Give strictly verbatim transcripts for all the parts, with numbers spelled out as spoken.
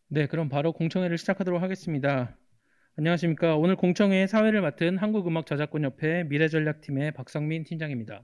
네, 그럼 바로 공청회를 시작하도록 하겠습니다. 안녕하십니까. 오늘 공청회 사회를 맡은 한국음악저작권협회 미래전략팀의 박성민 팀장입니다.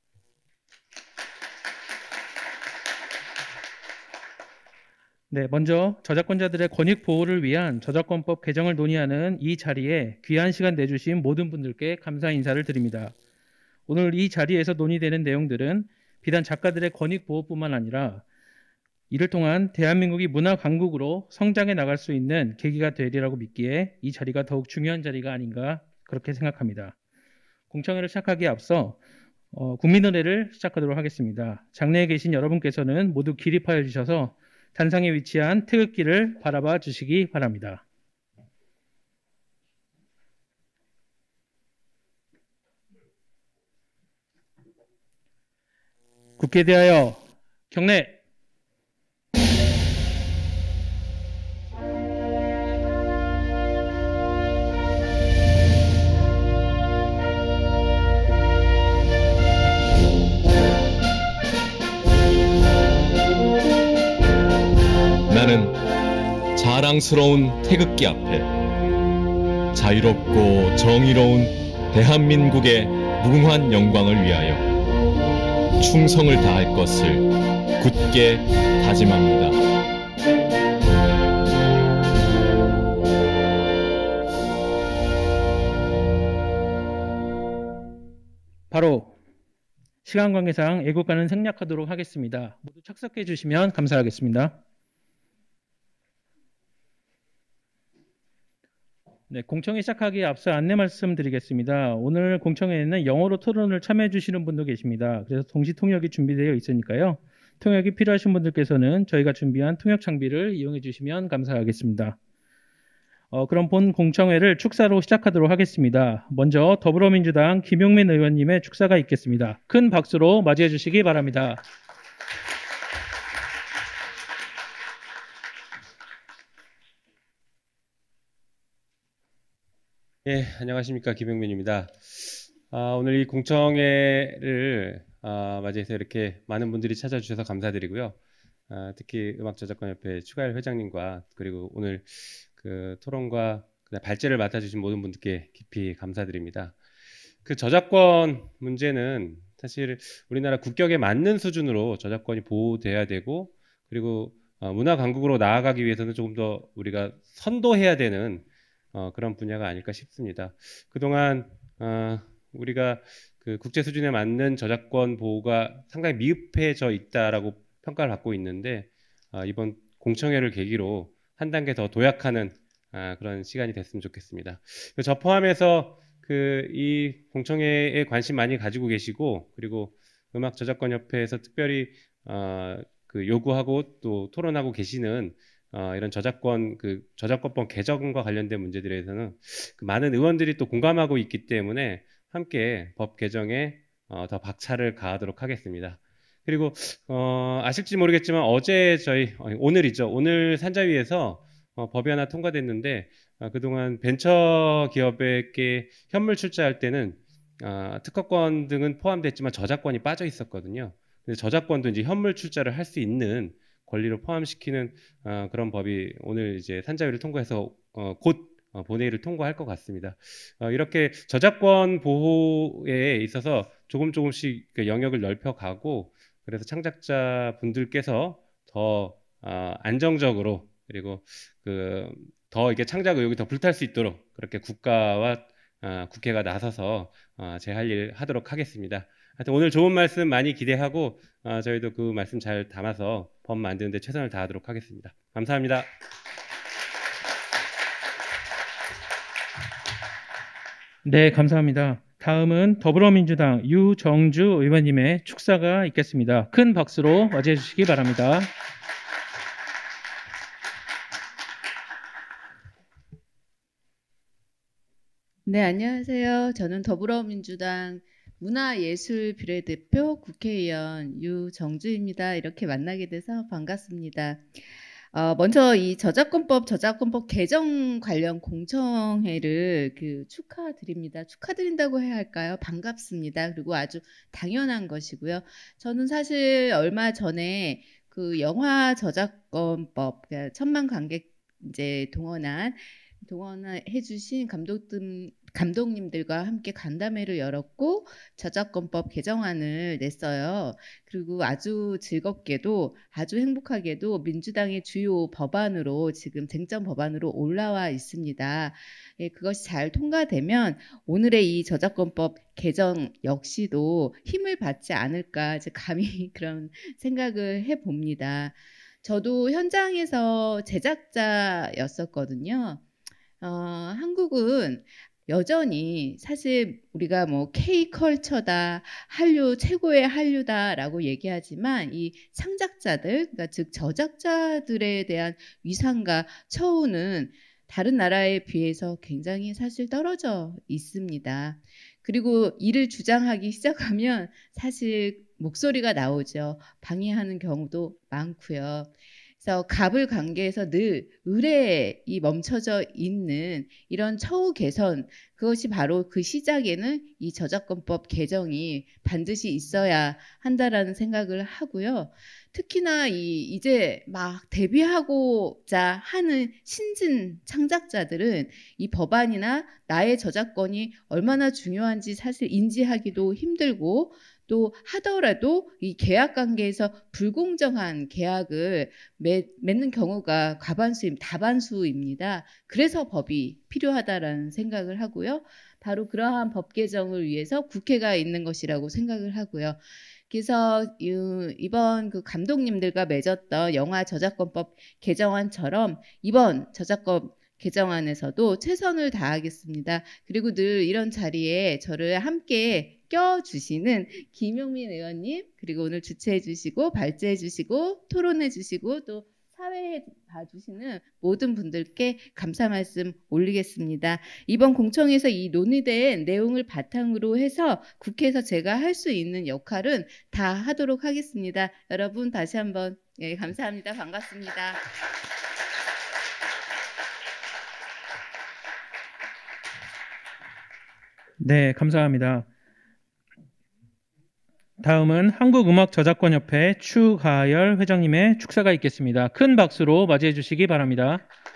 네, 먼저 저작권자들의 권익 보호를 위한 저작권법 개정을 논의하는 이 자리에 귀한 시간 내주신 모든 분들께 감사 인사를 드립니다. 오늘 이 자리에서 논의되는 내용들은 비단 작가들의 권익 보호뿐만 아니라 이를 통한 대한민국이 문화 강국으로 성장해 나갈 수 있는 계기가 되리라고 믿기에 이 자리가 더욱 중요한 자리가 아닌가 그렇게 생각합니다. 공청회를 시작하기에 앞서 어, 국민의례를 시작하도록 하겠습니다. 장내에 계신 여러분께서는 모두 기립하여 주셔서 단상에 위치한 태극기를 바라봐 주시기 바랍니다. 국회에 대하여 경례. 나는 자랑스러운 태극기 앞에 자유롭고 정의로운 대한민국의 무궁한 영광을 위하여 충성을 다할 것을 굳게 다짐합니다. 바로 시간 관계상 애국가는 생략하도록 하겠습니다. 모두 착석해 주시면 감사하겠습니다. 네, 공청회 시작하기에 앞서 안내 말씀드리겠습니다. 오늘 공청회에는 영어로 토론을 참여해 주시는 분도 계십니다. 그래서 동시 통역이 준비되어 있으니까요. 통역이 필요하신 분들께서는 저희가 준비한 통역 장비를 이용해 주시면 감사하겠습니다. 어, 그럼 본 공청회를 축사로 시작하도록 하겠습니다. 먼저 더불어민주당 김용민 의원님의 축사가 있겠습니다. 큰 박수로 맞이해 주시기 바랍니다. 예, 안녕하십니까. 김용민입니다. 아, 오늘 이 공청회를 아, 맞이해서 이렇게 많은 분들이 찾아주셔서 감사드리고요. 아, 특히 음악저작권협회 추가열 회장님과 그리고 오늘 그 토론과 발제를 맡아주신 모든 분들께 깊이 감사드립니다. 그 저작권 문제는 사실 우리나라 국격에 맞는 수준으로 저작권이 보호돼야 되고 그리고 어, 문화 강국으로 나아가기 위해서는 조금 더 우리가 선도해야 되는 어, 그런 분야가 아닐까 싶습니다. 그동안 어, 우리가 그 국제 수준에 맞는 저작권 보호가 상당히 미흡해져 있다라고 평가를 받고 있는데 어, 이번 공청회를 계기로 한 단계 더 도약하는 아, 그런 시간이 됐으면 좋겠습니다. 저 포함해서 그 이 공청회에 관심 많이 가지고 계시고 그리고 음악 저작권 협회에서 특별히 어, 그 요구하고 또 토론하고 계시는 어, 이런 저작권 그 저작권법 개정과 관련된 문제들에 대해서는 그 많은 의원들이 또 공감하고 있기 때문에 함께 법 개정에 어, 더 박차를 가하도록 하겠습니다. 그리고 어, 아실지 모르겠지만 어제 저희 어, 오늘이죠. 오늘 산자위에서 어, 법이 하나 통과됐는데 어, 그동안 벤처 기업에게 현물 출자할 때는 어, 특허권 등은 포함됐지만 저작권이 빠져 있었거든요. 근데 저작권도 이제 현물 출자를 할 수 있는 권리로 포함시키는 어, 그런 법이 오늘 이제 산자위를 통과해서 어, 곧 어, 본회의를 통과할 것 같습니다. 어, 이렇게 저작권 보호에 있어서 조금 조금씩 그 영역을 넓혀가고 그래서 창작자 분들께서 더 어, 안정적으로 그리고 그 더 이게 창작 의욕이 더 불탈 수 있도록 그렇게 국가와 어, 국회가 나서서 어, 제 할 일 하도록 하겠습니다. 하여튼 오늘 좋은 말씀 많이 기대하고 어, 저희도 그 말씀 잘 담아서 법 만드는 데 최선을 다하도록 하겠습니다. 감사합니다. 네, 감사합니다. 다음은 더불어민주당 유정주 의원님의 축사가 있겠습니다. 큰 박수로 맞이해 주시기 바랍니다. 네, 안녕하세요. 저는 더불어민주당 문화예술 비례대표 국회의원 유정주입니다. 이렇게 만나게 돼서 반갑습니다. 어, 먼저 이 저작권법, 저작권법 개정 관련 공청회를 그 축하드립니다. 축하드린다고 해야 할까요? 반갑습니다. 그리고 아주 당연한 것이고요. 저는 사실 얼마 전에 그 영화 저작권법, 그러니까 천만 관객 이제 동원한 동원해 주신 감독님 감독님들과 함께 간담회를 열었고 저작권법 개정안을 냈어요. 그리고 아주 즐겁게도 아주 행복하게도 민주당의 주요 법안으로 지금 쟁점 법안으로 올라와 있습니다. 예, 그것이 잘 통과되면 오늘의 이 저작권법 개정 역시도 힘을 받지 않을까 이제 감히 그런 생각을 해봅니다. 저도 현장에서 제작자였었거든요. 어, 한국은 여전히 사실 우리가 뭐 K컬처다, 한류 최고의 한류다라고 얘기하지만 이 창작자들, 그러니까 즉 저작자들에 대한 위상과 처우는 다른 나라에 비해서 굉장히 사실 떨어져 있습니다. 그리고 이를 주장하기 시작하면 사실 목소리가 나오죠. 방해하는 경우도 많고요. 그래서 갑을 관계에서 늘 의뢰에 이 멈춰져 있는 이런 처우 개선, 그것이 바로 그 시작에는 이 저작권법 개정이 반드시 있어야 한다라는 생각을 하고요. 특히나 이 이제 막 데뷔하고자 하는 신진 창작자들은 이 법안이나 나의 저작권이 얼마나 중요한지 사실 인지하기도 힘들고, 또 하더라도 이 계약 관계에서 불공정한 계약을 맺, 맺는 경우가 과반수, 다반수입니다. 그래서 법이 필요하다라는 생각을 하고요. 바로 그러한 법 개정을 위해서 국회가 있는 것이라고 생각을 하고요. 그래서 이번 그 감독님들과 맺었던 영화 저작권법 개정안처럼 이번 저작권 개정안에서도 최선을 다하겠습니다. 그리고 늘 이런 자리에 저를 함께 껴주시는 김용민 의원님, 그리고 오늘 주최해 주시고 발제해 주시고 토론해 주시고 또 사회에 봐주시는 모든 분들께 감사 말씀 올리겠습니다. 이번 공청회에서 이 논의된 내용을 바탕으로 해서 국회에서 제가 할 수 있는 역할은 다 하도록 하겠습니다. 여러분 다시 한번 예, 감사합니다. 반갑습니다. 네, 감사합니다. 다음은 한국음악저작권협회 추가열 회장님의 축사가 있겠습니다. 큰 박수로 맞이해 주시기 바랍니다.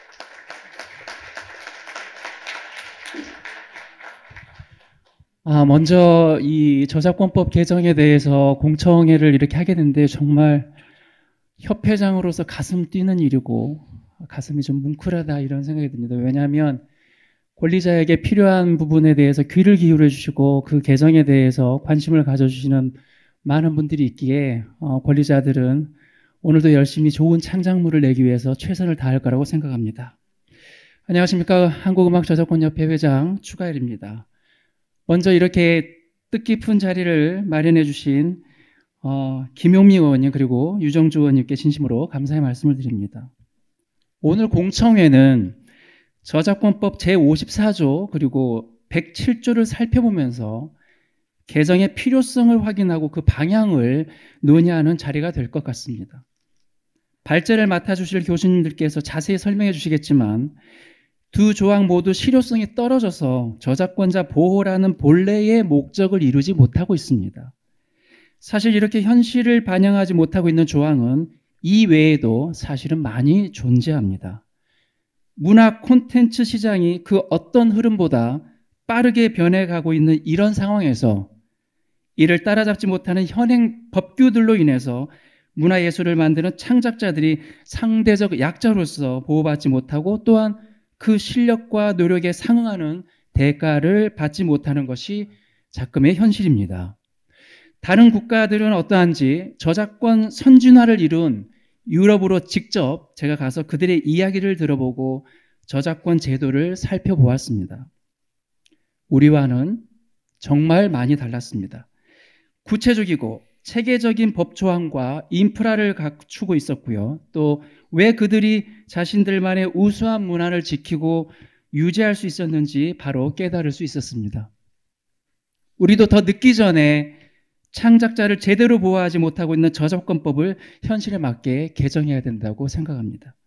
아, 먼저 이 저작권법 개정에 대해서 공청회를 이렇게 하게 됐는데 정말 협회장으로서 가슴 뛰는 일이고 가슴이 좀 뭉클하다 이런 생각이 듭니다. 왜냐하면 권리자에게 필요한 부분에 대해서 귀를 기울여 주시고 그 개정에 대해서 관심을 가져주시는 많은 분들이 있기에 어, 권리자들은 오늘도 열심히 좋은 창작물을 내기 위해서 최선을 다할 거라고 생각합니다. 안녕하십니까. 한국음악저작권협회 회장 추가열입니다. 먼저 이렇게 뜻깊은 자리를 마련해 주신 어, 김용민 의원님 그리고 유정주 의원님께 진심으로 감사의 말씀을 드립니다. 오늘 공청회는 저작권법 제오십사 조 그리고 백칠 조를 살펴보면서 개정의 필요성을 확인하고 그 방향을 논의하는 자리가 될 것 같습니다. 발제를 맡아주실 교수님들께서 자세히 설명해 주시겠지만 두 조항 모두 실효성이 떨어져서 저작권자 보호라는 본래의 목적을 이루지 못하고 있습니다. 사실 이렇게 현실을 반영하지 못하고 있는 조항은 이 외에도 사실은 많이 존재합니다. 문화 콘텐츠 시장이 그 어떤 흐름보다 빠르게 변해가고 있는 이런 상황에서 이를 따라잡지 못하는 현행 법규들로 인해서 문화예술을 만드는 창작자들이 상대적 약자로서 보호받지 못하고 또한 그 실력과 노력에 상응하는 대가를 받지 못하는 것이 작금의 현실입니다. 다른 국가들은 어떠한지 저작권 선진화를 이룬 유럽으로 직접 제가 가서 그들의 이야기를 들어보고 저작권 제도를 살펴보았습니다. 우리와는 정말 많이 달랐습니다. 구체적이고 체계적인 법 조항과 인프라를 갖추고 있었고요. 또 왜 그들이 자신들만의 우수한 문화를 지키고 유지할 수 있었는지 바로 깨달을 수 있었습니다. 우리도 더 늦기 전에 창작자를 제대로 보호하지 못하고 있는 저작권법을 현실에 맞게 개정해야 된다고 생각합니다.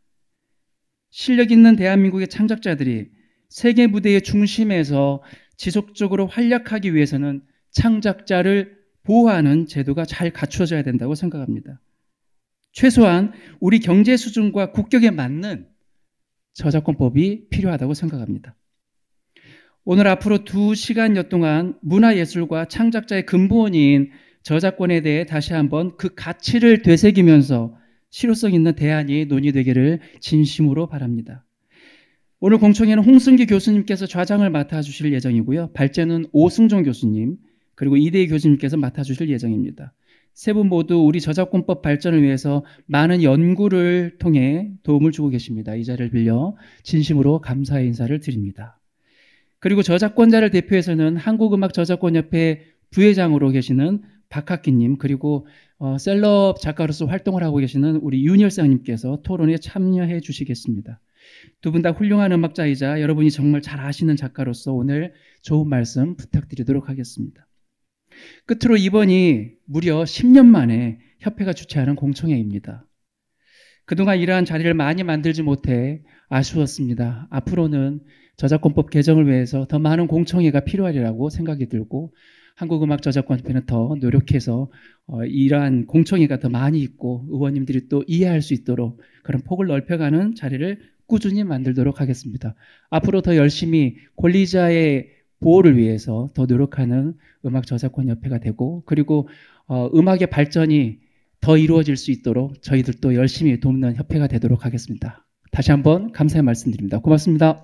실력 있는 대한민국의 창작자들이 세계 무대의 중심에서 지속적으로 활약하기 위해서는 창작자를 보호하는 제도가 잘 갖추어져야 된다고 생각합니다. 최소한 우리 경제 수준과 국격에 맞는 저작권법이 필요하다고 생각합니다. 오늘 앞으로 두 시간여 동안 문화예술과 창작자의 근본인 저작권에 대해 다시 한번 그 가치를 되새기면서 실효성 있는 대안이 논의되기를 진심으로 바랍니다. 오늘 공청회는 홍승기 교수님께서 좌장을 맡아주실 예정이고요. 발제는 오승종 교수님, 그리고 이대희 교수님께서 맡아주실 예정입니다. 세 분 모두 우리 저작권법 발전을 위해서 많은 연구를 통해 도움을 주고 계십니다. 이 자리를 빌려 진심으로 감사의 인사를 드립니다. 그리고 저작권자를 대표해서는 한국음악저작권협회 부회장으로 계시는 박학기님, 그리고 어, 셀럽 작가로서 활동을 하고 계시는 우리 윤일상님께서 토론에 참여해 주시겠습니다. 두 분 다 훌륭한 음악자이자 여러분이 정말 잘 아시는 작가로서 오늘 좋은 말씀 부탁드리도록 하겠습니다. 끝으로 이번이 무려 십 년 만에 협회가 주최하는 공청회입니다. 그동안 이러한 자리를 많이 만들지 못해 아쉬웠습니다. 앞으로는 저작권법 개정을 위해서 더 많은 공청회가 필요하리라고 생각이 들고 한국음악저작권협회는 더 노력해서 어, 이러한 공청회가 더 많이 있고 의원님들이 또 이해할 수 있도록 그런 폭을 넓혀가는 자리를 꾸준히 만들도록 하겠습니다. 앞으로 더 열심히 권리자의 보호를 위해서 더 노력하는 음악저작권협회가 되고 그리고 어, 음악의 발전이 더 이루어질 수 있도록 저희들도 열심히 돕는 협회가 되도록 하겠습니다. 다시 한번 감사의 말씀드립니다. 고맙습니다.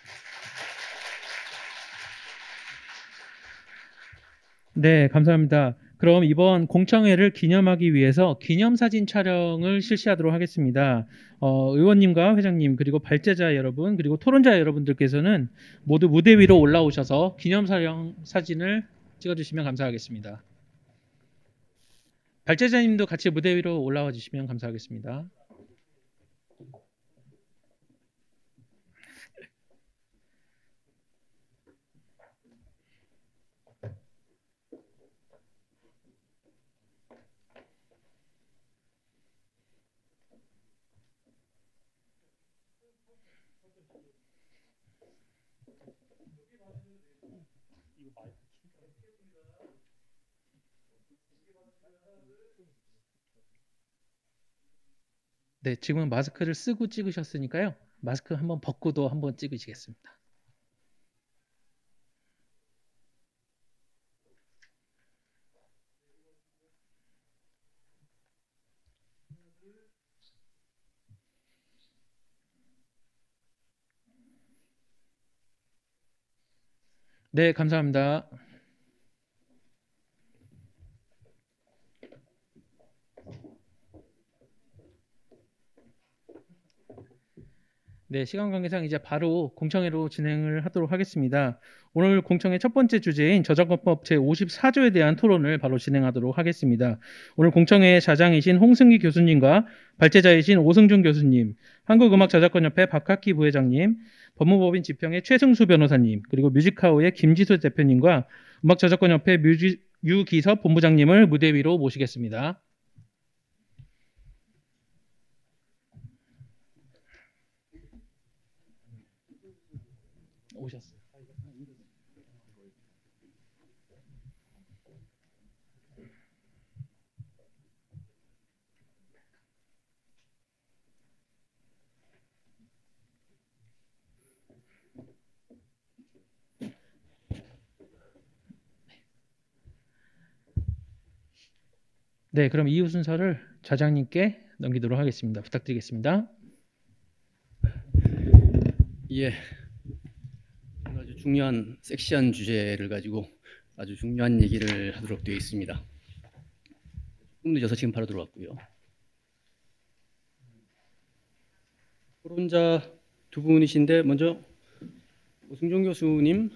네, 감사합니다. 그럼 이번 공청회를 기념하기 위해서 기념사진 촬영을 실시하도록 하겠습니다. 어, 의원님과 회장님 그리고 발제자 여러분 그리고 토론자 여러분들께서는 모두 무대 위로 올라오셔서 기념사진 사진을 찍어주시면 감사하겠습니다. 발제자님도 같이 무대 위로 올라와 주시면 감사하겠습니다. 네, 지금은 마스크를 쓰고 찍으셨으니까요. 마스크 한번 벗고도 한번 찍으시겠습니다. 네, 감사합니다. 네, 시간 관계상 이제 바로 공청회로 진행을 하도록 하겠습니다. 오늘 공청회 첫 번째 주제인 저작권법 제오십사 조에 대한 토론을 바로 진행하도록 하겠습니다. 오늘 공청회 자장이신 홍승기 교수님과 발제자이신 오승준 교수님, 한국음악저작권협회 박학기 부회장님, 법무법인 지평의 최승수 변호사님, 그리고 뮤직하우의 김지수 대표님과 음악저작권협회 뮤지, 유기섭 본부장님을 무대 위로 모시겠습니다. 오셨어요. 네, 그럼 이후 순서를 좌장님께 넘기도록 하겠습니다. 부탁드리겠습니다. 예, 아주 중요한 섹시한 주제를 가지고 아주 중요한 얘기를 하도록 되어 있습니다. 조금 늦어서 지금 바로 들어왔고요. 토론자 두 분이신데 먼저 오승종 교수님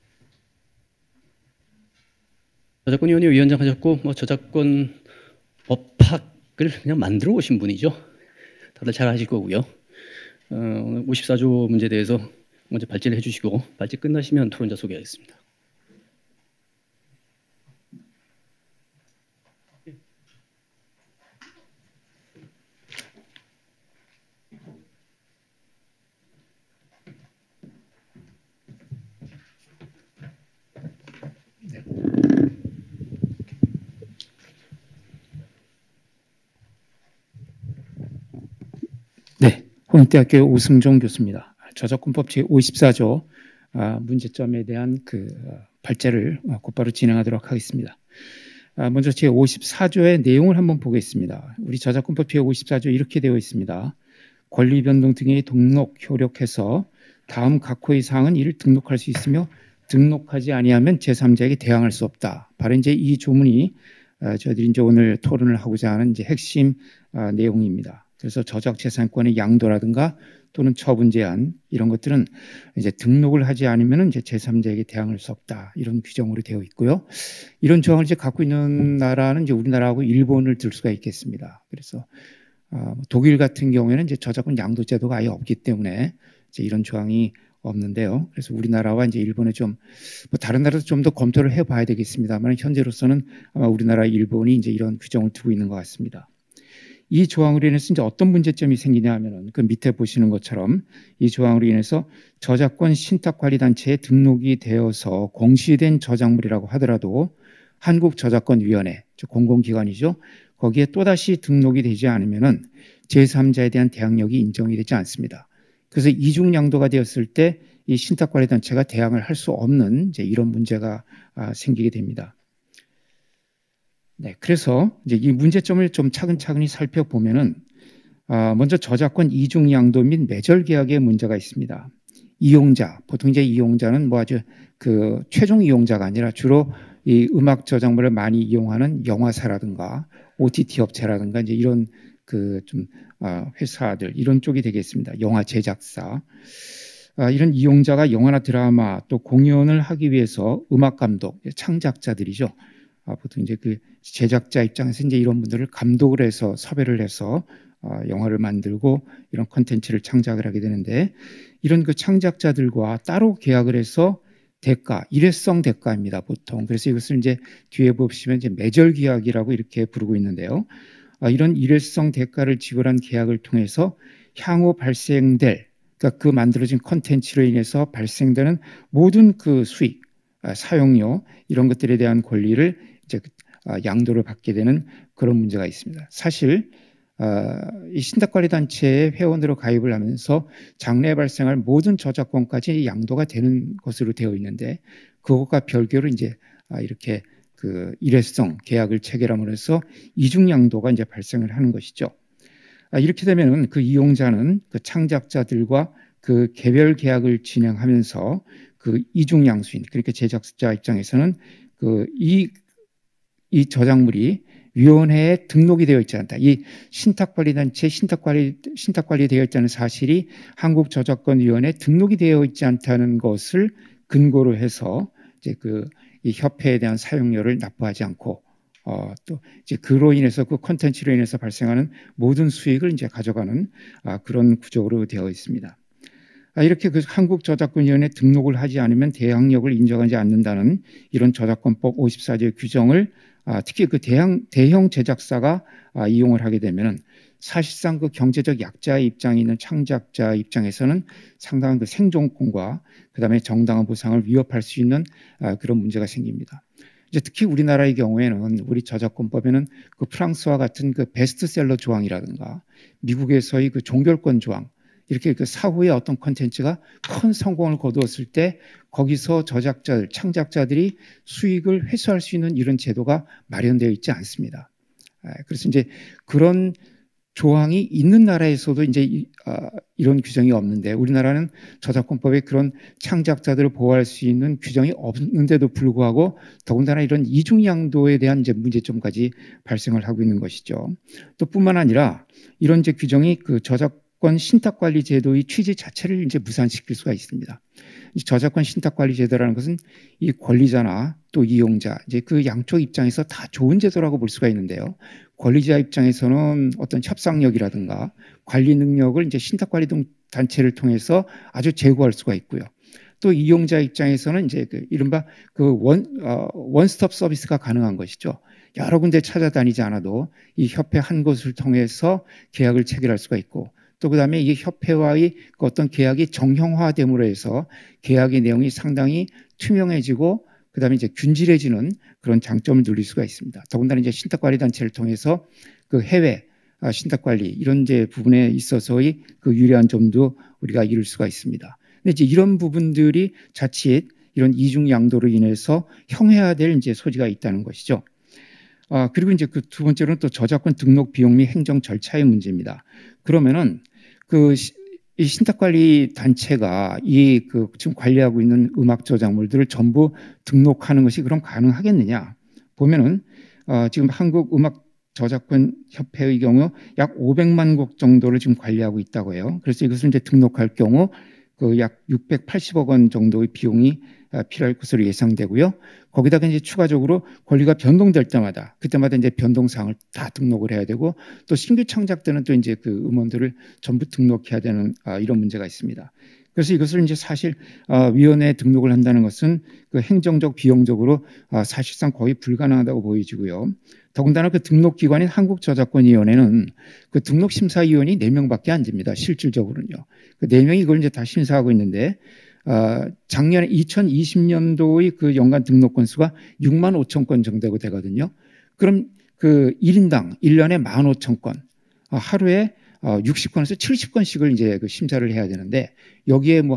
저작권위원회 위원장 하셨고 뭐 저작권 법학을 그냥 만들어 오신 분이죠. 다들 잘 아실 거고요. 어, 오늘 오십사 조 문제에 대해서 먼저 발제를 해주시고 발제 끝나시면 토론자 소개하겠습니다. 네, 홍익대학교 오승종 교수입니다. 저작권법 제오십사 조 아, 문제점에 대한 그 발제를 곧바로 진행하도록 하겠습니다. 아, 먼저 제오십사 조의 내용을 한번 보겠습니다. 우리 저작권법 제오십사 조 이렇게 되어 있습니다. 권리 변동 등의 등록 효력해서 다음 각 호의 사항은 이를 등록할 수 있으며 등록하지 아니하면 제삼자에게 대항할 수 없다. 바로 이제 이 조문이 아, 저희들이 이제 오늘 토론을 하고자 하는 이제 핵심 아, 내용입니다. 그래서 저작재산권의 양도라든가 또는 처분 제한 이런 것들은 이제 등록을 하지 않으면 이제 제삼자에게 대항할 수 없다 이런 규정으로 되어 있고요. 이런 조항을 이제 갖고 있는 나라는 이제 우리나라하고 일본을 들 수가 있겠습니다. 그래서 어, 독일 같은 경우에는 이제 저작권 양도 제도가 아예 없기 때문에 이제 이런 조항이 없는데요. 그래서 우리나라와 이제 일본에 좀 뭐 다른 나라도 좀 더 검토를 해봐야 되겠습니다만 현재로서는 아마 우리나라, 일본이 이제 이런 규정을 두고 있는 것 같습니다. 이 조항으로 인해서 이제 어떤 문제점이 생기냐 하면은 그 밑에 보시는 것처럼 이 조항으로 인해서 저작권 신탁관리단체에 등록이 되어서 공시된 저작물이라고 하더라도 한국저작권위원회, 즉 공공기관이죠. 거기에 또다시 등록이 되지 않으면은 제삼자에 대한 대항력이 인정이 되지 않습니다. 그래서 이중양도가 되었을 때 이 신탁관리단체가 대항을 할 수 없는 이제 이런 문제가 아, 생기게 됩니다. 네, 그래서 이제 이 문제점을 좀 차근차근히 살펴보면은 아, 먼저 저작권 이중양도 및 매절 계약에 문제가 있습니다. 이용자, 보통 이제 이용자는 뭐 아주 그 최종 이용자가 아니라 주로 이 음악 저작물을 많이 이용하는 영화사라든가 오티티 업체라든가 이제 이런 그 좀 아, 회사들 이런 쪽이 되겠습니다. 영화 제작사. 아, 이런 이용자가 영화나 드라마 또 공연을 하기 위해서 음악 감독, 창작자들이죠. 아, 보통 이제 그 제작자 입장에서 이제 이런 분들을 감독을 해서 섭외를 해서 아, 영화를 만들고 이런 콘텐츠를 창작을 하게 되는데 이런 그 창작자들과 따로 계약을 해서 대가, 일회성 대가입니다, 보통. 그래서 이것을 이제 뒤에 보시면 이제 매절 계약이라고 이렇게 부르고 있는데요. 아, 이런 일회성 대가를 지불한 계약을 통해서 향후 발생될 그러니까 그 만들어진 콘텐츠로 인해서 발생되는 모든 그 수익, 아, 사용료 이런 것들에 대한 권리를 이제 아, 양도를 받게 되는 그런 문제가 있습니다. 사실 아, 이 신탁관리단체에 회원으로 가입을 하면서 장래에 발생할 모든 저작권까지 양도가 되는 것으로 되어 있는데 그것과 별개로 이제 아, 이렇게 그 일회성 계약을 체결함으로써 이중 양도가 이제 발생을 하는 것이죠. 아, 이렇게 되면은 그 이용자는 그 창작자들과 그 개별 계약을 진행하면서 그 이중 양수인 그러니까 제작자 입장에서는 그 이 이 저작물이 위원회에 등록이 되어 있지 않다. 이 신탁관리단체 신탁관리 신탁관리 되어 있다는 사실이 한국저작권위원회에 등록이 되어 있지 않다는 것을 근거로 해서 이제 그 이 협회에 대한 사용료를 납부하지 않고 어, 또 이제 그로 인해서 그 콘텐츠로 인해서 발생하는 모든 수익을 이제 가져가는 아, 그런 구조로 되어 있습니다. 아, 이렇게 그 한국저작권위원회에 등록을 하지 않으면 대항력을 인정하지 않는다는 이런 저작권법 오십사 조의 규정을 아, 특히 그 대형, 대형 제작사가 아, 이용을 하게 되면은 사실상 그 경제적 약자의 입장에 있는 창작자 입장에서는 상당한 그 생존권과 그다음에 정당한 보상을 위협할 수 있는 아, 그런 문제가 생깁니다. 이제 특히 우리나라의 경우에는 우리 저작권법에는 그 프랑스와 같은 그 베스트셀러 조항이라든가 미국에서의 그 종결권 조항 이렇게 그 사후에 어떤 콘텐츠가 큰 성공을 거두었을 때 거기서 저작자들, 창작자들이 수익을 회수할 수 있는 이런 제도가 마련되어 있지 않습니다. 그래서 이제 그런 조항이 있는 나라에서도 이제 이, 아, 이런 규정이 없는데 우리나라는 저작권법에 그런 창작자들을 보호할 수 있는 규정이 없는데도 불구하고 더군다나 이런 이중양도에 대한 이제 문제점까지 발생을 하고 있는 것이죠. 또 뿐만 아니라 이런 이제 규정이 그 저작권 신탁관리 제도의 취지 자체를 이제 무산시킬 수가 있습니다. 저작권 신탁관리 제도라는 것은 이 권리자나 또 이용자 이제 그 양쪽 입장에서 다 좋은 제도라고 볼 수가 있는데요. 권리자 입장에서는 어떤 협상력이라든가 관리 능력을 이제 신탁관리 단체를 통해서 아주 제고할 수가 있고요. 또 이용자 입장에서는 이제 그 이른바 그 원, 어, 원스톱 서비스가 가능한 것이죠. 여러 군데 찾아다니지 않아도 이 협회 한 곳을 통해서 계약을 체결할 수가 있고 또 그다음에 이 협회와의 그 어떤 계약이 정형화됨으로 해서 계약의 내용이 상당히 투명해지고 그다음에 이제 균질해지는 그런 장점을 누릴 수가 있습니다. 더군다나 이제 신탁관리단체를 통해서 그 해외 아, 신탁 관리 이런 이제 부분에 있어서의 그 유리한 점도 우리가 이룰 수가 있습니다. 근데 이제 이런 부분들이 자칫 이런 이중 양도로 인해서 형해화될 이제 소지가 있다는 것이죠. 아, 그리고 이제 그 두 번째로는 또 저작권 등록 비용 및 행정 절차의 문제입니다. 그러면은 그 이 신탁관리 단체가 이 그 지금 관리하고 있는 음악 저작물들을 전부 등록하는 것이 그럼 가능하겠느냐? 보면은 어, 지금 한국 음악 저작권 협회의 경우 약 오백만 곡 정도를 지금 관리하고 있다고 해요. 그래서 이것을 이제 등록할 경우 그 약 육백팔십억 원 정도의 비용이 필요할 것으로 예상되고요. 거기다가 이제 추가적으로 권리가 변동될 때마다 그때마다 이제 변동사항을 다 등록을 해야 되고 또 신규 창작되는 또 이제 그 음원들을 전부 등록해야 되는 아, 이런 문제가 있습니다. 그래서 이것을 이제 사실 아, 위원회에 등록을 한다는 것은 그 행정적 비용적으로 아, 사실상 거의 불가능하다고 보여지고요. 더군다나 그 등록기관인 한국저작권위원회는 그 등록심사위원이 네 명밖에 안 됩니다. 실질적으로는요. 그 네 명이 이걸 이제 다 심사하고 있는데 어, 작년에 이천이십 년도의 그 연간 등록 건수가 육만 오천 건 정도 되거든요. 그럼 그 일 인당 일 년에 만 오천 건, 어, 하루에 어, 육십 건에서 칠십 건씩을 이제 그 심사를 해야 되는데 여기에 뭐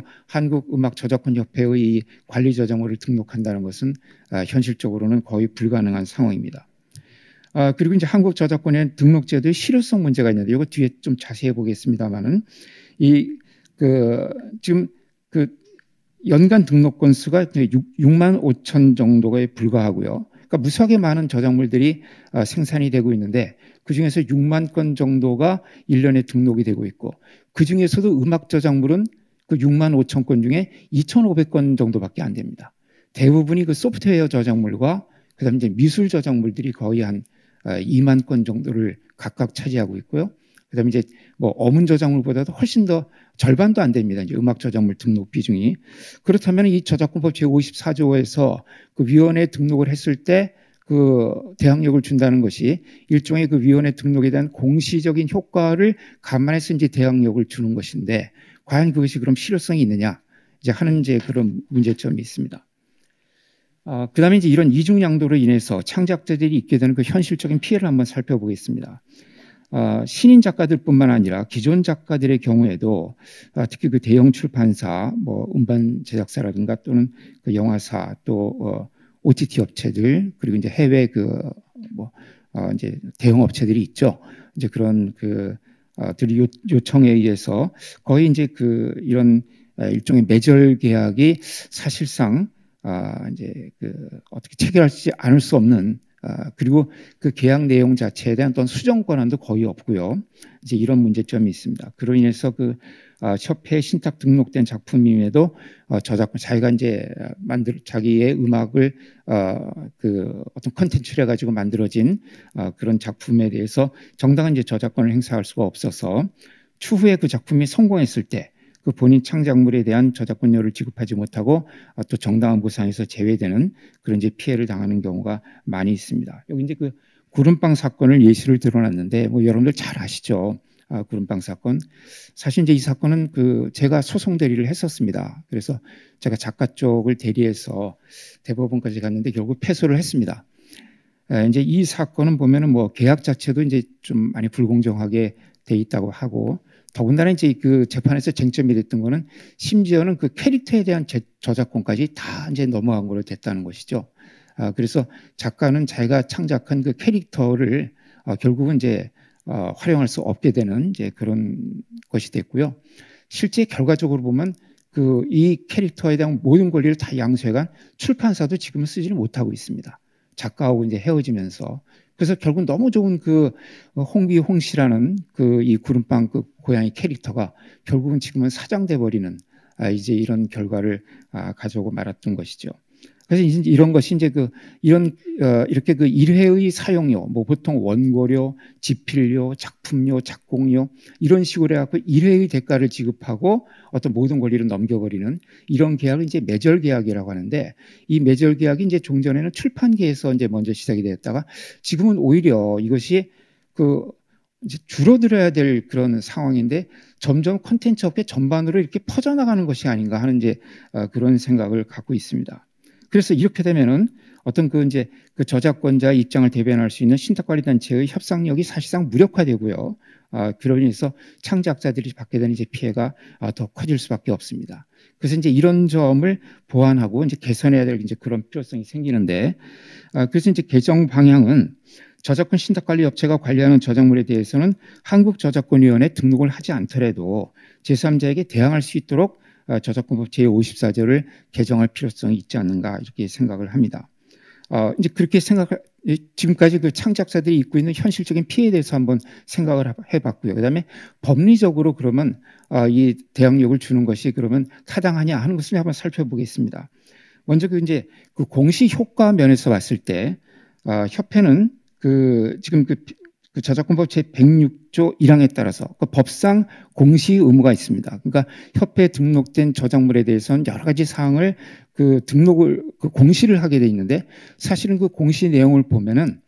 한국음악저작권협회의 관리 저작물을 등록한다는 것은 어, 현실적으로는 거의 불가능한 상황입니다. 어, 그리고 이제 한국저작권의 등록제도의 실효성 문제가 있는데 이거 뒤에 좀 자세히 보겠습니다만은 이 그 지금 그 연간 등록 건수가 육만 오천 정도에 불과하고요. 그러니까 무수하게 많은 저작물들이 생산이 되고 있는데 그중에서 육만 건 정도가 일 년에 등록이 되고 있고 그중에서도 음악 저작물은 그 육만 오천 건 중에 이천오백 건 정도밖에 안 됩니다. 대부분이 그 소프트웨어 저작물과 그다음에 이제 미술 저작물들이 거의 한 이만 건 정도를 각각 차지하고 있고요. 그다음에 이제 뭐 어문 저작물보다도 훨씬 더 절반도 안 됩니다. 이제 음악 저작물 등록 비중이. 그렇다면 이 저작권법 제오십사 조에서 그 위원회에 등록을 했을 때 그 대항력을 준다는 것이 일종의 그 위원회 등록에 대한 공시적인 효과를 감안해서 이제 대항력을 주는 것인데 과연 그것이 그럼 실효성이 있느냐 이제 하는 이제 그런 문제점이 있습니다. 어, 그다음에 이제 이런 이중 양도로 인해서 창작자들이 있게 되는 그 현실적인 피해를 한번 살펴보겠습니다. 어, 신인 작가들뿐만 아니라 기존 작가들의 경우에도 어, 특히 그 대형 출판사, 뭐 음반 제작사라든가 또는 그 영화사 또 어, 오티티 업체들 그리고 이제 해외 그 뭐 어, 이제 대형 업체들이 있죠. 이제 그런 그 어, 들이 요, 요청에 의해서 거의 이제 그 이런 일종의 매절 계약이 사실상 아, 이제 그 어떻게 체결하지 않을 수 없는 아, 그리고 그 계약 내용 자체에 대한 어떤 수정 권한도 거의 없고요. 이제 이런 문제점이 있습니다. 그로 인해서 그 아, 협회 신탁 등록된 작품임에도 어, 저작권 자기가 이제 만들 자기의 음악을 어, 그 어떤 컨텐츠를 해가지고 만들어진 어, 그런 작품에 대해서 정당한 이제 저작권을 행사할 수가 없어서 추후에 그 작품이 성공했을 때 그 본인 창작물에 대한 저작권료를 지급하지 못하고 또 정당한 보상에서 제외되는 그런 이제 피해를 당하는 경우가 많이 있습니다. 여기 이제 그 구름빵 사건을 예시를 들어놨는데 뭐 여러분들 잘 아시죠? 아, 구름빵 사건. 사실 이제 이 사건은 그 제가 소송 대리를 했었습니다. 그래서 제가 작가 쪽을 대리해서 대법원까지 갔는데 결국 패소를 했습니다. 에, 이제 이 사건은 보면은 뭐 계약 자체도 이제 좀 많이 불공정하게 돼 있다고 하고 더군다나 이제 그 재판에서 쟁점이 됐던 거는 심지어는 그 캐릭터에 대한 제, 저작권까지 다 이제 넘어간 걸로 됐다는 것이죠. 아, 그래서 작가는 자기가 창작한 그 캐릭터를 아, 결국은 이제 어, 활용할 수 없게 되는 이제 그런 것이 됐고요. 실제 결과적으로 보면 그 이 캐릭터에 대한 모든 권리를 다 양수해간 출판사도 지금은 쓰지를 못하고 있습니다. 작가하고 이제 헤어지면서. 그래서 결국 너무 좋은 그 홍비 홍씨라는 그 이 구름빵 그 고양이 캐릭터가 결국은 지금은 사장돼 버리는 아 이제 이런 결과를 아 가져오고 말았던 것이죠. 그래서 이제 이런 것이 이제 그 이런 어 이렇게 그 일회의 사용료, 뭐 보통 원고료, 집필료, 작품료, 작곡료 이런 식으로 해갖고 일회의 대가를 지급하고 어떤 모든 권리를 넘겨버리는 이런 계약을 이제 매절 계약이라고 하는데 이 매절 계약이 이제 종전에는 출판계에서 이제 먼저 시작이 되었다가 지금은 오히려 이것이 그 이제 줄어들어야 될 그런 상황인데 점점 콘텐츠 업계 전반으로 이렇게 퍼져나가는 것이 아닌가 하는 이제 어 그런 생각을 갖고 있습니다. 그래서 이렇게 되면은 어떤 그 이제 그 저작권자 입장을 대변할 수 있는 신탁관리단체의 협상력이 사실상 무력화되고요. 아, 그로 인해서 창작자들이 받게 되는 이제 피해가 아, 더 커질 수밖에 없습니다. 그래서 이제 이런 점을 보완하고 이제 개선해야 될 이제 그런 필요성이 생기는데, 아, 그래서 이제 개정 방향은 저작권 신탁관리업체가 관리하는 저작물에 대해서는 한국저작권위원회에 등록을 하지 않더라도 제삼자에게 대항할 수 있도록 저작권법 제오십사 조를 개정할 필요성이 있지 않는가 이렇게 생각을 합니다. 어, 이제 그렇게 생각, 지금까지 그 창작자들이 입고 있는 현실적인 피해에 대해서 한번 생각을 해봤고요. 그 다음에 법리적으로 그러면 어, 이 대항력을 주는 것이 그러면 타당하냐 하는 것을 한번 살펴보겠습니다. 먼저 그 이제 그 공시 효과 면에서 봤을 때 어, 협회는 그 지금 그, 그 저작권법 제백육 조 일 항에 따라서 그 법상 공시 의무가 있습니다. 그러니까 협회에 등록된 저작물에 대해서는 여러 가지 사항을 그 등록을 그 공시를 하게 돼 있는데 사실은 그 공시 내용을 보면은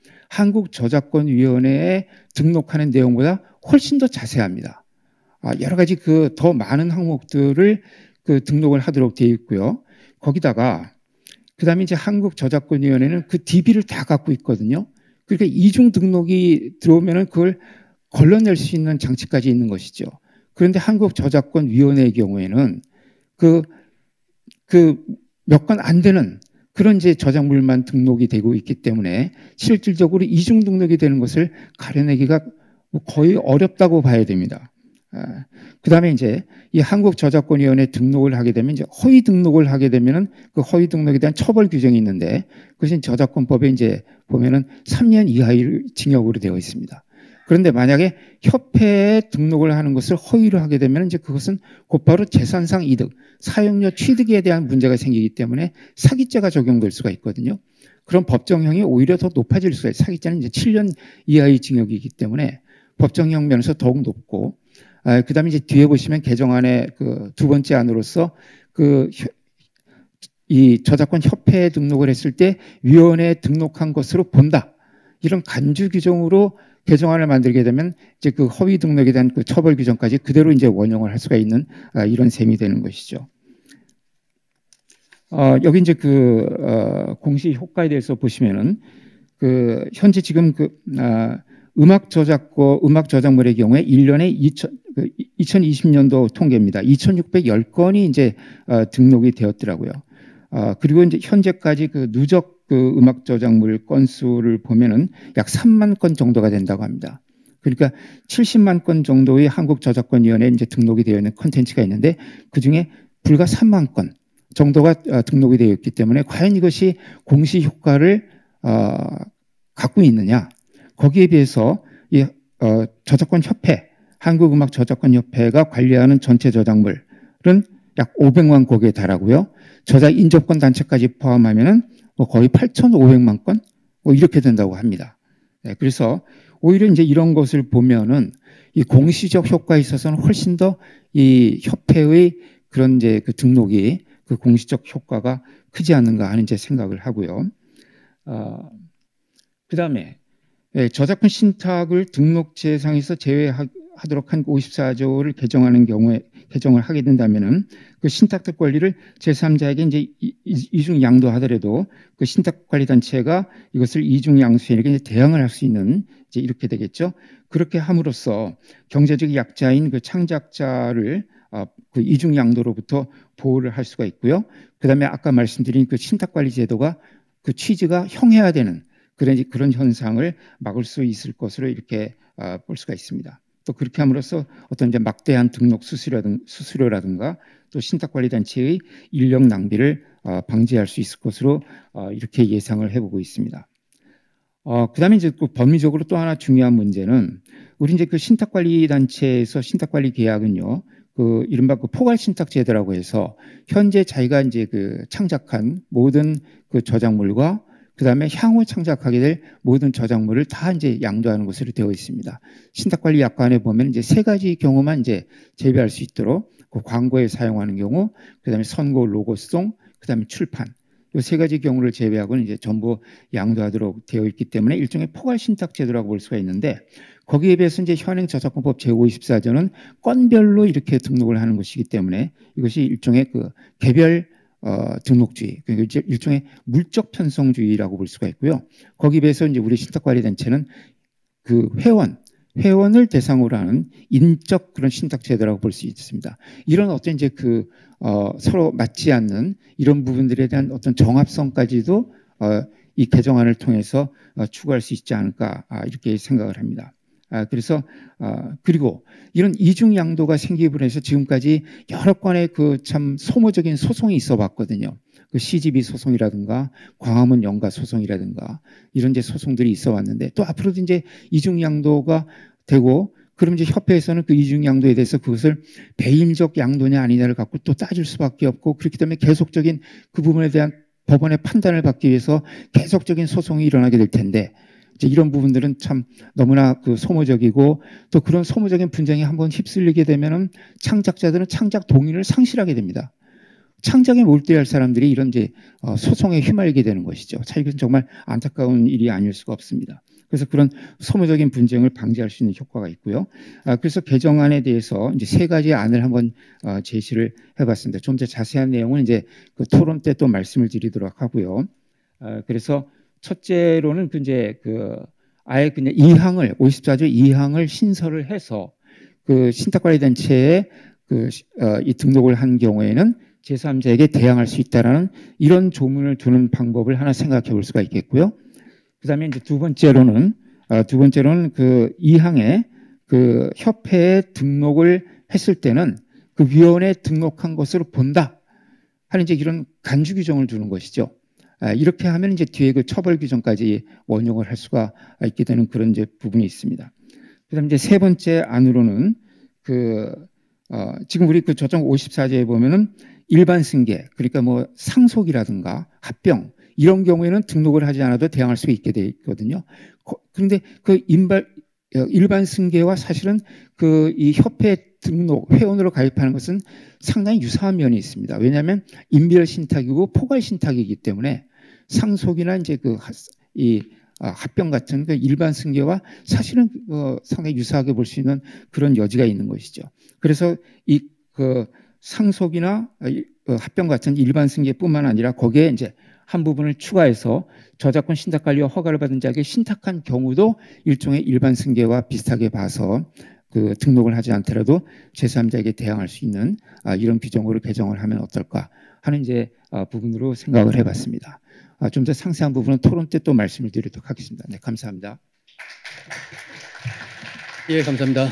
한국저작권위원회에 등록하는 내용보다 훨씬 더 자세합니다. 아, 여러 가지 그 더 많은 항목들을 그 등록을 하도록 되어 있고요. 거기다가 그다음에 이제 한국저작권위원회는 그 디비를 다 갖고 있거든요. 그러니까 이중 등록이 들어오면은 그걸 걸러낼 수 있는 장치까지 있는 것이죠. 그런데 한국저작권위원회의 경우에는 그, 그 몇 건 안 되는 그런 이제 저작물만 등록이 되고 있기 때문에 실질적으로 이중 등록이 되는 것을 가려내기가 거의 어렵다고 봐야 됩니다. 아, 그 다음에 이제 이 한국저작권위원회 등록을 하게 되면 이제 허위 등록을 하게 되면은 그 허위 등록에 대한 처벌 규정이 있는데 그것이 저작권법에 이제 보면은 삼 년 이하의 징역으로 되어 있습니다. 그런데 만약에 협회에 등록을 하는 것을 허위로 하게 되면 이제 그것은 곧바로 재산상 이득, 사용료 취득에 대한 문제가 생기기 때문에 사기죄가 적용될 수가 있거든요. 그런 법정형이 오히려 더 높아질 수가 있어요. 사기죄는 이제 칠 년 이하의 징역이기 때문에 법정형 면에서 더욱 높고, 아, 그 다음에 이제 뒤에 보시면 개정안의 그 두 번째 안으로서 그 이 저작권 협회에 등록을 했을 때 위원회에 등록한 것으로 본다. 이런 간주 규정으로 개정안을 만들게 되면 이제 그 허위 등록에 대한 그 처벌 규정까지 그대로 이제 원용을 할 수가 있는 아, 이런 셈이 되는 것이죠. 어, 여기 이제 그 어, 공시 효과에 대해서 보시면은 그 현재 지금 그 아, 음악 저작권 음악 저작물의 경우에 일 년에 그 이천이십 년도 통계입니다. 이천육백십 건이 이제 어, 등록이 되었더라고요. 어, 그리고 이제 현재까지 그 누적 그 음악 저작물 건수를 보면은 약 삼만 건 정도가 된다고 합니다. 그러니까 칠십만 건 정도의 한국저작권위원회에 이제 등록이 되어 있는 콘텐츠가 있는데 그 중에 불과 삼만 건 정도가 어, 등록이 되어 있기 때문에 과연 이것이 공시 효과를 어, 갖고 있느냐? 거기에 비해서 이 어, 저작권 협회, 한국음악저작권협회가 관리하는 전체 저작물은 약 오백만 곡에 달하고요. 저작 인접권 단체까지 포함하면은 뭐 거의 팔천오백만 건 뭐 이렇게 된다고 합니다. 네, 그래서 오히려 이제 이런 것을 보면은 이 공시적 효과에 있어서는 훨씬 더 이 협회의 그런 이제 그 등록이 그 공시적 효과가 크지 않는가 하는 이제 생각을 하고요. 어, 그 다음에 예, 저작권 신탁을 등록제상에서 제외하도록 한 오십사 조를 개정하는 경우에 개정을 하게 된다면은 그 신탁 권리를 제삼자에게 이제 이중 양도하더라도 그 신탁 관리 단체가 이것을 이중 양수인에게 이제 대항을 할 수 있는 이제 이렇게 되겠죠. 그렇게 함으로써 경제적 약자인 그 창작자를 어, 그 이중 양도로부터 보호를 할 수가 있고요. 그다음에 아까 말씀드린 그 신탁 관리 제도가 그 취지가 형해화되는 그런 그런 현상을 막을 수 있을 것으로 이렇게 어, 볼 수가 있습니다. 또 그렇게 함으로써 어떤 이제 막대한 등록 수수료라든, 수수료라든가 또 신탁관리단체의 인력 낭비를 어, 방지할 수 있을 것으로 어, 이렇게 예상을 해보고 있습니다. 어, 그 다음에 이제 그 법리적으로 또 하나 중요한 문제는 우리 이제 그 신탁관리단체에서 신탁관리 계약은요, 그 이른바 그 포괄신탁제도라고 해서 현재 자기가 이제 그 창작한 모든 그 저작물과 그 다음에 향후 창작하게 될 모든 저작물을 다 이제 양도하는 것으로 되어 있습니다. 신탁관리 약관에 보면 이제 세 가지 경우만 이제 제외할 수 있도록 그 광고에 사용하는 경우, 그 다음에 선고 로고송, 그 다음에 출판. 이 세 가지 경우를 제외하고는 이제 전부 양도하도록 되어 있기 때문에 일종의 포괄신탁제도라고 볼 수가 있는데 거기에 비해서 이제 현행 저작권법 제오십사 조는 건별로 이렇게 등록을 하는 것이기 때문에 이것이 일종의 그 개별 어, 등록주의, 그러니까 이제 일종의 물적 편성주의라고 볼 수가 있고요. 거기에 비해서 이제 우리 신탁관리단체는 그 회원, 회원을 대상으로 하는 인적 그런 신탁제도라고 볼 수 있습니다. 이런 어떤 이제 그 어, 서로 맞지 않는 이런 부분들에 대한 어떤 정합성까지도 어, 이 개정안을 통해서 어, 추구할 수 있지 않을까 아, 이렇게 생각을 합니다. 아, 그래서 아, 그리고 이런 이중양도가 생기고 해서 지금까지 여러 건의 그 참 소모적인 소송이 있어봤거든요. 그 씨지비 소송이라든가 광화문 연가 소송이라든가 이런 이제 소송들이 있어왔는데 또 앞으로도 이제 이중양도가 되고 그럼 이제 협회에서는 그 이중양도에 대해서 그것을 배임적 양도냐 아니냐를 갖고 또 따질 수밖에 없고 그렇기 때문에 계속적인 그 부분에 대한 법원의 판단을 받기 위해서 계속적인 소송이 일어나게 될 텐데 이제 이런 부분들은 참 너무나 그 소모적이고 또 그런 소모적인 분쟁에 한번 휩쓸리게 되면은 창작자들은 창작 동의를 상실하게 됩니다. 창작에 몰두할 사람들이 이런 이제 어, 소송에 휘말리게 되는 것이죠. 참 이건 정말 안타까운 일이 아닐 수가 없습니다. 그래서 그런 소모적인 분쟁을 방지할 수 있는 효과가 있고요. 아, 그래서 개정안에 대해서 이제 세 가지 안을 한번 어, 제시를 해봤습니다. 좀 더 자세한 내용은 이제 그 토론 때 또 말씀을 드리도록 하고요. 아, 그래서 첫째로는 그 이제 그 아예 그냥 이 항을 오십사 조 이 항을 신설을 해서 그 신탁관리단체에 그 어, 이 등록을 한 경우에는 제삼자에게 대항할 수 있다라는 이런 조문을 두는 방법을 하나 생각해 볼 수가 있겠고요. 그다음에 이제 두 번째로는 어, 두 번째로는 그 이 항에 그 협회에 등록을 했을 때는 그 위원회에 등록한 것으로 본다 하는 이제 이런 간주 규정을 두는 것이죠. 아, 이렇게 하면 이제 뒤에 그 처벌 규정까지 원용을 할 수가 있게 되는 그런 이제 부분이 있습니다. 그다음 이제 세 번째 안으로는 그 어, 지금 우리 그 조정 오십사 조에 보면은 일반 승계 그러니까 뭐 상속이라든가 합병 이런 경우에는 등록을 하지 않아도 대항할 수 있게 돼 있거든요. 그런데 그 인발 일반 승계와 사실은 그 이 협회 등록 회원으로 가입하는 것은 상당히 유사한 면이 있습니다. 왜냐하면 인별 신탁이고 포괄 신탁이기 때문에 상속이나 이제 그 이 합병 같은 그 일반 승계와 사실은 어 상당히 유사하게 볼 수 있는 그런 여지가 있는 것이죠. 그래서 이 그 상속이나 합병 같은 일반 승계뿐만 아니라 거기에 이제 한 부분을 추가해서 저작권 신탁 관리와 허가를 받은 자에게 신탁한 경우도 일종의 일반 승계와 비슷하게 봐서 그 등록을 하지 않더라도 제삼자에게 대항할 수 있는 아, 이런 규정으로 개정을 하면 어떨까 하는 이제 아, 부분으로 생각을 해봤습니다. 아, 좀 더 상세한 부분은 토론 때 또 말씀을 드리도록 하겠습니다. 네, 감사합니다. 예, 감사합니다.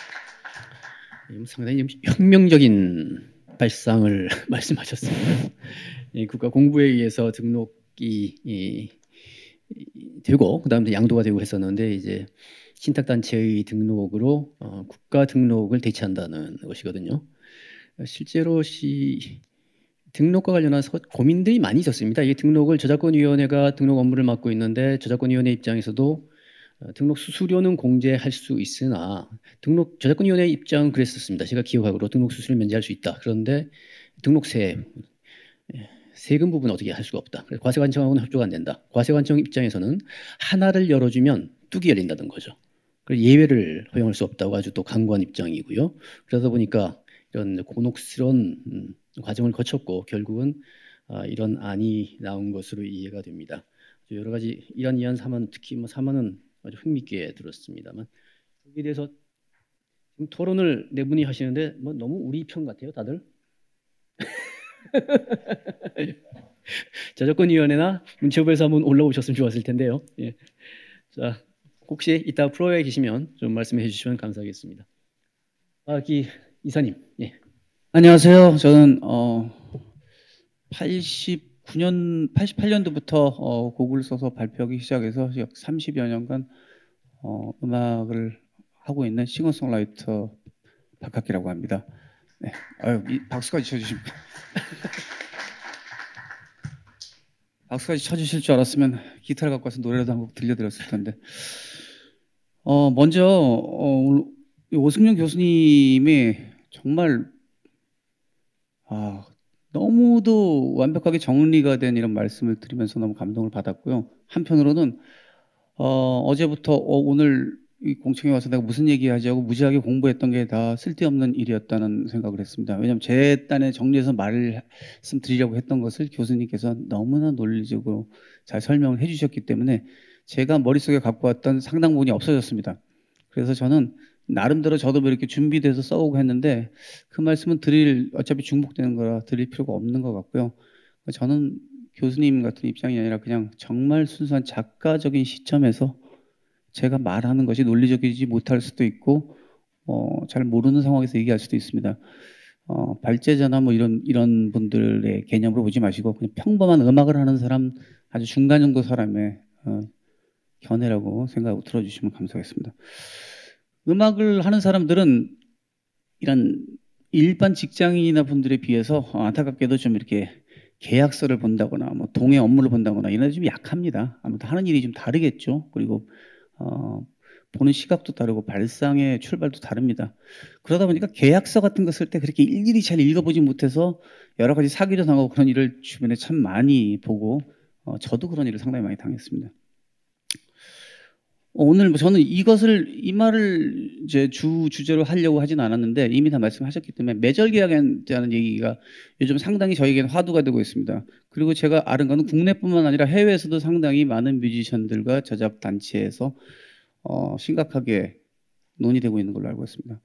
상당히 혁명적인 발상을 말씀하셨습니다. 예, 국가 공부에 의해서 등록이 이, 이, 되고 그다음에 양도가 되고 했었는데 이제 신탁단체의 등록으로 어, 국가 등록을 대체한다는 것이거든요. 실제로 시, 등록과 관련해서 고민들이 많이 있었습니다. 이 등록을 저작권위원회가 등록 업무를 맡고 있는데 저작권위원회 입장에서도 어, 등록 수수료는 공제할 수 있으나 등록 저작권위원회 입장은 그랬었습니다. 제가 기억하기로 등록 수수료 면제할 수 있다. 그런데 등록세 세금 부분 어떻게 할 수가 없다. 과세관청하고는 협조가 안 된다. 과세관청 입장에서는 하나를 열어주면 뚝이 열린다는 거죠. 그래서 예외를 허용할 수 없다고 아주 또 강구한 입장이고요. 그러다 보니까 이런 곤혹스러운 음, 과정을 거쳤고 결국은 아, 이런 안이 나온 것으로 이해가 됩니다. 여러 가지 이안, 이안, 삼안 특히 뭐 삼안은 아주 흥미있게 들었습니다만 여기에 대해서 지금 토론을 네 분이 하시는데 뭐 너무 우리 편 같아요, 다들. 저작권위원회나 문체부에서 한번 올라오셨으면 좋았을 텐데요. 예. 자, 혹시 이따 프로에 계시면 좀 말씀해 주시면 감사하겠습니다. 아, 기 이사님. 예. 안녕하세요. 저는 어, 팔십구 년, 팔십팔 년도부터 어, 곡을 써서 발표하기 시작해서 약 삼십여 년간 어, 음악을 하고 있는 싱어송라이터 박학기라고 합니다. 네. 아유, 이 박수까지 쳐주시면 박수까지 쳐주실 줄 알았으면 기타를 갖고 와서 노래라도 한 곡 들려드렸을 텐데. 어, 먼저 어, 오승윤 교수님이 정말 아, 너무도 완벽하게 정리가 된 이런 말씀을 드리면서 너무 감동을 받았고요. 한편으로는 어, 어제부터 어, 오늘 이 공청회 와서 내가 무슨 얘기하지 하고 무지하게 공부했던 게 다 쓸데없는 일이었다는 생각을 했습니다. 왜냐하면 제 딴에 정리해서 말씀드리려고 했던 것을 교수님께서 너무나 논리적으로 잘 설명을 해주셨기 때문에 제가 머릿속에 갖고 왔던 상당 부분이 없어졌습니다. 그래서 저는 나름대로 저도 뭐 이렇게 준비돼서 써오고 했는데 그 말씀은 드릴 어차피 중복되는 거라 드릴 필요가 없는 것 같고요. 저는 교수님 같은 입장이 아니라 그냥 정말 순수한 작가적인 시점에서 제가 말하는 것이 논리적이지 못할 수도 있고 어, 잘 모르는 상황에서 얘기할 수도 있습니다. 어, 발제자나 뭐 이런 이런 분들의 개념으로 보지 마시고 그냥 평범한 음악을 하는 사람 아주 중간 정도 사람의 어, 견해라고 생각하고 들어주시면 감사하겠습니다. 음악을 하는 사람들은 이런 일반 직장인이나 분들에 비해서 어, 안타깝게도 좀 이렇게 계약서를 본다거나 뭐 동의 업무를 본다거나 이런 데 좀 약합니다. 아무튼 하는 일이 좀 다르겠죠. 그리고 어, 보는 시각도 다르고 발상의 출발도 다릅니다. 그러다 보니까 계약서 같은 거 쓸 때 그렇게 일일이 잘 읽어보지 못해서 여러 가지 사기도 당하고 그런 일을 주변에 참 많이 보고 어, 저도 그런 일을 상당히 많이 당했습니다. 오늘 뭐 저는 이것을 이 말을 이제 주 주제로 하려고 하진 않았는데 이미 다 말씀하셨기 때문에 매절 계약에 대한 얘기가 요즘 상당히 저에게는 화두가 되고 있습니다. 그리고 제가 아는 거는 국내뿐만 아니라 해외에서도 상당히 많은 뮤지션들과 저작 단체에서 어, 심각하게 논의되고 있는 걸로 알고 있습니다.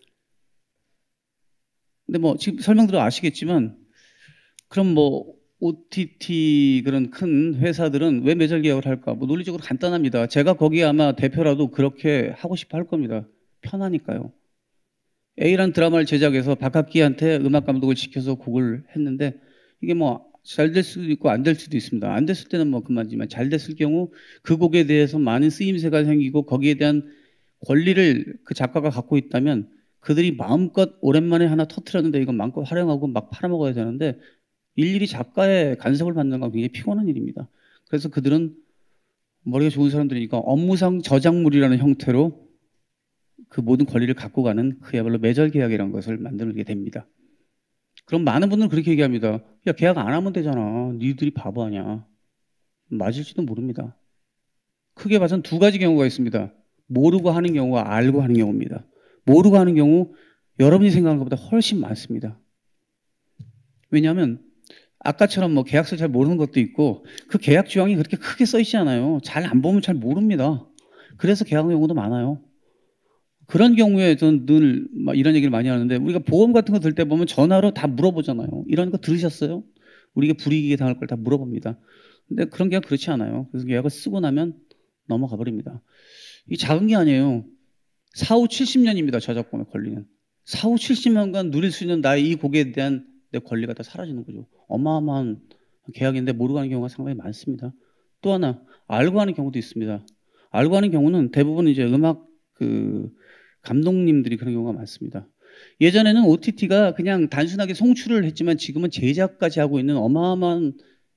근데 뭐 지금 설명들어 아시겠지만 그럼 뭐 오티티 그런 큰 회사들은 왜 매절 계약을 할까? 뭐 논리적으로 간단합니다. 제가 거기 아마 대표라도 그렇게 하고 싶어 할 겁니다. 편하니까요. A라는 드라마를 제작해서 박학기한테 음악 감독을 시켜서 곡을 했는데 이게 뭐 잘 될 수도 있고 안 될 수도 있습니다. 안 됐을 때는 뭐 그만이지만 잘 됐을 경우 그 곡에 대해서 많은 쓰임새가 생기고 거기에 대한 권리를 그 작가가 갖고 있다면 그들이 마음껏 오랜만에 하나 터트렸는데 이거 마음껏 활용하고 막 팔아먹어야 되는데 일일이 작가의 간섭을 받는 건 굉장히 피곤한 일입니다. 그래서 그들은 머리가 좋은 사람들이니까 업무상 저작물이라는 형태로 그 모든 권리를 갖고 가는 그야말로 매절 계약이라는 것을 만들게 됩니다. 그럼 많은 분들은 그렇게 얘기합니다. 야, 계약 안 하면 되잖아. 니들이 바보 아니야. 맞을지도 모릅니다. 크게 봐서는 두 가지 경우가 있습니다. 모르고 하는 경우와 알고 하는 경우입니다. 모르고 하는 경우 여러분이 생각하는 것보다 훨씬 많습니다. 왜냐하면 아까처럼 뭐 계약서 잘 모르는 것도 있고 그 계약 조항이 그렇게 크게 써 있지 않아요. 잘 안 보면 잘 모릅니다. 그래서 계약 경우도 많아요. 그런 경우에 저는 늘 이런 얘기를 많이 하는데 우리가 보험 같은 거 들 때 보면 전화로 다 물어보잖아요. 이런 거 들으셨어요? 우리가 불이익에 당할 걸 다 물어봅니다. 근데 그런 계약 그렇지 않아요. 그래서 계약을 쓰고 나면 넘어가 버립니다. 이 작은 게 아니에요. 사후 칠십 년입니다. 저작권의 권리는. 사후 칠십 년간 누릴 수 있는 나의 이 곡에 대한 내 권리가 다 사라지는 거죠. 어마어마한 계약인데 모르고 하는 경우가 상당히 많습니다. 또 하나 알고 하는 경우도 있습니다. 알고 하는 경우는 대부분 이제 음악 그 감독님들이 그런 경우가 많습니다. 예전에는 오티티가 그냥 단순하게 송출을 했지만 지금은 제작까지 하고 있는 어마어마한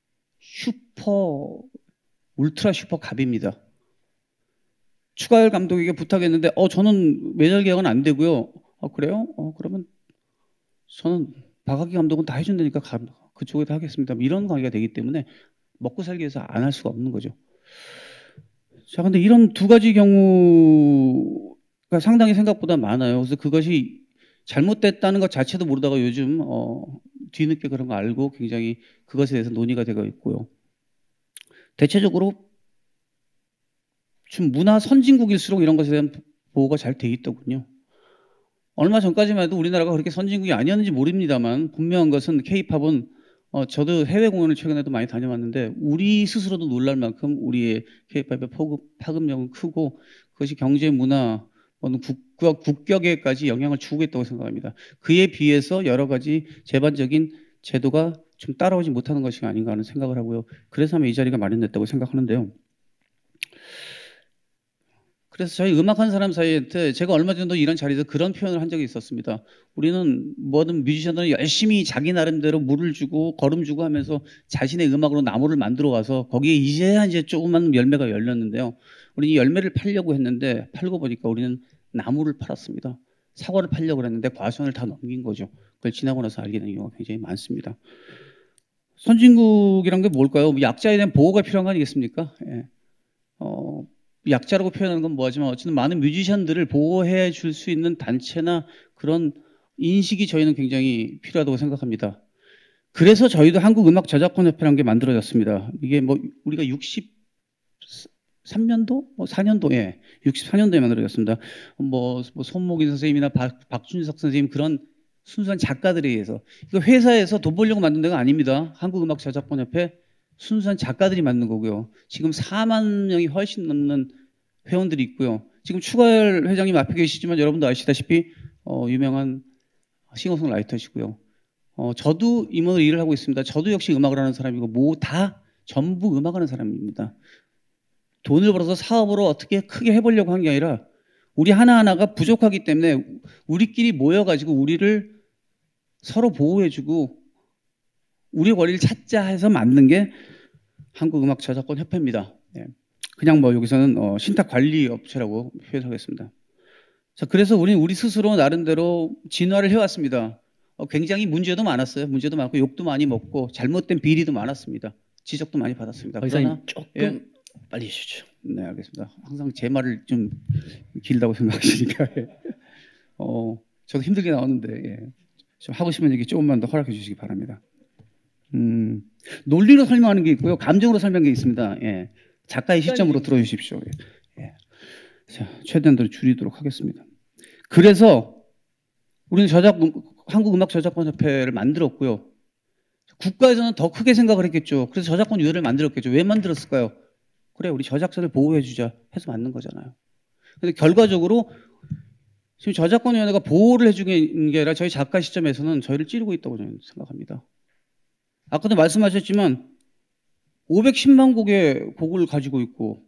슈퍼 울트라 슈퍼 갑입니다. 추가열 감독에게 부탁했는데 어 저는 매절 계약은 안 되고요. 어 그래요? 어 그러면 저는 박학기 감독은 다 해준다니까 가, 그쪽에다 하겠습니다. 이런 관계가 되기 때문에 먹고 살기 위해서 안 할 수가 없는 거죠. 자, 근데 이런 두 가지 경우가 상당히 생각보다 많아요. 그래서 그것이 잘못됐다는 것 자체도 모르다가 요즘 어, 뒤늦게 그런 거 알고 굉장히 그것에 대해서 논의가 되고 있고요. 대체적으로 좀 문화 선진국일수록 이런 것에 대한 보호가 잘 돼 있더군요. 얼마 전까지만 해도 우리나라가 그렇게 선진국이 아니었는지 모릅니다만 분명한 것은 케이팝은 어, 저도 해외 공연을 최근에도 많이 다녀왔는데 우리 스스로도 놀랄 만큼 우리의 케이팝의 파급력은 크고 그것이 경제, 문화, 국가, 국격에까지 영향을 주고 있다고 생각합니다. 그에 비해서 여러 가지 제반적인 제도가 좀 따라오지 못하는 것이 아닌가 하는 생각을 하고요. 그래서 아마 이 자리가 마련됐다고 생각하는데요. 그래서 저희 음악하는 사람 사이한테 제가 얼마 전도 이런 자리에서 그런 표현을 한 적이 있었습니다. 우리는 뭐든 뮤지션들은 열심히 자기 나름대로 물을 주고 거름 주고 하면서 자신의 음악으로 나무를 만들어 와서 거기에 이제야 이제 조그만 열매가 열렸는데요. 우리 이 열매를 팔려고 했는데 팔고 보니까 우리는 나무를 팔았습니다. 사과를 팔려고 했는데 과수원을 다 넘긴 거죠. 그걸 지나고 나서 알게 된 경우가 굉장히 많습니다. 선진국이란 게 뭘까요? 약자에 대한 보호가 필요한 거 아니겠습니까? 예. 어, 약자라고 표현하는 건 뭐하지만 어쨌든 많은 뮤지션들을 보호해 줄 수 있는 단체나 그런 인식이 저희는 굉장히 필요하다고 생각합니다. 그래서 저희도 한국음악저작권협회라는 게 만들어졌습니다. 이게 뭐 우리가 육십삼 년도? 뭐 사 년도에, 육십사 년도에 만들어졌습니다. 뭐, 뭐 손목인 선생님이나 박, 박준석 선생님 그런 순수한 작가들에 의해서. 이거 회사에서 돈 벌려고 만든 데가 아닙니다. 한국음악저작권협회 순수한 작가들이 만든 거고요. 지금 사만 명이 훨씬 넘는 회원들이 있고요. 지금 추가열 회장님 앞에 계시지만 여러분도 아시다시피 어, 유명한 싱어송라이터시고요. 어, 저도 임원으로 일을 하고 있습니다. 저도 역시 음악을 하는 사람이고 뭐 다 전부 음악하는 사람입니다. 돈을 벌어서 사업으로 어떻게 크게 해보려고 한 게 아니라 우리 하나하나가 부족하기 때문에 우리끼리 모여가지고 우리를 서로 보호해주고 우리 권리를 찾자 해서 만든 게 한국음악저작권협회입니다. 예. 그냥 뭐 여기서는 어, 신탁관리업체라고 표현하겠습니다. 자, 그래서 우리는 우리 스스로 나름대로 진화를 해왔습니다. 어, 굉장히 문제도 많았어요. 문제도 많고 욕도 많이 먹고 잘못된 비리도 많았습니다. 지적도 많이 받았습니다. 박사님 조금 예. 빨리 해주시죠. 네, 알겠습니다. 항상 제 말을 좀 길다고 생각하시니까 예. 어, 저도 힘들게 나왔는데 예. 좀 하고 싶은 얘기 조금만 더 허락해 주시기 바랍니다. 음, 논리로 설명하는 게 있고요. 감정으로 설명하는 게 있습니다. 예. 작가의 시점으로 들어주십시오. 예. 예. 자, 최대한 더 줄이도록 하겠습니다. 그래서 우리는 저작, 한국음악저작권협회를 만들었고요. 국가에서는 더 크게 생각을 했겠죠. 그래서 저작권위원회를 만들었겠죠. 왜 만들었을까요? 그래, 우리 저작자를 보호해주자 해서 만든 거잖아요. 근데 결과적으로 지금 저작권위원회가 보호를 해주는 게 아니라 저희 작가 시점에서는 저희를 찌르고 있다고 저는 생각합니다. 아까도 말씀하셨지만 오백십만 곡의 곡을 가지고 있고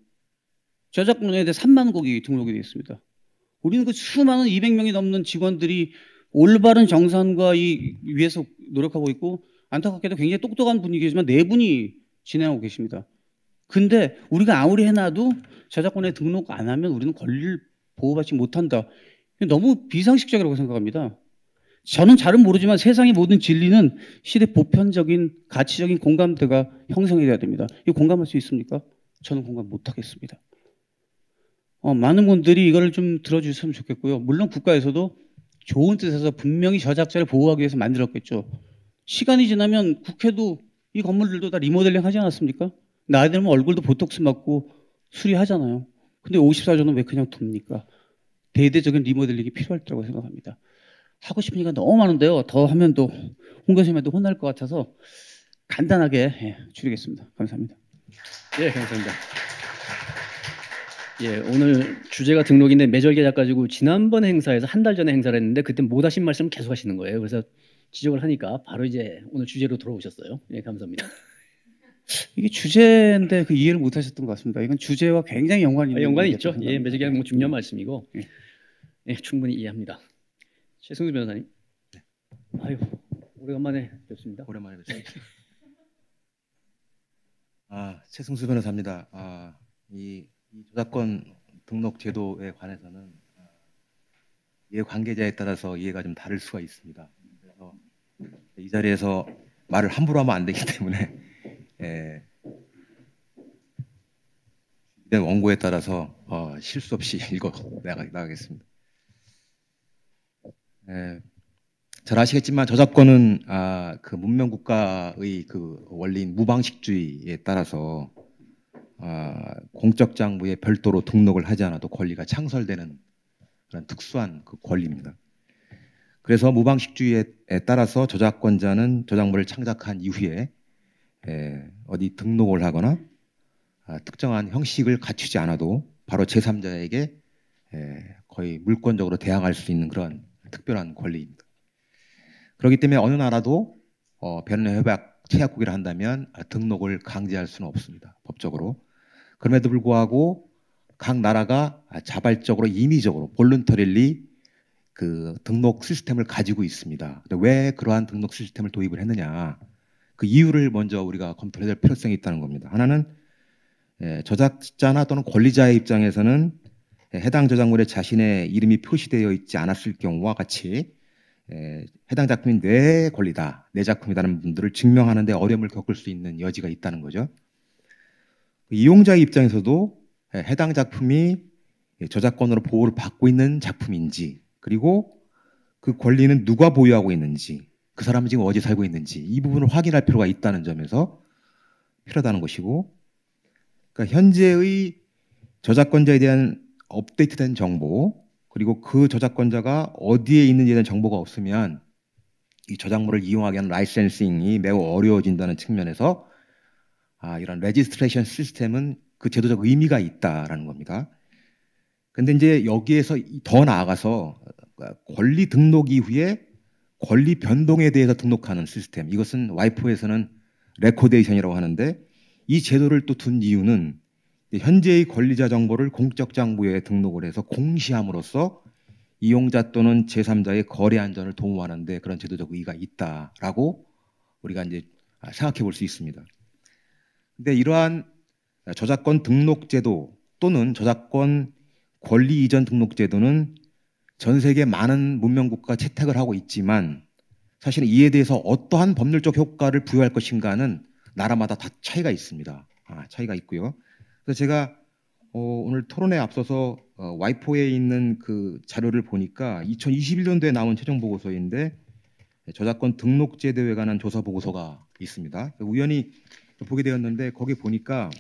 저작권에 대해 삼만 곡이 등록이 되어 있습니다. 우리는 그 수많은 이백 명이 넘는 직원들이 올바른 정산과 이 위해서 노력하고 있고 안타깝게도 굉장히 똑똑한 분위기지만 네 분이 진행하고 계십니다. 근데 우리가 아무리 해놔도 저작권에 등록 안 하면 우리는 권리를 보호받지 못한다. 너무 비상식적이라고 생각합니다. 저는 잘은 모르지만 세상의 모든 진리는 시대 보편적인 가치적인 공감대가 형성이 돼야 됩니다. 이거 공감할 수 있습니까? 저는 공감 못하겠습니다. 어, 많은 분들이 이거를 좀 들어주셨으면 좋겠고요. 물론 국가에서도 좋은 뜻에서 분명히 저작자를 보호하기 위해서 만들었겠죠. 시간이 지나면 국회도 이 건물들도 다 리모델링 하지 않았습니까? 나이 들면 얼굴도 보톡스 맞고 수리하잖아요. 근데 오십사 조는 왜 그냥 둡니까? 대대적인 리모델링이 필요할 거라고 생각합니다. 하고 싶은 얘기가 너무 많은데요. 더 하면 또 홍 교수님한테 혼날 것 같아서 간단하게 예, 줄이겠습니다. 감사합니다. 네, 감사합니다. 예, 오늘 주제가 등록인데 매절 계약 가지고 지난번 행사에서 한 달 전에 행사를 했는데 그때 못 하신 말씀 계속 하시는 거예요. 그래서 지적을 하니까 바로 이제 오늘 주제로 돌아오셨어요. 예, 감사합니다. 이게 주제인데 그 이해를 못 하셨던 것 같습니다. 이건 주제와 굉장히 연관이 있는 아, 연관이 있죠. 예, 매절 계약 뭐 중요한 말씀이고 예. 예, 충분히 이해합니다. 최승수 변호사님. 네. 아유, 오래간만에 뵙습니다. 오랜만에 뵙습니다. 아, 최승수 변호사입니다. 아, 이, 이 저작권 등록 제도에 관해서는 아, 이해 관계자에 따라서 이해가 좀 다를 수가 있습니다. 그래서 이 자리에서 말을 함부로 하면 안 되기 때문에 예, 원고에 따라서 어, 실수 없이 읽어 나가, 나가겠습니다. 예, 잘 아시겠지만 저작권은 아, 그 문명 국가의 그 원리인 무방식주의에 따라서 아, 공적 장부에 별도로 등록을 하지 않아도 권리가 창설되는 그런 특수한 그 권리입니다. 그래서 무방식주의에 따라서 저작권자는 저작물을 창작한 이후에 에, 어디 등록을 하거나 아, 특정한 형식을 갖추지 않아도 바로 제삼자에게 에, 거의 물권적으로 대항할 수 있는 그런 특별한 권리입니다. 그렇기 때문에 어느 나라도 어, 변협약 체약국이라 한다면 아, 등록을 강제할 수는 없습니다. 법적으로. 그럼에도 불구하고 각 나라가 자발적으로 임의적으로 볼런터릴리 그 등록 시스템을 가지고 있습니다. 왜 그러한 등록 시스템을 도입을 했느냐? 그 이유를 먼저 우리가 검토해야 될 필요성이 있다는 겁니다. 하나는 예, 저작자나 또는 권리자의 입장에서는 해당 저작물에 자신의 이름이 표시되어 있지 않았을 경우와 같이 에, 해당 작품이 내 권리다, 내 작품이라는 분들을 증명하는 데 어려움을 겪을 수 있는 여지가 있다는 거죠. 이용자의 입장에서도 해당 작품이 저작권으로 보호를 받고 있는 작품인지, 그리고 그 권리는 누가 보유하고 있는지, 그 사람은 지금 어디 살고 있는지 이 부분을 확인할 필요가 있다는 점에서 필요하다는 것이고, 그러니까 현재의 저작권자에 대한 업데이트된 정보, 그리고 그 저작권자가 어디에 있는지에 대한 정보가 없으면 이 저작물을 이용하게 하는 라이센싱이 매우 어려워진다는 측면에서 아, 이런 레지스트레이션 시스템은 그 제도적 의미가 있다라는 겁니다. 근데 이제 여기에서 더 나아가서 권리 등록 이후에 권리 변동에 대해서 등록하는 시스템, 이것은 와이포에서는 레코데이션이라고 하는데, 이 제도를 또 둔 이유는 현재의 권리자 정보를 공적 장부에 등록을 해서 공시함으로써 이용자 또는 제삼자의 거래 안전을 도모하는 데 그런 제도적 의의가 있다라고 우리가 이제 생각해 볼 수 있습니다. 근데 이러한 저작권 등록 제도 또는 저작권 권리 이전 등록 제도는 전 세계 많은 문명 국가가 채택을 하고 있지만, 사실은 이에 대해서 어떠한 법률적 효과를 부여할 것인가는 나라마다 다 차이가 있습니다. 아, 차이가 있고요. 그래서 제가 어, 오늘 토론에 앞서서 어, 와이포에 있는 그 자료를 보니까 이천이십일 년도에 나온 최종 보고서인데, 저작권 등록 제도에 관한 조사 보고서가 있습니다. 우연히 보게 되었는데, 거기 보니까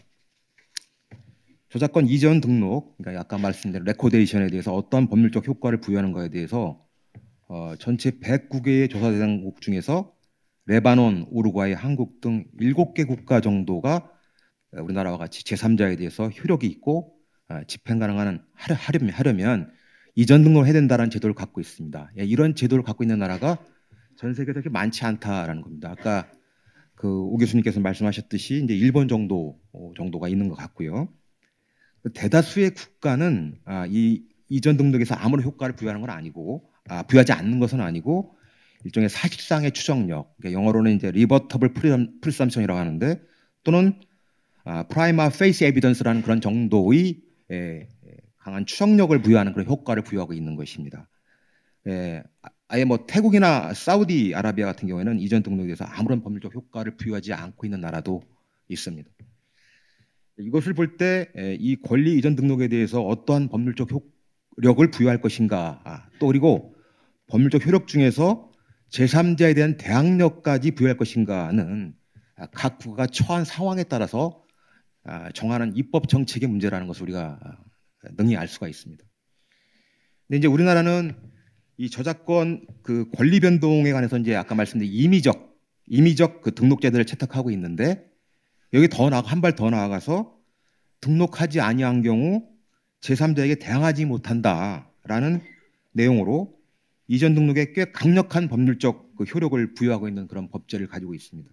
저작권 이전 등록, 그러니까 아까 말씀드린 레코데이션에 대해서 어떠한 법률적 효과를 부여하는 것에 대해서 어, 전체 백구 개의 조사 대상국 중에서 레바논, 우루과이, 한국 등 일곱 개 국가 정도가 우리나라와 같이 제삼자에 대해서 효력이 있고 어, 집행 가능한 하려, 하려면, 하려면 이전 등록을 해야 된다는 제도를 갖고 있습니다. 예, 이런 제도를 갖고 있는 나라가 전 세계에 그렇게 많지 않다라는 겁니다. 아까 그 오 교수님께서 말씀하셨듯이 이제 일본 정도 어, 정도가 있는 것 같고요. 대다수의 국가는 아, 이 이전 등록에서 아무런 효과를 부여하는 건 아니고, 아, 부여하지 않는 것은 아니고 일종의 사실상의 추정력, 그러니까 영어로는 이제 리버터블 프리썸션이라고 하는데, 또는 아, 프라이마 페이스 에비던스라는 그런 정도의 에, 강한 추정력을 부여하는 그런 효과를 부여하고 있는 것입니다. 에, 아예 뭐 태국이나 사우디아라비아 같은 경우에는 이전 등록에 대해서 아무런 법률적 효과를 부여하지 않고 있는 나라도 있습니다. 이것을 볼 때 이 권리 이전 등록에 대해서 어떠한 법률적 효력을 부여할 것인가, 아, 또 그리고 법률적 효력 중에서 제삼자에 대한 대항력까지 부여할 것인가는 각 국가가 처한 상황에 따라서 정하는 입법 정책의 문제라는 것을 우리가 능히 알 수가 있습니다. 근데 이제 우리나라는 이 저작권 그 권리 변동에 관해서 이제 아까 말씀드린 임의적 임의적 그 등록 제도를 채택하고 있는데, 여기 더 나아 한 발 더 나아가서 등록하지 아니한 경우 제삼자에게 대항하지 못한다라는 내용으로 이전 등록에 꽤 강력한 법률적 그 효력을 부여하고 있는 그런 법제를 가지고 있습니다.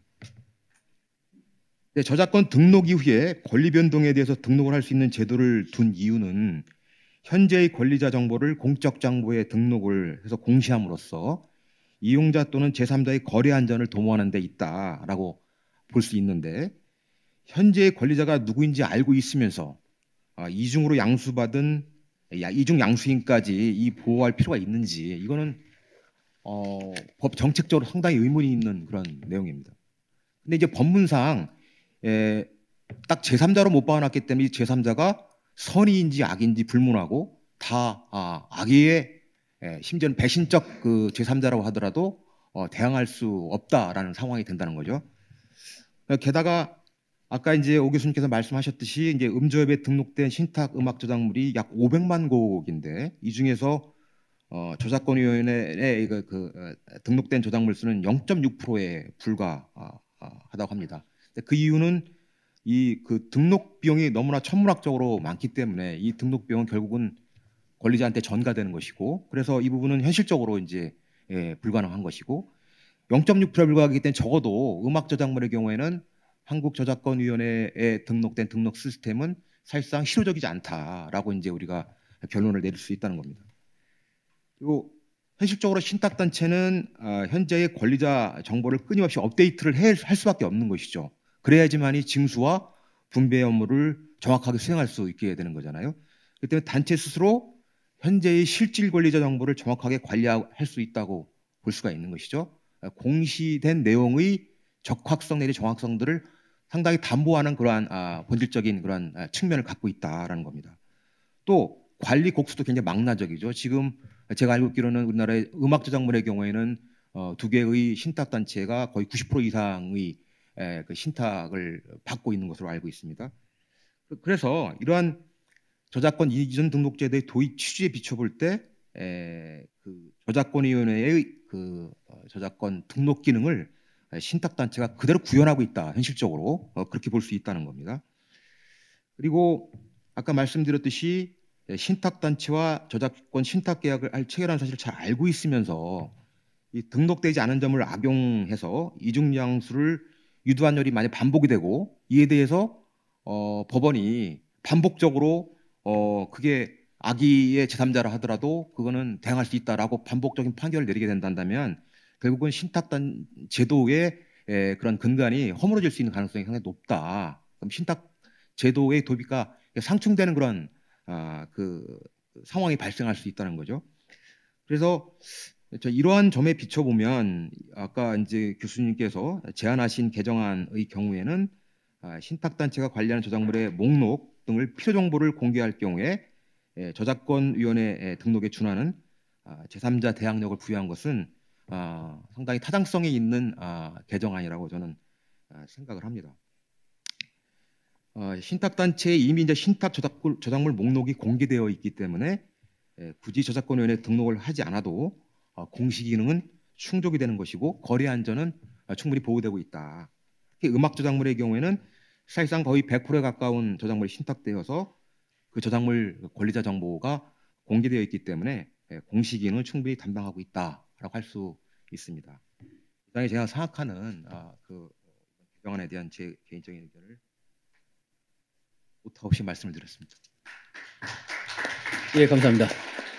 저작권 등록 이후에 권리 변동에 대해서 등록을 할 수 있는 제도를 둔 이유는 현재의 권리자 정보를 공적 장부에 등록을 해서 공시함으로써 이용자 또는 제삼자의 거래 안전을 도모하는 데 있다라고 볼 수 있는데, 현재의 권리자가 누구인지 알고 있으면서 아, 이중으로 양수받은 이중 양수인까지 이 보호할 필요가 있는지, 이거는 어, 법 정책적으로 상당히 의문이 있는 그런 내용입니다. 근데 이제 법문상 에, 딱 제삼자로 못 박아놨기 때문에 이 제삼자가 선의인지 악인지 불문하고 다 아, 악의에 에, 심지어는 배신적 그 제삼자라고 하더라도 어, 대항할 수 없다라는 상황이 된다는 거죠. 게다가 아까 이제 오 교수님께서 말씀하셨듯이 이제 음조협에 등록된 신탁 음악 저작물이 약 오백만 곡인데, 이 중에서 어, 저작권위원회에 그, 그 어, 등록된 저작물 수는 영 점 육 퍼센트에 불과하다고 합니다. 그 이유는 이 그 등록 비용이 너무나 천문학적으로 많기 때문에 이 등록 비용은 결국은 권리자한테 전가되는 것이고, 그래서 이 부분은 현실적으로 이제 예, 불가능한 것이고, 영 점 육 퍼센트에 불과하기 때문에 적어도 음악 저작물의 경우에는 한국저작권위원회에 등록된 등록 시스템은 사실상 실효적이지 않다라고 이제 우리가 결론을 내릴 수 있다는 겁니다. 그리고 현실적으로 신탁단체는 현재의 권리자 정보를 끊임없이 업데이트를 할 수밖에 없는 것이죠. 그래야지만이 징수와 분배 업무를 정확하게 수행할 수 있게 되는 거잖아요. 그렇기 때문에 단체 스스로 현재의 실질 권리자 정보를 정확하게 관리할 수 있다고 볼 수가 있는 것이죠. 공시된 내용의 적확성 내지 정확성들을 상당히 담보하는 그러한 아, 본질적인 그러한 아, 측면을 갖고 있다라는 겁니다. 또 관리 곡수도 굉장히 망라적이죠. 지금 제가 알고 있기로는 우리나라의 음악 저작물의 경우에는 어, 두 개의 신탁 단체가 거의 구십 퍼센트 이상의 에, 그 신탁을 받고 있는 것으로 알고 있습니다. 그- 그래서 이러한 저작권 이전 등록제도의 도입 취지에 비춰볼 때 에, 그 저작권위원회의 그 어, 저작권 등록 기능을 신탁 단체가 그대로 구현하고 있다. 현실적으로 어, 그렇게 볼 수 있다는 겁니다. 그리고 아까 말씀드렸듯이 신탁 단체와 저작권 신탁 계약을 할 체결한 사실을 잘 알고 있으면서 이 등록되지 않은 점을 악용해서 이중양수를 유도한 일이 많이 반복이 되고 이에 대해서 어, 법원이 반복적으로 어, 그게 악의의 제삼자라 하더라도 그거는 대항할 수 있다라고 반복적인 판결을 내리게 된다면 결국은 신탁단 제도의 에, 그런 근간이 허물어질 수 있는 가능성이 상당히 높다. 그럼 신탁 제도의 도입과 상충되는 그런 아, 그 상황이 발생할 수 있다는 거죠. 그래서 저 이러한 점에 비춰보면 아까 이제 교수님께서 제안하신 개정안의 경우에는 아, 신탁단체가 관리하는 저작물의 목록 등을 필요 정보를 공개할 경우에 에, 저작권위원회 등록에 준하는 아, 제삼자 대항력을 부여한 것은 아, 상당히 타당성이 있는 아, 개정안이라고 저는 아, 생각을 합니다. 어, 신탁단체에 이미 이제 신탁 저작물, 저작물 목록이 공개되어 있기 때문에 에, 굳이 저작권위원회 등록을 하지 않아도 어, 공시 기능은 충족이 되는 것이고 거래 안전은 어, 충분히 보호되고 있다. 특히 음악 저작물의 경우에는 사실상 거의 백 퍼센트에 가까운 저작물이 신탁되어서 그 저작물 권리자 정보가 공개되어 있기 때문에 에, 공시 기능을 충분히 담당하고 있다라고 할 수 있습니다. 이상이 제가 생각하는 아, 그 개정안에 대한 제 개인적인 의견을 오타 없이 말씀을 드렸습니다. 예, 감사합니다.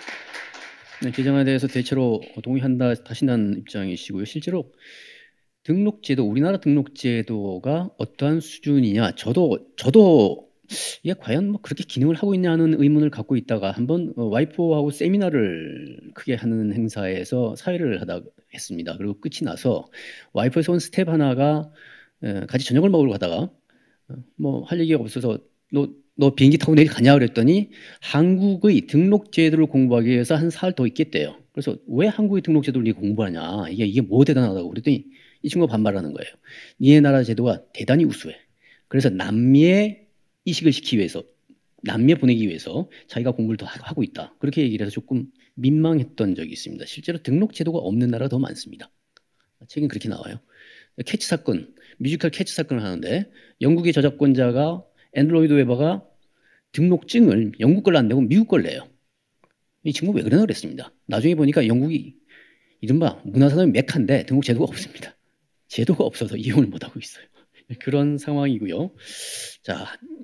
네, 개정안에 대해서 대체로 동의한다, 하신다는 입장이시고요. 실제로 등록제도, 우리나라 등록제도가 어떠한 수준이냐, 저도 저도 이게 과연 뭐 그렇게 기능을 하고 있냐는 의문을 갖고 있다가 한번 어, 와이프하고 세미나를 크게 하는 행사에서 사회를 하다 했습니다. 그리고 끝이 나서 와이프에서 온 스텝 하나가 에, 같이 저녁을 먹으러 가다가 뭐 할 얘기가 없어서 너, 너 비행기 타고 내일 가냐 그랬더니 한국의 등록제도를 공부하기 위해서 한 살 더 있겠대요. 그래서 왜 한국의 등록제도를 네 공부하냐, 이게 이게 뭐 대단하다고 그랬더니 이 친구가 반발하는 거예요. 니네 나라 제도가 대단히 우수해. 그래서 남미에 이식을 시키기 위해서, 남미에 보내기 위해서 자기가 공부를 더 하고 있다. 그렇게 얘기를 해서 조금 민망했던 적이 있습니다. 실제로 등록제도가 없는 나라가 더 많습니다. 책은 그렇게 나와요. 캐치 사건, 뮤지컬 캐치 사건을 하는데 영국의 저작권자가 앤드루 로이드 웨버가 등록증을 영국 걸로 안 내고 미국 걸 내요. 이 친구 왜 그러나 그랬습니다. 나중에 보니까 영국이 이른바 문화산업의 메카인데 등록 제도가 없습니다. 제도가 없어서 이용을 못하고 있어요. 그런 상황이고요. 자,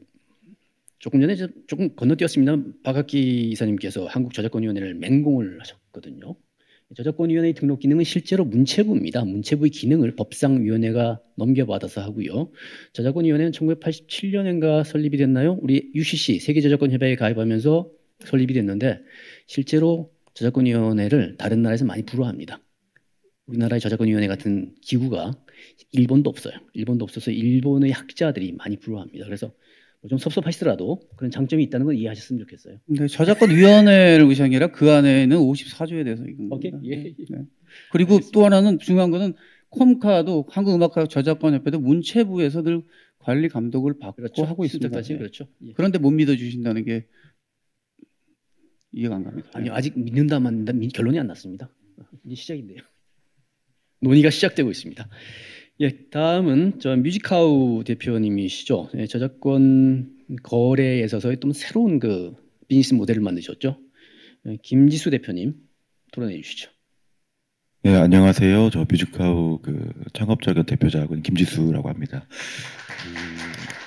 조금 전에 조금 건너뛰었습니다. 박학기 이사님께서 한국저작권위원회를 맹공을 하셨거든요. 저작권위원회의 등록 기능은 실제로 문체부입니다. 문체부의 기능을 법상위원회가 넘겨받아서 하고요. 저작권위원회는 천구백팔십칠 년인가 설립이 됐나요? 우리 유씨씨 세계저작권협회에 가입하면서 설립이 됐는데 실제로 저작권위원회를 다른 나라에서 많이 부러워합니다. 우리나라의 저작권위원회 같은 기구가 일본도 없어요. 일본도 없어서 일본의 학자들이 많이 부러워합니다. 그래서 좀 섭섭하시더라도 그런 장점이 있다는 건 이해하셨으면 좋겠어요. 네, 저작권위원회를 의한 게 아니라 그 안에는 오십사 조에 대해서 읽은 겁니다. 오케이? 예. 네. 그리고 또 하나는 중요한 거는 콤카도 한국음악가족 저작권협회도 문체부에서 늘 관리 감독을 받고 그렇죠. 하고 있습니다. 신탁단체 그렇죠. 예. 그런데 못 믿어주신다는 게 이해가 안 갑니다. 아니요, 아직 믿는다 만다 결론이 안 났습니다. 이제 시작인데요. 논의가 시작되고 있습니다. 예, 다음은 저 뮤직하우 대표님이시죠. 예, 저작권 거래에 있어서 또 새로운 그 비즈니스 모델을 만드셨죠. 예, 김지수 대표님 토론해 주시죠. 네, 안녕하세요. 저 뮤직하우 그 창업자 겸 대표자하고 김지수라고 합니다. 음,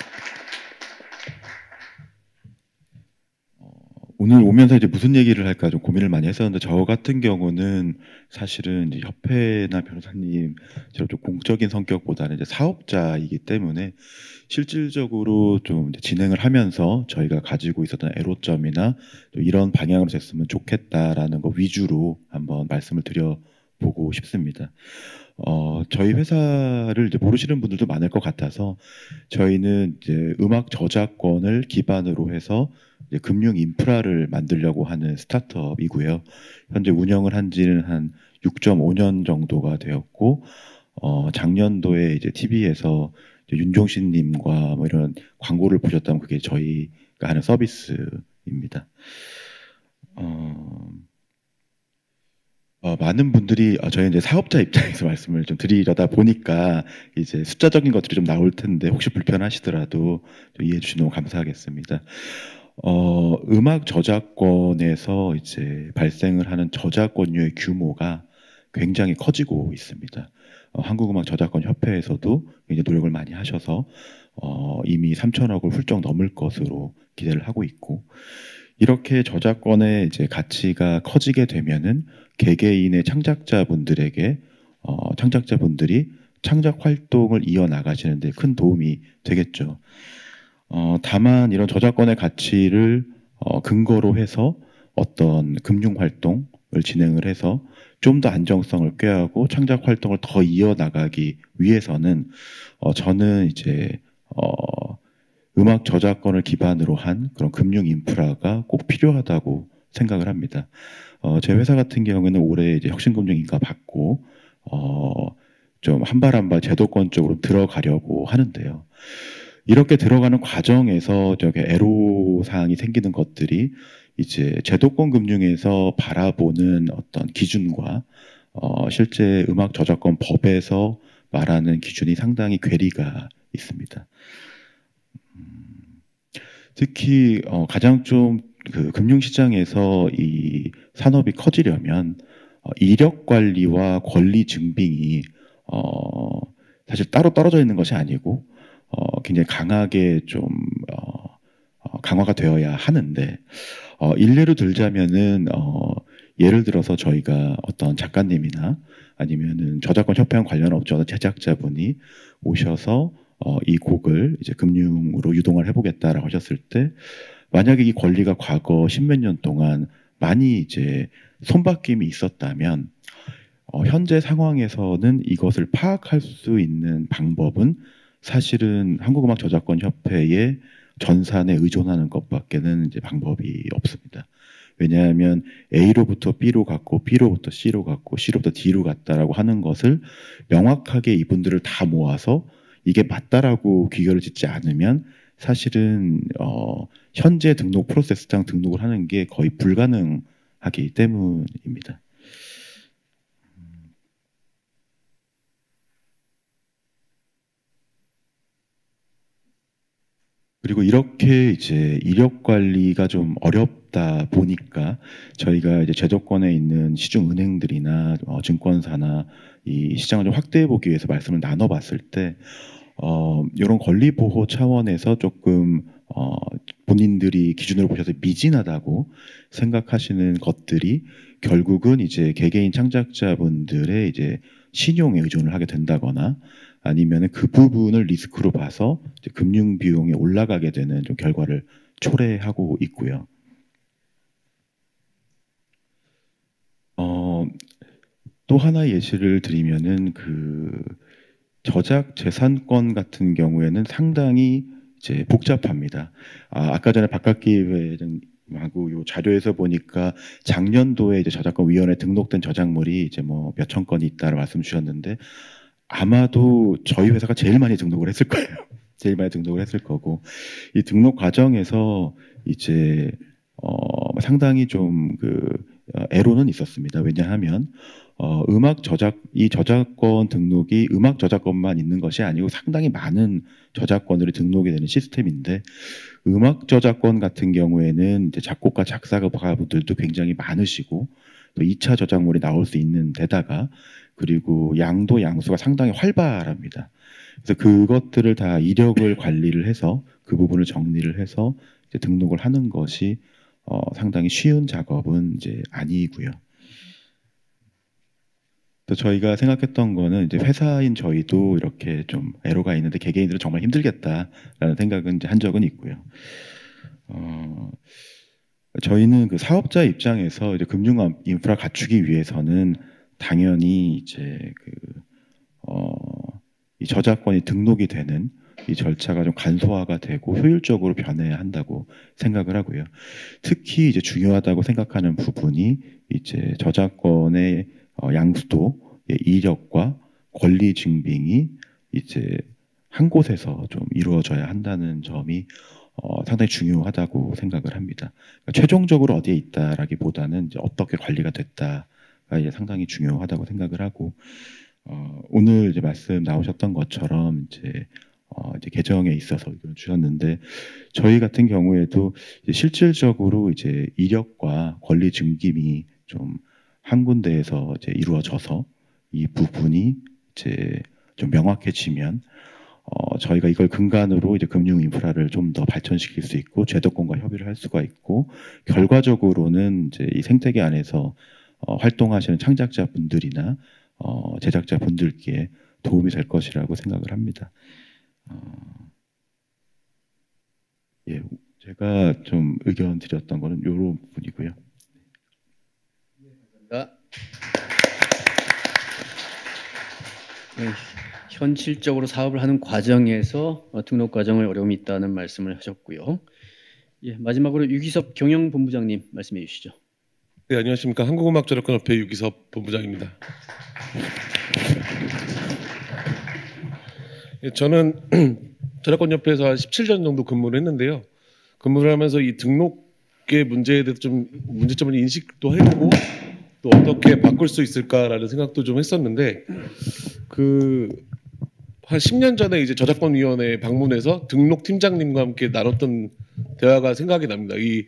어, 오늘 오면서 이제 무슨 얘기를 할까 좀 고민을 많이 했었는데 저 같은 경우는 사실은 이제 협회나 변호사님처럼 좀 공적인 성격보다는 이제 사업자이기 때문에 실질적으로 좀 이제 진행을 하면서 저희가 가지고 있었던 애로점이나 좀 이런 방향으로 됐으면 좋겠다라는 거 위주로 한번 말씀을 드려 보고 싶습니다. 어, 저희 회사를 이제 모르시는 분들도 많을 것 같아서 저희는 이제 음악 저작권을 기반으로 해서 이제 금융 인프라를 만들려고 하는 스타트업이고요. 현재 운영을 한 지는 한 육 점 오 년 정도가 되었고, 어, 작년도에 이제 티비에서 윤종신님과 뭐 이런 광고를 보셨다면 그게 저희가 하는 서비스입니다. 어, 어, 많은 분들이 어, 저희 이제 사업자 입장에서 말씀을 좀 드리려다 보니까 이제 숫자적인 것들이 좀 나올 텐데 혹시 불편하시더라도 좀 이해해 주시면 너무 감사하겠습니다. 어, 음악 저작권에서 이제 발생을 하는 저작권료의 규모가 굉장히 커지고 있습니다. 어, 한국음악저작권협회에서도 이제 노력을 많이 하셔서 어, 이미 삼천억을 훌쩍 넘을 것으로 기대를 하고 있고, 이렇게 저작권의 이제 가치가 커지게 되면은 개개인의 창작자분들에게 어, 창작자분들이 창작 활동을 이어 나가시는 데 큰 도움이 되겠죠. 어, 다만 이런 저작권의 가치를 어, 근거로 해서 어떤 금융 활동을 진행을 해서 좀 더 안정성을 꾀하고 창작 활동을 더 이어 나가기 위해서는 어, 저는 이제 어, 음악 저작권을 기반으로 한 그런 금융 인프라가 꼭 필요하다고 생각을 합니다. 어, 제 회사 같은 경우에는 올해 이제 혁신금융인가 받고 어, 좀 한 발 한 발 제도권 쪽으로 들어가려고 하는데요. 이렇게 들어가는 과정에서 저게 애로 사항이 생기는 것들이 이제 제도권 금융에서 바라보는 어떤 기준과 어, 실제 음악 저작권 법에서 말하는 기준이 상당히 괴리가 있습니다. 특히 어, 가장 좀 그 금융시장에서 이 산업이 커지려면 어, 이력 관리와 권리 증빙이 어, 사실 따로 떨어져 있는 것이 아니고 어, 굉장히 강하게 좀 어, 어, 강화가 되어야 하는데 어, 일례로 들자면은 어, 예를 들어서 저희가 어떤 작가님이나 아니면은 저작권 협회와 관련 업체 제작자분이 오셔서 어, 이 곡을 이제 금융으로 유동을 해보겠다라고 하셨을 때 만약에 이 권리가 과거 십몇 년 동안 많이 이제 손바뀜이 있었다면 어, 현재 상황에서는 이것을 파악할 수 있는 방법은 사실은 한국음악저작권협회의 전산에 의존하는 것밖에는 이제 방법이 없습니다. 왜냐하면 A로부터 B로 갔고 B로부터 C로 갔고 C로부터 D로 갔다라고 하는 것을 명확하게 이분들을 다 모아서 이게 맞다라고 귀결을 짓지 않으면 사실은 어, 현재 등록 프로세스상 등록을 하는 게 거의 불가능하기 때문입니다. 그리고 이렇게 이제 이력 관리가 좀 어렵다 보니까 저희가 이제 제도권에 있는 시중 은행들이나 어, 증권사나 이 시장을 좀 확대해 보기 위해서 말씀을 나눠봤을 때 어, 이런 권리 보호 차원에서 조금 어, 본인들이 기준으로 보셔서 미진하다고 생각하시는 것들이 결국은 이제 개개인 창작자분들의 이제 신용에 의존을 하게 된다거나 아니면 그 부분을 리스크로 봐서 이제 금융 비용이 올라가게 되는 좀 결과를 초래하고 있고요. 어, 또 하나의 예시를 드리면은 그 저작 재산권 같은 경우에는 상당히 이제 복잡합니다. 아, 아까 전에 박학기 회장하고 요 자료에서 보니까 작년도에 이제 저작권위원회 등록된 저작물이 이제 뭐 몇천 건이 있다고 말씀 주셨는데 아마도 저희 회사가 제일 많이 등록을 했을 거예요. 제일 많이 등록을 했을 거고 이 등록 과정에서 이제 어, 상당히 좀 그 애로는 있었습니다. 왜냐하면 어, 음악 저작 이 저작권 등록이 음악 저작권만 있는 것이 아니고 상당히 많은 저작권들이 등록이 되는 시스템인데 음악 저작권 같은 경우에는 이제 작곡가 작사가분들도 굉장히 많으시고 또 이 차 저작물이 나올 수 있는 데다가 그리고 양도 양수가 상당히 활발합니다. 그래서 그것들을 다 이력을 관리를 해서 그 부분을 정리를 해서 이제 등록을 하는 것이 어, 상당히 쉬운 작업은 이제 아니고요. 또 저희가 생각했던 거는 이제 회사인 저희도 이렇게 좀 애로가 있는데 개개인들은 정말 힘들겠다라는 생각은 이제 한 적은 있고요. 어, 저희는 그 사업자 입장에서 이제 금융 인프라 갖추기 위해서는 당연히 이제 그 어, 이 저작권이 등록이 되는 이 절차가 좀 간소화가 되고 효율적으로 변해야 한다고 생각을 하고요. 특히 이제 중요하다고 생각하는 부분이 이제 저작권의 어, 양수도, 예, 이력과 권리 증빙이 이제 한 곳에서 좀 이루어져야 한다는 점이 어, 상당히 중요하다고 생각을 합니다. 그러니까 최종적으로 어디에 있다라기보다는 이제 어떻게 관리가 됐다가 이제 상당히 중요하다고 생각을 하고, 어, 오늘 이제 말씀 나오셨던 것처럼 이제 어, 이제 개정에 있어서 의견 주셨는데, 저희 같은 경우에도 이제 실질적으로 이제 이력과 권리 증빙이 좀 한 군데에서 이제 이루어져서 이 부분이 이제 좀 명확해지면 어, 저희가 이걸 근간으로 이제 금융 인프라를 좀 더 발전시킬 수 있고 제도권과 협의를 할 수가 있고, 결과적으로는 이제 이 생태계 안에서 어, 활동하시는 창작자 분들이나 어, 제작자 분들께 도움이 될 것이라고 생각을 합니다. 어, 예, 제가 좀 의견 드렸던 거는 이런 부분이고요. 네, 현실적으로 사업을 하는 과정에서 어, 등록 과정을 어려움이 있다는 말씀을 하셨고요. 예, 마지막으로 유기섭 경영본부장님 말씀해 주시죠. 네, 안녕하십니까. 한국음악저작권협회 유기섭 본부장입니다. 예, 저는 저작권협회에서 한 십칠 년 정도 근무를 했는데요. 근무를 하면서 이 등록의 문제에 대해서 좀 문제점을 인식도 해보고 또 어떻게 바꿀 수 있을까라는 생각도 좀 했었는데, 그 한 십 년 전에 이제 저작권위원회 방문해서 등록 팀장님과 함께 나눴던 대화가 생각이 납니다. 이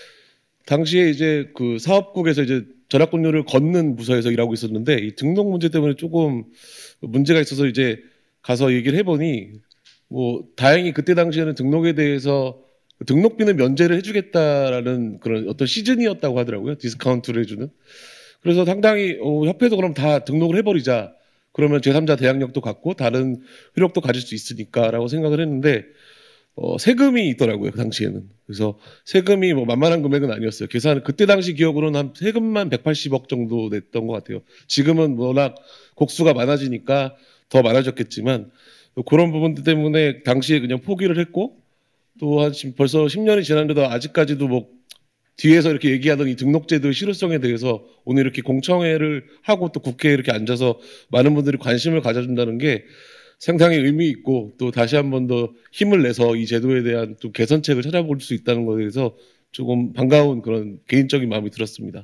당시에 이제 그 사업국에서 이제 저작권료를 걷는 부서에서 일하고 있었는데, 이 등록 문제 때문에 조금 문제가 있어서 이제 가서 얘기를 해보니, 뭐 다행히 그때 당시에는 등록에 대해서 등록비는 면제를 해주겠다라는 그런 어떤 시즌이었다고 하더라고요. 디스카운트를 해주는. 그래서 상당히 어, 협회도 그럼 다 등록을 해버리자. 그러면 제삼자 대항력도 갖고 다른 효력도 가질 수 있으니까라고 생각을 했는데, 어, 세금이 있더라고요, 그 당시에는. 그래서 세금이 뭐 만만한 금액은 아니었어요. 계산 그때 당시 기억으로는 한 세금만 백팔십억 정도 냈던 것 같아요. 지금은 워낙 곡수가 많아지니까 더 많아졌겠지만, 그런 부분들 때문에 당시에 그냥 포기를 했고, 또 한 벌써 십 년이 지났는데도 아직까지도 뭐 뒤에서 이렇게 얘기하던 이 등록제도의 실효성에 대해서 오늘 이렇게 공청회를 하고 또 국회에 이렇게 앉아서 많은 분들이 관심을 가져준다는 게 상당히 의미 있고, 또 다시 한 번 더 힘을 내서 이 제도에 대한 또 개선책을 찾아볼 수 있다는 것에 대해서 조금 반가운 그런 개인적인 마음이 들었습니다.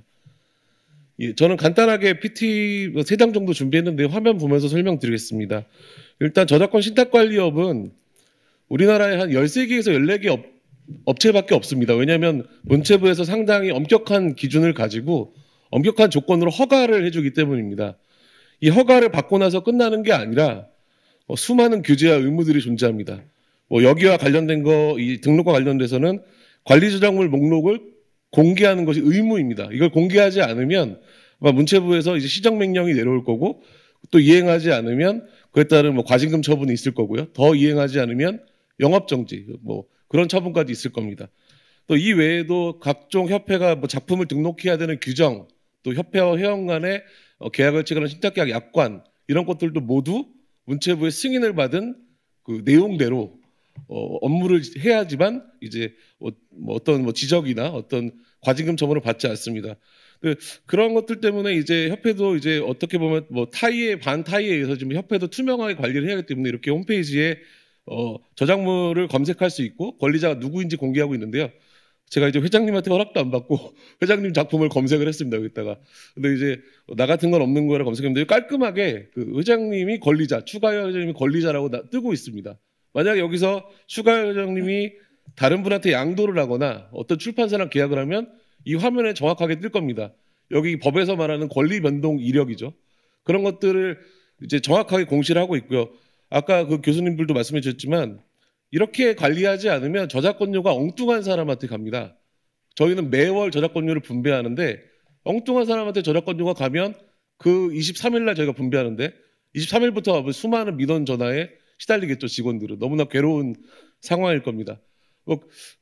예, 저는 간단하게 피티 세 장 정도 준비했는데 화면 보면서 설명드리겠습니다. 일단 저작권 신탁관리업은 우리나라에 한 열세 개에서 열네 개 업, 업체밖에 없습니다. 왜냐하면 문체부에서 상당히 엄격한 기준을 가지고 엄격한 조건으로 허가를 해주기 때문입니다. 이 허가를 받고 나서 끝나는 게 아니라 어, 수많은 규제와 의무들이 존재합니다. 뭐 여기와 관련된 거, 이 등록과 관련돼서는 관리저작물 목록을 공개하는 것이 의무입니다. 이걸 공개하지 않으면 아마 문체부에서 이제 시정명령이 내려올 거고, 또 이행하지 않으면 그에 따른 뭐 과징금 처분이 있을 거고요. 더 이행하지 않으면 영업정지, 뭐 그런 처분까지 있을 겁니다. 또 이 외에도 각종 협회가 뭐 작품을 등록해야 되는 규정, 또 협회와 회원 간의 어, 계약을 체결한 신탁계약 약관, 이런 것들도 모두 문체부의 승인을 받은 그 내용대로 어, 업무를 해야지만 이제 뭐, 뭐 어떤 뭐 지적이나 어떤 과징금 처분을 받지 않습니다. 그, 그런 것들 때문에 이제 협회도 이제 어떻게 보면 뭐 타이에 반 타이에 의해서 지금 협회도 투명하게 관리를 해야 하기 때문에 이렇게 홈페이지에 어, 저작물을 검색할 수 있고 권리자가 누구인지 공개하고 있는데요. 제가 이제 회장님한테 허락도 안 받고 회장님 작품을 검색을 했습니다. 여기다가. 근데 이제 나 같은 건 없는 거라 검색했는데 깔끔하게 그 회장님이 권리자, 추가 회장님이 권리자라고 나, 뜨고 있습니다. 만약에 여기서 추가 회장님이 다른 분한테 양도를 하거나 어떤 출판사랑 계약을 하면 이 화면에 정확하게 뜰 겁니다. 여기 법에서 말하는 권리 변동 이력이죠. 그런 것들을 이제 정확하게 공시를 하고 있고요. 아까 그 교수님들도 말씀해 주셨지만 이렇게 관리하지 않으면 저작권료가 엉뚱한 사람한테 갑니다. 저희는 매월 저작권료를 분배하는데 엉뚱한 사람한테 저작권료가 가면 그 이십삼 일 날 저희가 분배하는데 이십삼 일부터 수많은 민원 전화에 시달리겠죠. 직원들은. 너무나 괴로운 상황일 겁니다. 뭐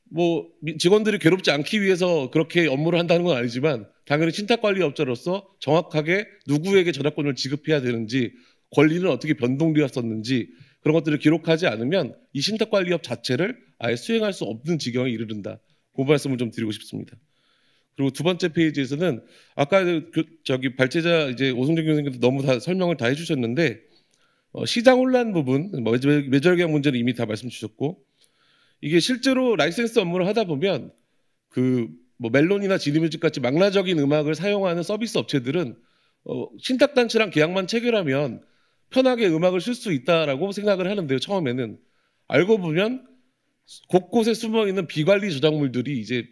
뭐 미- 직원들이 괴롭지 않기 위해서 그렇게 업무를 한다는 건 아니지만 당연히 신탁관리업자로서 정확하게 누구에게 저작권을 지급해야 되는지 권리는 어떻게 변동되었었는지 그런 것들을 기록하지 않으면 이 신탁관리업 자체를 아예 수행할 수 없는 지경에 이르른다. 그 말씀을 좀 드리고 싶습니다. 그리고 두 번째 페이지에서는 아까 그 저기 발제자 이제 오승정 교수님께서 너무 다 설명을 다 해주셨는데 어, 시장 혼란 부분, 뭐 매절- 매절계약 문제는 이미 다 말씀 주셨고 이게 실제로 라이센스 업무를 하다 보면 그 뭐 멜론이나 지니뮤직 같이 망라적인 음악을 사용하는 서비스 업체들은 어, 신탁단체랑 계약만 체결하면 편하게 음악을 쓸 수 있다라고 생각을 하는데요. 처음에는 알고 보면 곳곳에 숨어 있는 비관리 저작물들이 이제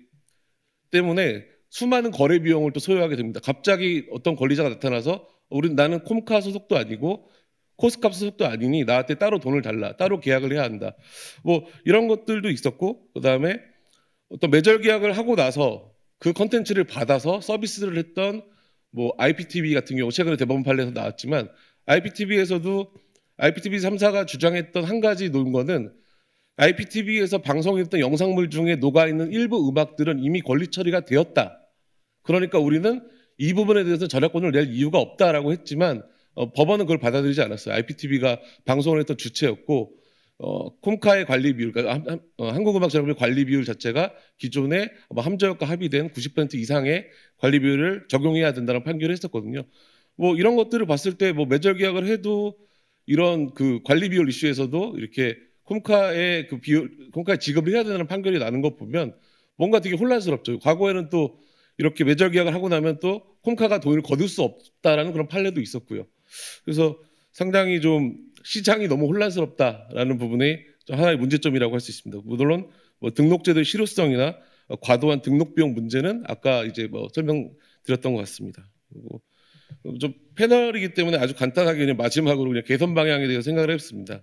때문에 수많은 거래 비용을 또 소요하게 됩니다. 갑자기 어떤 권리자가 나타나서 우리 나는 콤카 소속도 아니고 코스캅 소속도 아니니 나한테 따로 돈을 달라, 따로 계약을 해야 한다. 뭐 이런 것들도 있었고 그 다음에 어떤 매절 계약을 하고 나서 그 컨텐츠를 받아서 서비스를 했던 뭐 아이피티비 같은 경우 최근에 대법원 판례에서 나왔지만 아이피티비에서도 아이피티비 삼 사가 주장했던 한 가지 논거는 아이피티비에서 방송했던 영상물 중에 녹아있는 일부 음악들은 이미 권리 처리가 되었다. 그러니까 우리는 이 부분에 대해서 저작권을 낼 이유가 없다라고 했지만 어, 법원은 그걸 받아들이지 않았어요. 아이피티비가 방송을 했던 주체였고 어, 콤카의 관리 비율, 그러니까 한, 한, 어, 한국음악저작권의 관리 비율 자체가 기존의 뭐 함저역과 합의된 구십 퍼센트 이상의 관리 비율을 적용해야 된다는 판결을 했었거든요. 뭐 이런 것들을 봤을 때 뭐 매절 계약을 해도 이런 그 관리 비율 이슈에서도 이렇게 콤카의 그 비율, 콤카에 지급을 해야 되는 판결이 나는 거 보면 뭔가 되게 혼란스럽죠. 과거에는 또 이렇게 매절 계약을 하고 나면 또 콤카가 돈을 거둘 수 없다라는 그런 판례도 있었고요. 그래서 상당히 좀 시장이 너무 혼란스럽다라는 부분이 좀 하나의 문제점이라고 할 수 있습니다. 물론 뭐 등록제도의 실효성이나 과도한 등록 비용 문제는 아까 이제 뭐 설명드렸던 것 같습니다. 그리고 좀 패널이기 때문에 아주 간단하게 그냥 마지막으로 그냥 개선 방향에 대해서 생각을 해봤습니다.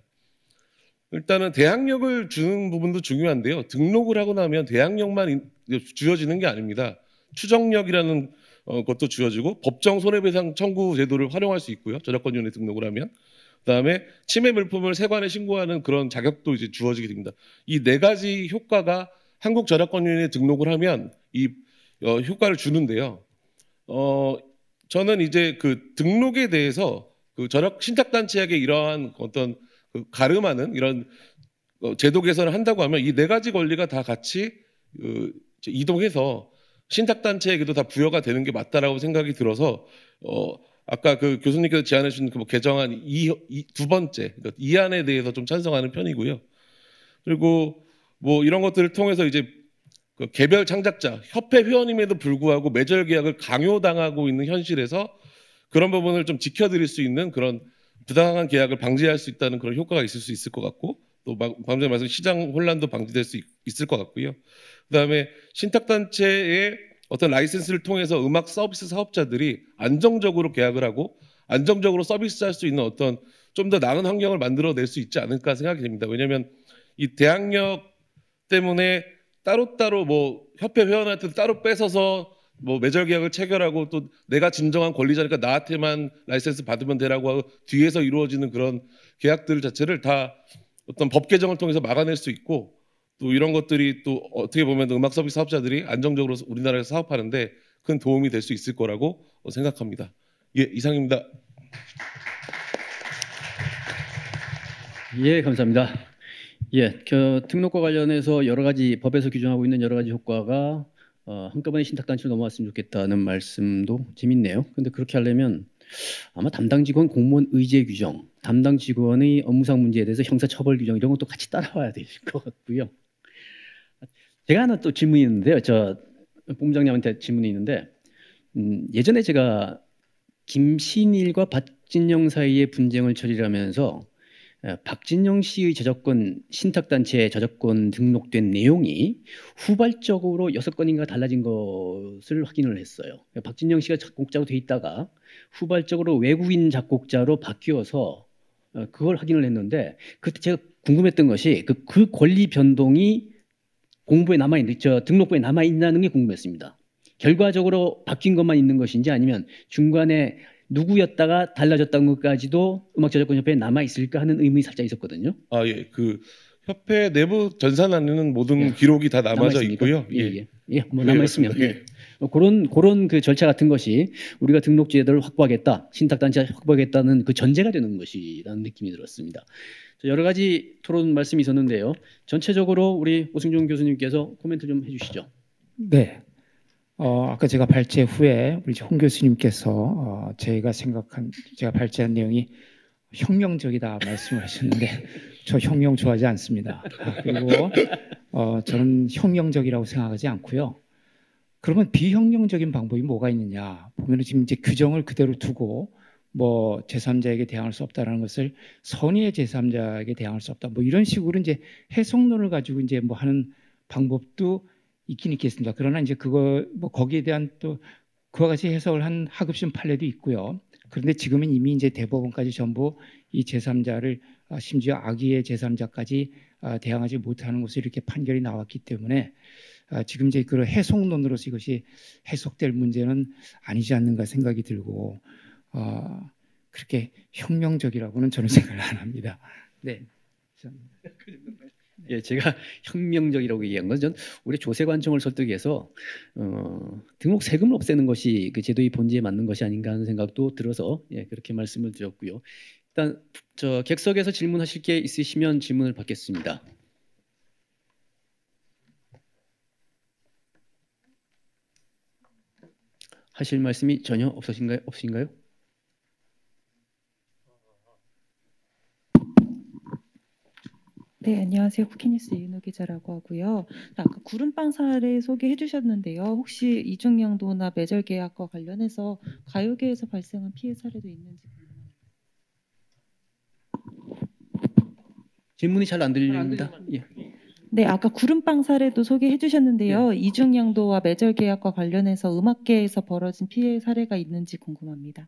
일단은 대항력을 주는 부분도 중요한데요. 등록을 하고 나면 대항력만 주어지는 게 아닙니다. 추정력이라는 어, 것도 주어지고 법정 손해배상 청구 제도를 활용할 수 있고요. 저작권위원회 등록을 하면. 그다음에 침해 물품을 세관에 신고하는 그런 자격도 이제 주어지게 됩니다. 이 네 가지 효과가 한국저작권위원회에 등록을 하면 이 어, 효과를 주는데요. 어, 저는 이제 그 등록에 대해서 그 저작 신탁단체에게 이러한 어떤 그 가름하는 이런 어, 제도 개선을 한다고 하면 이 네 가지 권리가 다 같이 그, 이동해서 신탁단체에게도 다 부여가 되는 게 맞다라고 생각이 들어서 어, 아까 그 교수님께서 제안해 주신 그 뭐 개정안 이, 이, 두 번째 그러니까 이안에 대해서 좀 찬성하는 편이고요. 그리고 뭐 이런 것들을 통해서 이제 그 개별 창작자 협회 회원임에도 불구하고 매절 계약을 강요당하고 있는 현실에서 그런 부분을 좀 지켜드릴 수 있는 그런 부당한 계약을 방지할 수 있다는 그런 효과가 있을 수 있을 것 같고 또 방금 전에 말씀 시장 혼란도 방지될 수 있, 있을 것 같고요. 그다음에 신탁단체의 어떤 라이센스를 통해서 음악 서비스 사업자들이 안정적으로 계약을 하고 안정적으로 서비스할 수 있는 어떤 좀 더 나은 환경을 만들어낼 수 있지 않을까 생각이 됩니다. 왜냐하면 이 대항력 때문에 따로따로 뭐 협회 회원한테 따로 뺏어서 뭐 매절 계약을 체결하고 또 내가 진정한 권리자니까 나한테만 라이센스 받으면 되라고 하고 뒤에서 이루어지는 그런 계약들 자체를 다 어떤 법 개정을 통해서 막아낼 수 있고 또 이런 것들이 또 어떻게 보면 음악 서비스 사업자들이 안정적으로 우리나라에서 사업하는데 큰 도움이 될 수 있을 거라고 생각합니다. 예, 이상입니다. 예, 감사합니다. 예, 그 등록과 관련해서 여러 가지 법에서 규정하고 있는 여러 가지 효과가 어, 한꺼번에 신탁단체로 넘어왔으면 좋겠다는 말씀도 재밌네요. 근데 그렇게 하려면 아마 담당 직원 공무원 의제 규정, 담당 직원의 업무상 문제에 대해서 형사처벌 규정 이런 것도 같이 따라와야 될 것 같고요. 제가 하나 또 질문이 있는데요. 저 본부장님한테 질문이 있는데 음, 예전에 제가 김신일과 박진영 사이의 분쟁을 처리를 하면서 박진영 씨의 저작권 신탁단체에 저작권 등록된 내용이 후발적으로 여섯 건인가 달라진 것을 확인을 했어요. 박진영 씨가 작곡자로 돼 있다가 후발적으로 외국인 작곡자로 바뀌어서 그걸 확인을 했는데 그때 제가 궁금했던 것이 그, 그 권리 변동이 공부에 남아있는 저 등록부에 남아있다는 게 궁금했습니다. 결과적으로 바뀐 것만 있는 것인지 아니면 중간에 누구였다가 달라졌다는 것까지도 음악저작권협회에 남아 있을까 하는 의문이 살짝 있었거든요. 아 예, 그 협회 내부 전산안에는 모든 예. 기록이 다 남아져 남아있습니까? 있고요. 예, 예. 예, 뭐 네, 남아있으면. 맞습니다. 예. 어, 그런, 그런 그 절차 같은 것이 우리가 등록제도를 확보하겠다, 신탁단체 확보하겠다는 그 전제가 되는 것이라는 느낌이 들었습니다. 자, 여러 가지 토론 말씀이 있었는데요. 전체적으로 우리 오승종 교수님께서 코멘트 좀 해주시죠. 네. 어, 아까 제가 발제 후에 우리 홍 교수님께서 어, 제가 생각한 제가 발제한 내용이 혁명적이다 말씀을 하셨는데 저 혁명 좋아하지 않습니다. 그리고 어, 저는 혁명적이라고 생각하지 않고요. 그러면 비혁명적인 방법이 뭐가 있느냐? 보면은 지금 이제 규정을 그대로 두고 뭐 제삼자에게 대항할 수 없다라는 것을 선의의 제삼자에게 대항할 수 없다. 뭐 이런 식으로 이제 해석론을 가지고 이제 뭐 하는 방법도 있긴 있겠습니다. 그러나 이제 그거 뭐 거기에 대한 또 그와 같이 해석을 한 하급심 판례도 있고요. 그런데 지금은 이미 이제 대법원까지 전부 이 제삼자를 심지어 악의의 제삼자까지 대항하지 못하는 것으로 이렇게 판결이 나왔기 때문에 지금 이제 그 해석론으로서 이것이 해석될 문제는 아니지 않는가 생각이 들고 어, 그렇게 혁명적이라고는 저는 생각을 안 합니다. 네. 예, 제가 혁명적이라고 얘기한 건 전 우리 조세관청을 설득해서 어, 등록 세금을 없애는 것이 그 제도의 본질에 맞는 것이 아닌가 하는 생각도 들어서 예, 그렇게 말씀을 드렸고요. 일단 저 객석에서 질문하실 게 있으시면 질문을 받겠습니다. 하실 말씀이 전혀 없으신가요? 없으신가요? 네, 안녕하세요. 쿠키뉴스 이은호 기자라고 하고요. 아까 구름빵 사례 소개해 주셨는데요. 혹시 이중양도나 매절 계약과 관련해서 가요계에서 발생한 피해 사례도 있는지 궁금합니다. 질문이 잘 안 들립니다. 예. 네, 아까 구름빵 사례도 소개해 주셨는데요. 이중양도와 매절 계약과 관련해서 음악계에서 벌어진 피해 사례가 있는지 궁금합니다.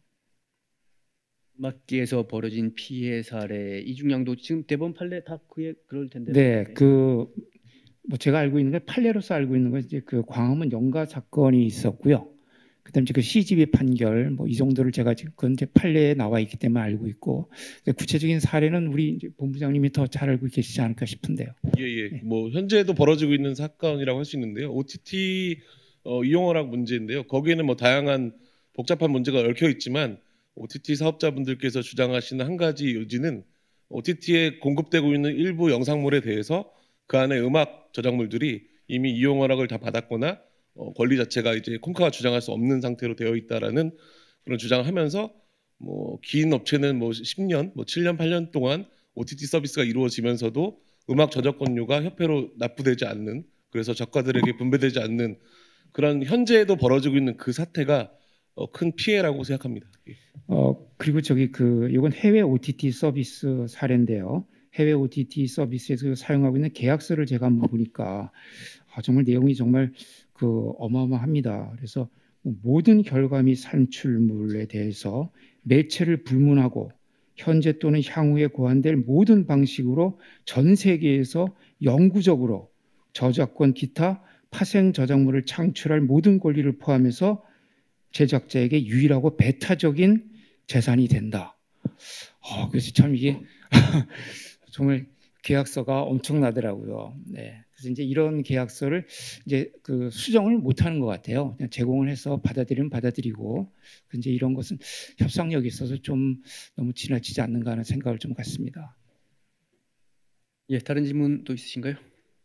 음악계에서 벌어진 피해 사례 이중양도 지금 대법원 판례 다 그게 그럴 텐데. 네, 그 뭐 제가 알고 있는 건 판례로서 알고 있는 건 이제 그 광화문 연가 사건이 있었고요. 그다음에 그 씨지비 판결 뭐 이 정도를 제가 지금 그건 이제 판례에 나와 있기 때문에 알고 있고 구체적인 사례는 우리 이제 본부장님이 더 잘 알고 계시지 않을까 싶은데요. 예, 예. 뭐 현재도 벌어지고 있는 사건이라고 할 수 있는데요. 오티티 어, 이용허락 문제인데요. 거기에는 뭐 다양한 복잡한 문제가 얽혀 있지만 오티티 사업자분들께서 주장하시는 한 가지 요지는 오티티에 공급되고 있는 일부 영상물에 대해서 그 안에 음악 저작물들이 이미 이용 허락을 다 받았거나 어, 권리 자체가 이제 콩카가 주장할 수 없는 상태로 되어 있다라는 그런 주장을 하면서 뭐 긴 업체는 뭐 십 년, 뭐 칠 년, 팔 년 동안 오티티 서비스가 이루어지면서도 음악 저작권료가 협회로 납부되지 않는, 그래서 저가들에게 분배되지 않는 그런 현재에도 벌어지고 있는 그 사태가 어, 큰 피해라고 생각합니다. 예. 어 그리고 저기 그 이건 해외 오티티 서비스 사례인데요. 해외 오티티 서비스에서 사용하고 있는 계약서를 제가 한번 보니까 아, 정말 내용이 정말 그 어마어마합니다. 그래서 모든 결과 및 산출물에 대해서 매체를 불문하고 현재 또는 향후에 고안될 모든 방식으로 전 세계에서 영구적으로 저작권 기타 파생 저작물을 창출할 모든 권리를 포함해서 제작자에게 유일하고 배타적인 재산이 된다. 어, 그래서 참 이게 정말 계약서가 엄청나더라고요. 네. 그래서 이제 이런 계약서를 이제 그 수정을 못하는 것 같아요. 그냥 제공을 해서 받아들이면 받아들이고, 이제 이런 것은 협상력이 있어서 좀 너무 지나치지 않는가 하는 생각을 좀 갖습니다. 예, 다른 질문 또 있으신가요?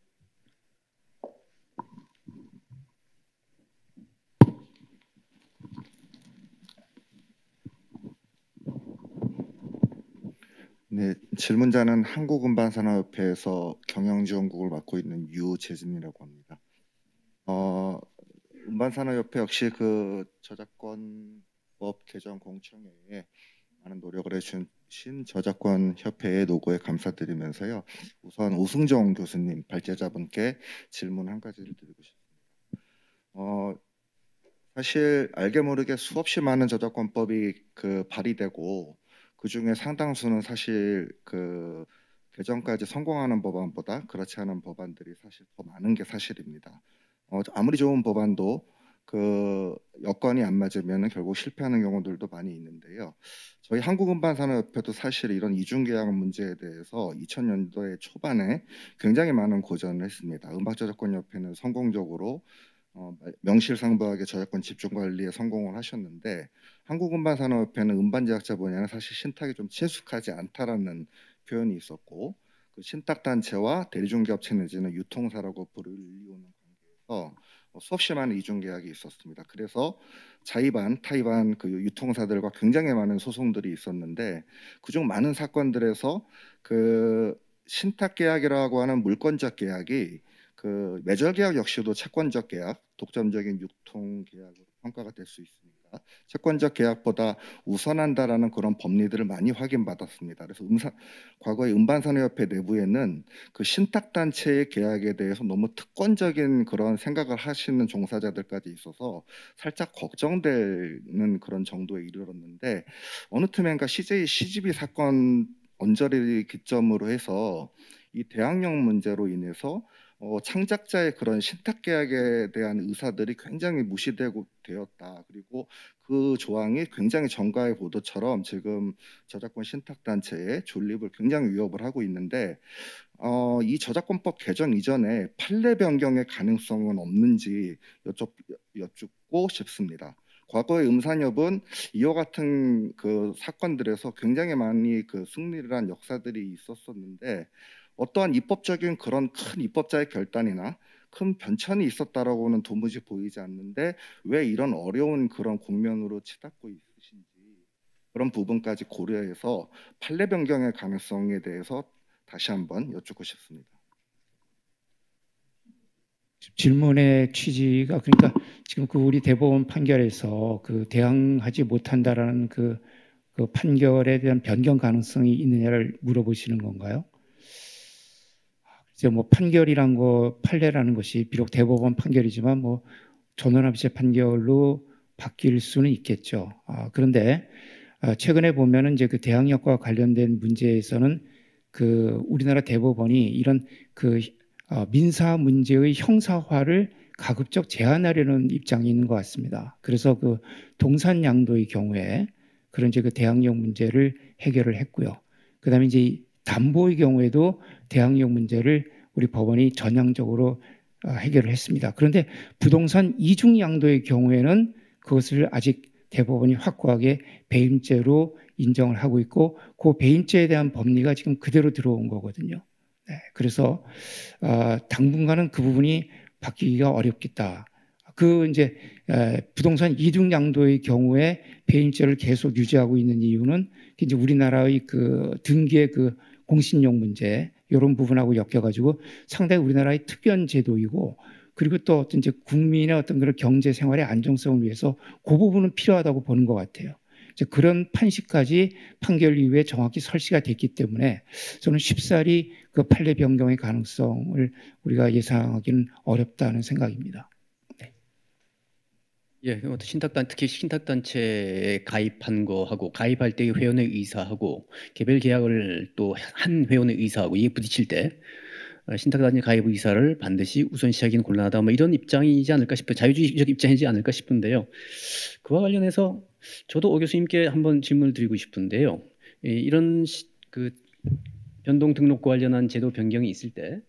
네, 질문자는 한국음반산업협회에서 경영지원국을 맡고 있는 유재진이라고 합니다. 어, 음반산업협회 역시 그 저작권법 개정 공청회에 많은 노력을 해주신 저작권협회의 노고에 감사드리면서요. 우선 오승정 교수님 발제자분께 질문 한 가지를 드리고 싶습니다. 어, 사실 알게 모르게 수없이 많은 저작권법이 그 발의되고 그 중에 상당수는 사실 그 개정까지 성공하는 법안보다 그렇지 않은 법안들이 사실 더 많은 게 사실입니다. 어, 아무리 좋은 법안도 그 여건이 안 맞으면 결국 실패하는 경우들도 많이 있는데요. 저희 한국음반산업협회도 사실 이런 이중계약 문제에 대해서 이천 년도에 초반에 굉장히 많은 고전을 했습니다. 음악저작권협회는 성공적으로 어, 명실상부하게 저작권 집중 관리에 성공을 하셨는데 한국음반산업협회는 음반제작자 분야는 사실 신탁이 좀 친숙하지 않다라는 표현이 있었고 그 신탁단체와 대리중개업체 내지는 유통사라고 불리우는 관계에서 수없이 많은 이중계약이 있었습니다. 그래서 자의반, 타의반 그 유통사들과 굉장히 많은 소송들이 있었는데 그중 많은 사건들에서 그 신탁계약이라고 하는 물권적 계약이 그 매절 계약 역시도 채권적 계약, 독점적인 유통 계약으로 평가가 될 수 있습니다. 채권적 계약보다 우선한다라는 그런 법리들을 많이 확인받았습니다. 그래서 음사, 과거에 음반산업협회 내부에는 그 신탁단체의 계약에 대해서 너무 특권적인 그런 생각을 하시는 종사자들까지 있어서 살짝 걱정되는 그런 정도에 이르렀는데 어느 틈엔가 씨제이 씨지비 사건 언저리 기점으로 해서 이 대항력 문제로 인해서 어, 창작자의 그런 신탁 계약에 대한 의사들이 굉장히 무시되고 되었다. 그리고 그 조항이 굉장히 정가의 보도처럼 지금 저작권 신탁 단체의 존립을 굉장히 위협을 하고 있는데 어, 이 저작권법 개정 이전에 판례 변경의 가능성은 없는지 여쭙, 여쭙고 싶습니다. 과거의 음산협은 이와 같은 그 사건들에서 굉장히 많이 그 승리를 한 역사들이 있었었는데 어떠한 입법적인 그런 큰 입법자의 결단이나 큰 변천이 있었다라고는 도무지 보이지 않는데 왜 이런 어려운 그런 국면으로 치닫고 있으신지 그런 부분까지 고려해서 판례 변경의 가능성에 대해서 다시 한번 여쭙고 싶습니다. 질문의 취지가 그러니까 지금 그 우리 대법원 판결에서 그 대항하지 못한다라는 그, 그 판결에 대한 변경 가능성이 있느냐를 물어보시는 건가요? 이제 뭐 판결이란 거 판례라는 것이 비록 대법원 판결이지만 뭐 전원합의체 판결로 바뀔 수는 있겠죠. 아, 그런데 아, 최근에 보면은 이제 그 대항력과 관련된 문제에서는 그 우리나라 대법원이 이런 그 어, 민사 문제의 형사화를 가급적 제한하려는 입장이 있는 것 같습니다. 그래서 그 동산 양도의 경우에 그런 이제 그 대항력 문제를 해결을 했고요. 그다음에 이제 담보의 경우에도 대항력 문제를 우리 법원이 전향적으로 해결을 했습니다. 그런데 부동산 이중 양도의 경우에는 그것을 아직 대법원이 확고하게 배임죄로 인정을 하고 있고 그 배임죄에 대한 법리가 지금 그대로 들어온 거거든요. 네, 그래서 어, 당분간은 그 부분이 바뀌기가 어렵겠다. 그 이제 에, 부동산 이중 양도의 경우에 배임죄를 계속 유지하고 있는 이유는 이제 우리나라의 그 등기의 그 공신력 문제 이런 부분하고 엮여가지고 상당히 우리나라의 특이한 제도이고 그리고 또 어떤 이제 국민의 어떤 그런 경제 생활의 안정성을 위해서 그 부분은 필요하다고 보는 것 같아요. 이제 그런 판시까지 판결 이후에 정확히 설치가 됐기 때문에 저는 쉽사리 그 판례 변경의 가능성을 우리가 예상하기는 어렵다는 생각입니다. 네. 예, 신탁단 특히 신탁단체에 가입한 거하고 가입할 때의 회원의 의사하고 개별 계약을 또 한 회원의 의사하고 이게 부딪힐 때 신탁단체 가입 의사를 반드시 우선시하기는 곤란하다. 뭐 이런 입장이지 않을까 싶어요. 자유주의적 입장이지 않을까 싶은데요. 그와 관련해서 저도 오 교수님께 한번 질문을 드리고 싶은데요. 이런 그 변동 등록과 관련한 제도 변경이 있을 때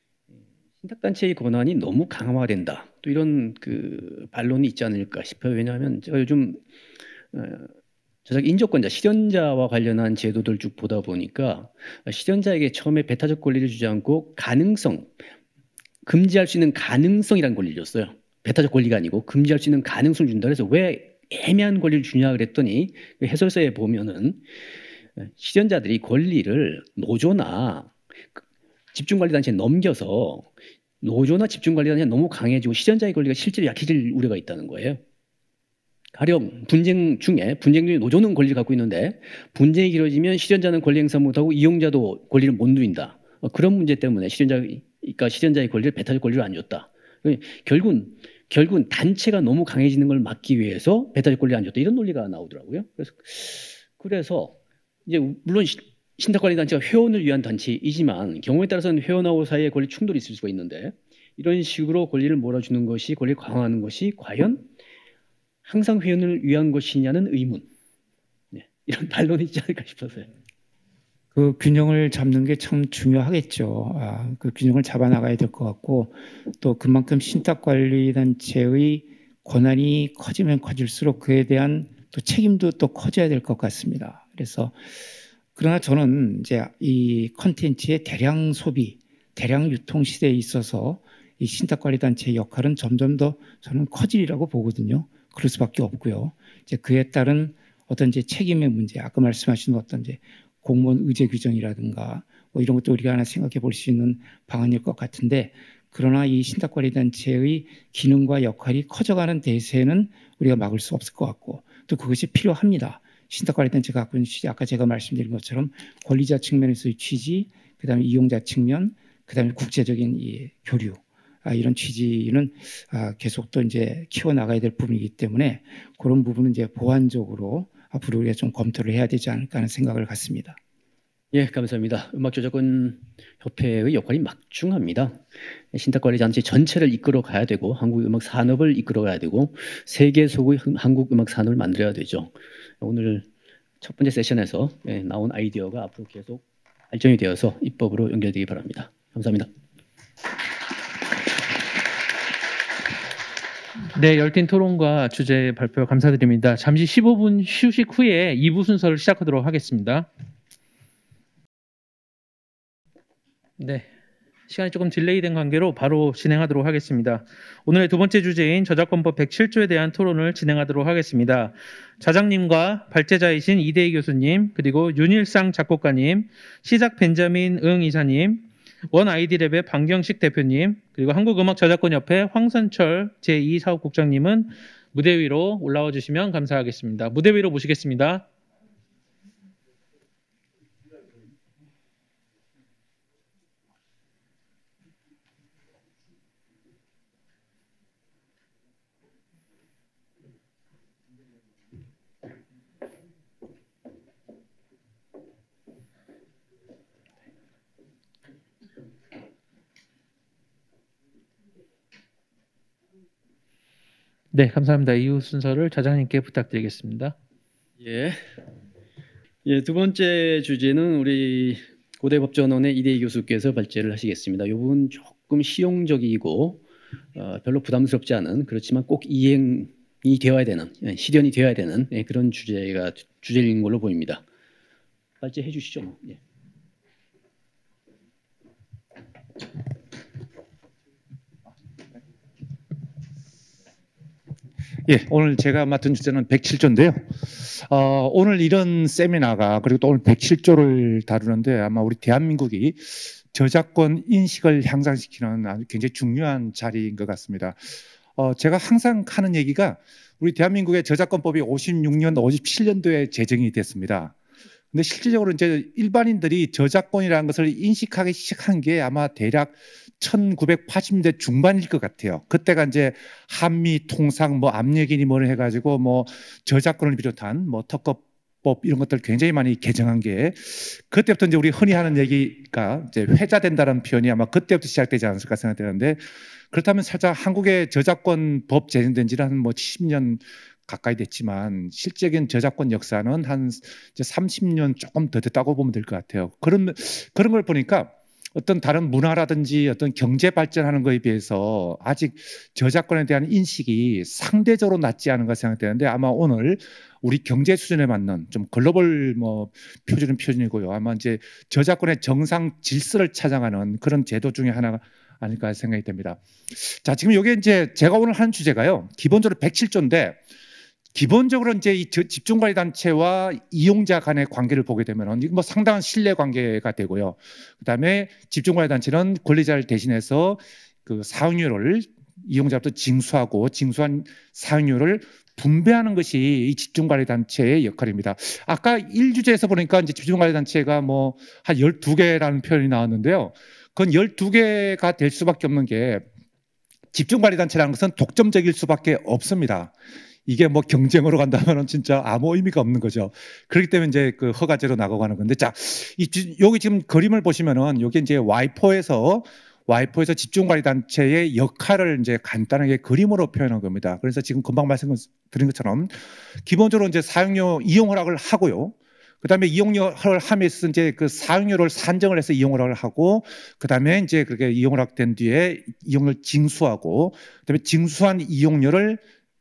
신탁단체의 권한이 너무 강화된다. 또 이런 그 반론이 있지 않을까 싶어요. 왜냐하면 제가 요즘 어, 저작 인조권자, 실현자와 관련한 제도들 쭉 보다 보니까 실현자에게 처음에 배타적 권리를 주지 않고 가능성, 금지할 수 있는 가능성이라는 권리를 줬어요. 배타적 권리가 아니고 금지할 수 있는 가능성을 준다. 그래서 왜 애매한 권리를 주냐 그랬더니 해설서에 보면은 실현자들이 권리를 노조나 집중관리단체에 넘겨서 노조나 집중관리단체가 너무 강해지고 실현자의 권리가 실제로 약해질 우려가 있다는 거예요. 가령 분쟁 중에 분쟁 중에 노조는 권리를 갖고 있는데 분쟁이 길어지면 실현자는 권리 행사 못하고 이용자도 권리를 못 누린다. 그런 문제 때문에 실현자가 실현자의 권리를 배타적 권리를 안 줬다. 결국은 결국은 단체가 너무 강해지는 걸 막기 위해서 배타적 권리를 안 줬다. 이런 논리가 나오더라고요. 그래서 그래서 이제 물론 신탁관리단체가 회원을 위한 단체이지만 경우에 따라서는 회원하고 사이에 권리 충돌이 있을 수가 있는데 이런 식으로 권리를 몰아주는 것이, 권리를 강화하는 것이 과연 항상 회원을 위한 것이냐는 의문. 네, 이런 반론이 있지 않을까 싶어서요. 그 균형을 잡는 게 참 중요하겠죠. 아, 그 균형을 잡아 나가야 될 것 같고, 또 그만큼 신탁관리단체의 권한이 커지면 커질수록 그에 대한 또 책임도 또 커져야 될 것 같습니다. 그래서 그러나 저는 이제 이 컨텐츠의 대량 소비, 대량 유통 시대에 있어서 이 신탁관리단체의 역할은 점점 더 저는 커지리라고 보거든요. 그럴 수밖에 없고요. 이제 그에 따른 어떤 이제 책임의 문제, 아까 말씀하신 어떤 이제 공무원 의제 규정이라든가 뭐 이런 것도 우리가 하나 생각해 볼 수 있는 방안일 것 같은데, 그러나 이 신탁관리단체의 기능과 역할이 커져가는 대세는 우리가 막을 수 없을 것 같고, 또 그것이 필요합니다. 신탁관리단체가 갖고 있는 취지, 아까 제가 말씀드린 것처럼 권리자 측면에서의 취지, 그 다음에 이용자 측면, 그 다음에 국제적인 이 교류, 아, 이런 취지는 아, 계속 또 이제 키워나가야 될 부분이기 때문에 그런 부분은 이제 보완적으로 앞으로 우리가 좀 검토를 해야 되지 않을까 하는 생각을 갖습니다. 예, 감사합니다. 음악저작권 협회의 역할이 막중합니다. 신탁관리단체 전체를 이끌어 가야 되고, 한국 음악 산업을 이끌어 가야 되고, 세계 속의 한국 음악 산업을 만들어야 되죠. 오늘 첫 번째 세션에서 예, 나온 아이디어가 앞으로 계속 발전이 되어서 입법으로 연결되기 바랍니다. 감사합니다. 네, 열띤 토론과 주제 발표 감사드립니다. 잠시 십오 분 휴식 후에 이 부 순서를 시작하도록 하겠습니다. 네, 시간이 조금 딜레이된 관계로 바로 진행하도록 하겠습니다. 오늘의 두 번째 주제인 저작권법 백칠 조에 대한 토론을 진행하도록 하겠습니다. 자장님과 발제자이신 이대희 교수님, 그리고 윤일상 작곡가님, 시작 벤자민 응 이사님, 원 아이디랩의 방경식 대표님, 그리고 한국음악저작권협회 황선철 제이 사업국장님은 무대 위로 올라와 주시면 감사하겠습니다. 무대 위로 모시겠습니다. 네, 감사합니다. 이후 순서를 자장님께 부탁드리겠습니다. 예. 예, 두 번째 주제는 우리 고대법전원의 이대희 교수께서 발제를 하시겠습니다. 이 부분 조금 실용적이고 어, 별로 부담스럽지 않은, 그렇지만 꼭 이행이 되어야 되는, 예, 실현이 되어야 되는 예, 그런 주제가 주제인 걸로 보입니다. 발제해 주시죠. 예. 예, 오늘 제가 맡은 주제는 백칠 조인데요. 어, 오늘 이런 세미나가, 그리고 또 오늘 백칠 조를 다루는데 아마 우리 대한민국이 저작권 인식을 향상시키는 아주 굉장히 중요한 자리인 것 같습니다. 어, 제가 항상 하는 얘기가 우리 대한민국의 저작권법이 오십육 년, 오십칠 년도에 제정이 됐습니다. 근데 실질적으로 이제 일반인들이 저작권이라는 것을 인식하기 시작한 게 아마 대략 천구백팔십 년대 중반일 것 같아요. 그때가 이제 한미 통상 뭐 압력이니 뭐를 해가지고 뭐 저작권을 비롯한 뭐 특허법 이런 것들 굉장히 많이 개정한 게, 그때부터 이제 우리 흔히 하는 얘기가 이제 회자된다는 표현이 아마 그때부터 시작되지 않았을까 생각되는데, 그렇다면 살짝 한국의 저작권법 제정된 지는 한 뭐 칠십 년 가까이 됐지만 실질적인 저작권 역사는 한 이제 삼십 년 조금 더 됐다고 보면 될 것 같아요. 그런 그런 걸 보니까 어떤 다른 문화라든지 어떤 경제 발전하는 것에 비해서 아직 저작권에 대한 인식이 상대적으로 낮지 않은가 생각되는데, 아마 오늘 우리 경제 수준에 맞는 좀 글로벌 뭐 표준은 표준이고요. 아마 이제 저작권의 정상 질서를 찾아가는 그런 제도 중에 하나가 아닐까 생각이 됩니다. 자, 지금 여기 이제 제가 오늘 하는 주제가요, 기본적으로 백칠 조인데 기본적으로 이제 이 집중관리단체와 이용자 간의 관계를 보게 되면 뭐 상당한 신뢰 관계가 되고요. 그다음에 집중관리단체는 권리자를 대신해서 그 사용료를 이용자부터 징수하고 징수한 사용료를 분배하는 것이 이 집중관리단체의 역할입니다. 아까 일 주제에서 보니까 이제 집중관리단체가 뭐 한 열두 개라는 표현이 나왔는데요. 그건 열두 개가 될 수밖에 없는 게, 집중관리단체라는 것은 독점적일 수밖에 없습니다. 이게 뭐 경쟁으로 간다면 진짜 아무 의미가 없는 거죠. 그렇기 때문에 이제 그 허가제로 나가고 하는 건데, 자, 이, 여기 지금 그림을 보시면은 여기 이제 와이퍼에서 와이포에서 집중관리단체의 역할을 이제 간단하게 그림으로 표현한 겁니다. 그래서 지금 금방 말씀드린 것처럼 기본적으로 이제 사용료 이용 허락을 하고요. 그다음에 이용 허락을 하면서 이제 그 사용료를 산정을 해서 이용 허락을 하고, 그다음에 이제 그렇게 이용 허락된 뒤에 이용을 징수하고, 그다음에 징수한 이용료를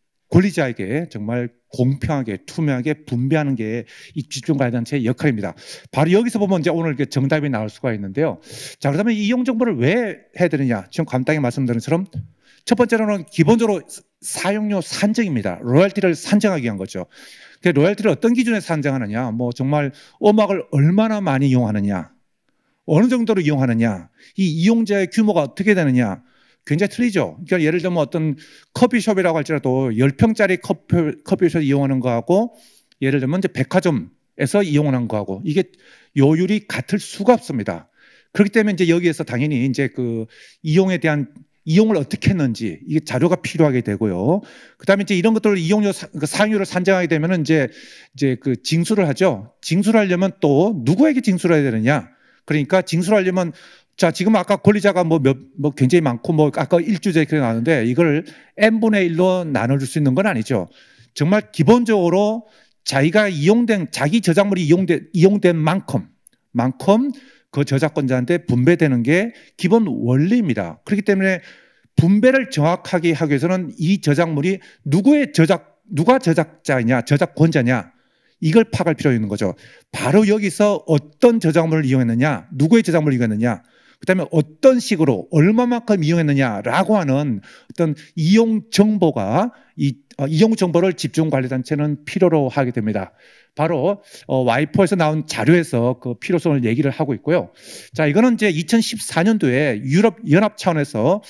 권리자에게 정말 공평하게 투명하게 분배하는 게 이 집중관리단체의 역할입니다. 바로 여기서 보면 이제 오늘 정답이 나올 수가 있는데요. 자, 그러면 이용 정보를 왜 해야 되느냐? 지금 간단히 말씀드린 것처럼 첫 번째로는 기본적으로 사용료 산정입니다. 로열티를 산정하기 위한 거죠. 그 로열티를 어떤 기준에 산정하느냐? 뭐 정말 음악을 얼마나 많이 이용하느냐? 어느 정도로 이용하느냐? 이 이용자의 규모가 어떻게 되느냐? 굉장히 틀리죠. 그러니까 예를 들면 어떤 커피숍이라고 할지라도 십 평짜리 커피, 커피숍 이용하는 거하고 예를 들면 이제 백화점에서 이용하는 거하고 이게 요율이 같을 수가 없습니다. 그렇기 때문에 이제 여기에서 당연히 이제 그 이용에 대한 이용을 어떻게 했는지 이게 자료가 필요하게 되고요. 그다음에 이제 이런 것들을 이용료 사, 그 사용료를 산정하게 되면은 이제 이제 그 징수를 하죠. 징수를 하려면 또 누구에게 징수를 해야 되느냐? 그러니까 징수를 하려면 자, 지금 아까 권리자가 뭐 몇, 뭐 굉장히 많고 뭐 아까 일주제 그래 나왔는데 이걸 n분의 일로 나눠줄 수 있는 건 아니죠. 정말 기본적으로 자기가 이용된, 자기 저작물이 이용된, 이용된 만큼, 만큼 그 저작권자한테 분배되는 게 기본 원리입니다. 그렇기 때문에 분배를 정확하게 하기 위해서는 이 저작물이 누구의 저작, 누가 저작자냐, 저작권자냐, 이걸 파악할 필요가 있는 거죠. 바로 여기서 어떤 저작물을 이용했느냐, 누구의 저작물을 이용했느냐, 그다음에 어떤 식으로 얼마만큼 이용했느냐라고 하는 어떤 이용 정보가 이 어, 이용 정보를 집중관리단체는 필요로 하게 됩니다. 바로 어, 와이포에서 나온 자료에서 그 필요성을 얘기를 하고 있고요. 자, 이거는 이제 이천십사 년도에 유럽 연합 차원에서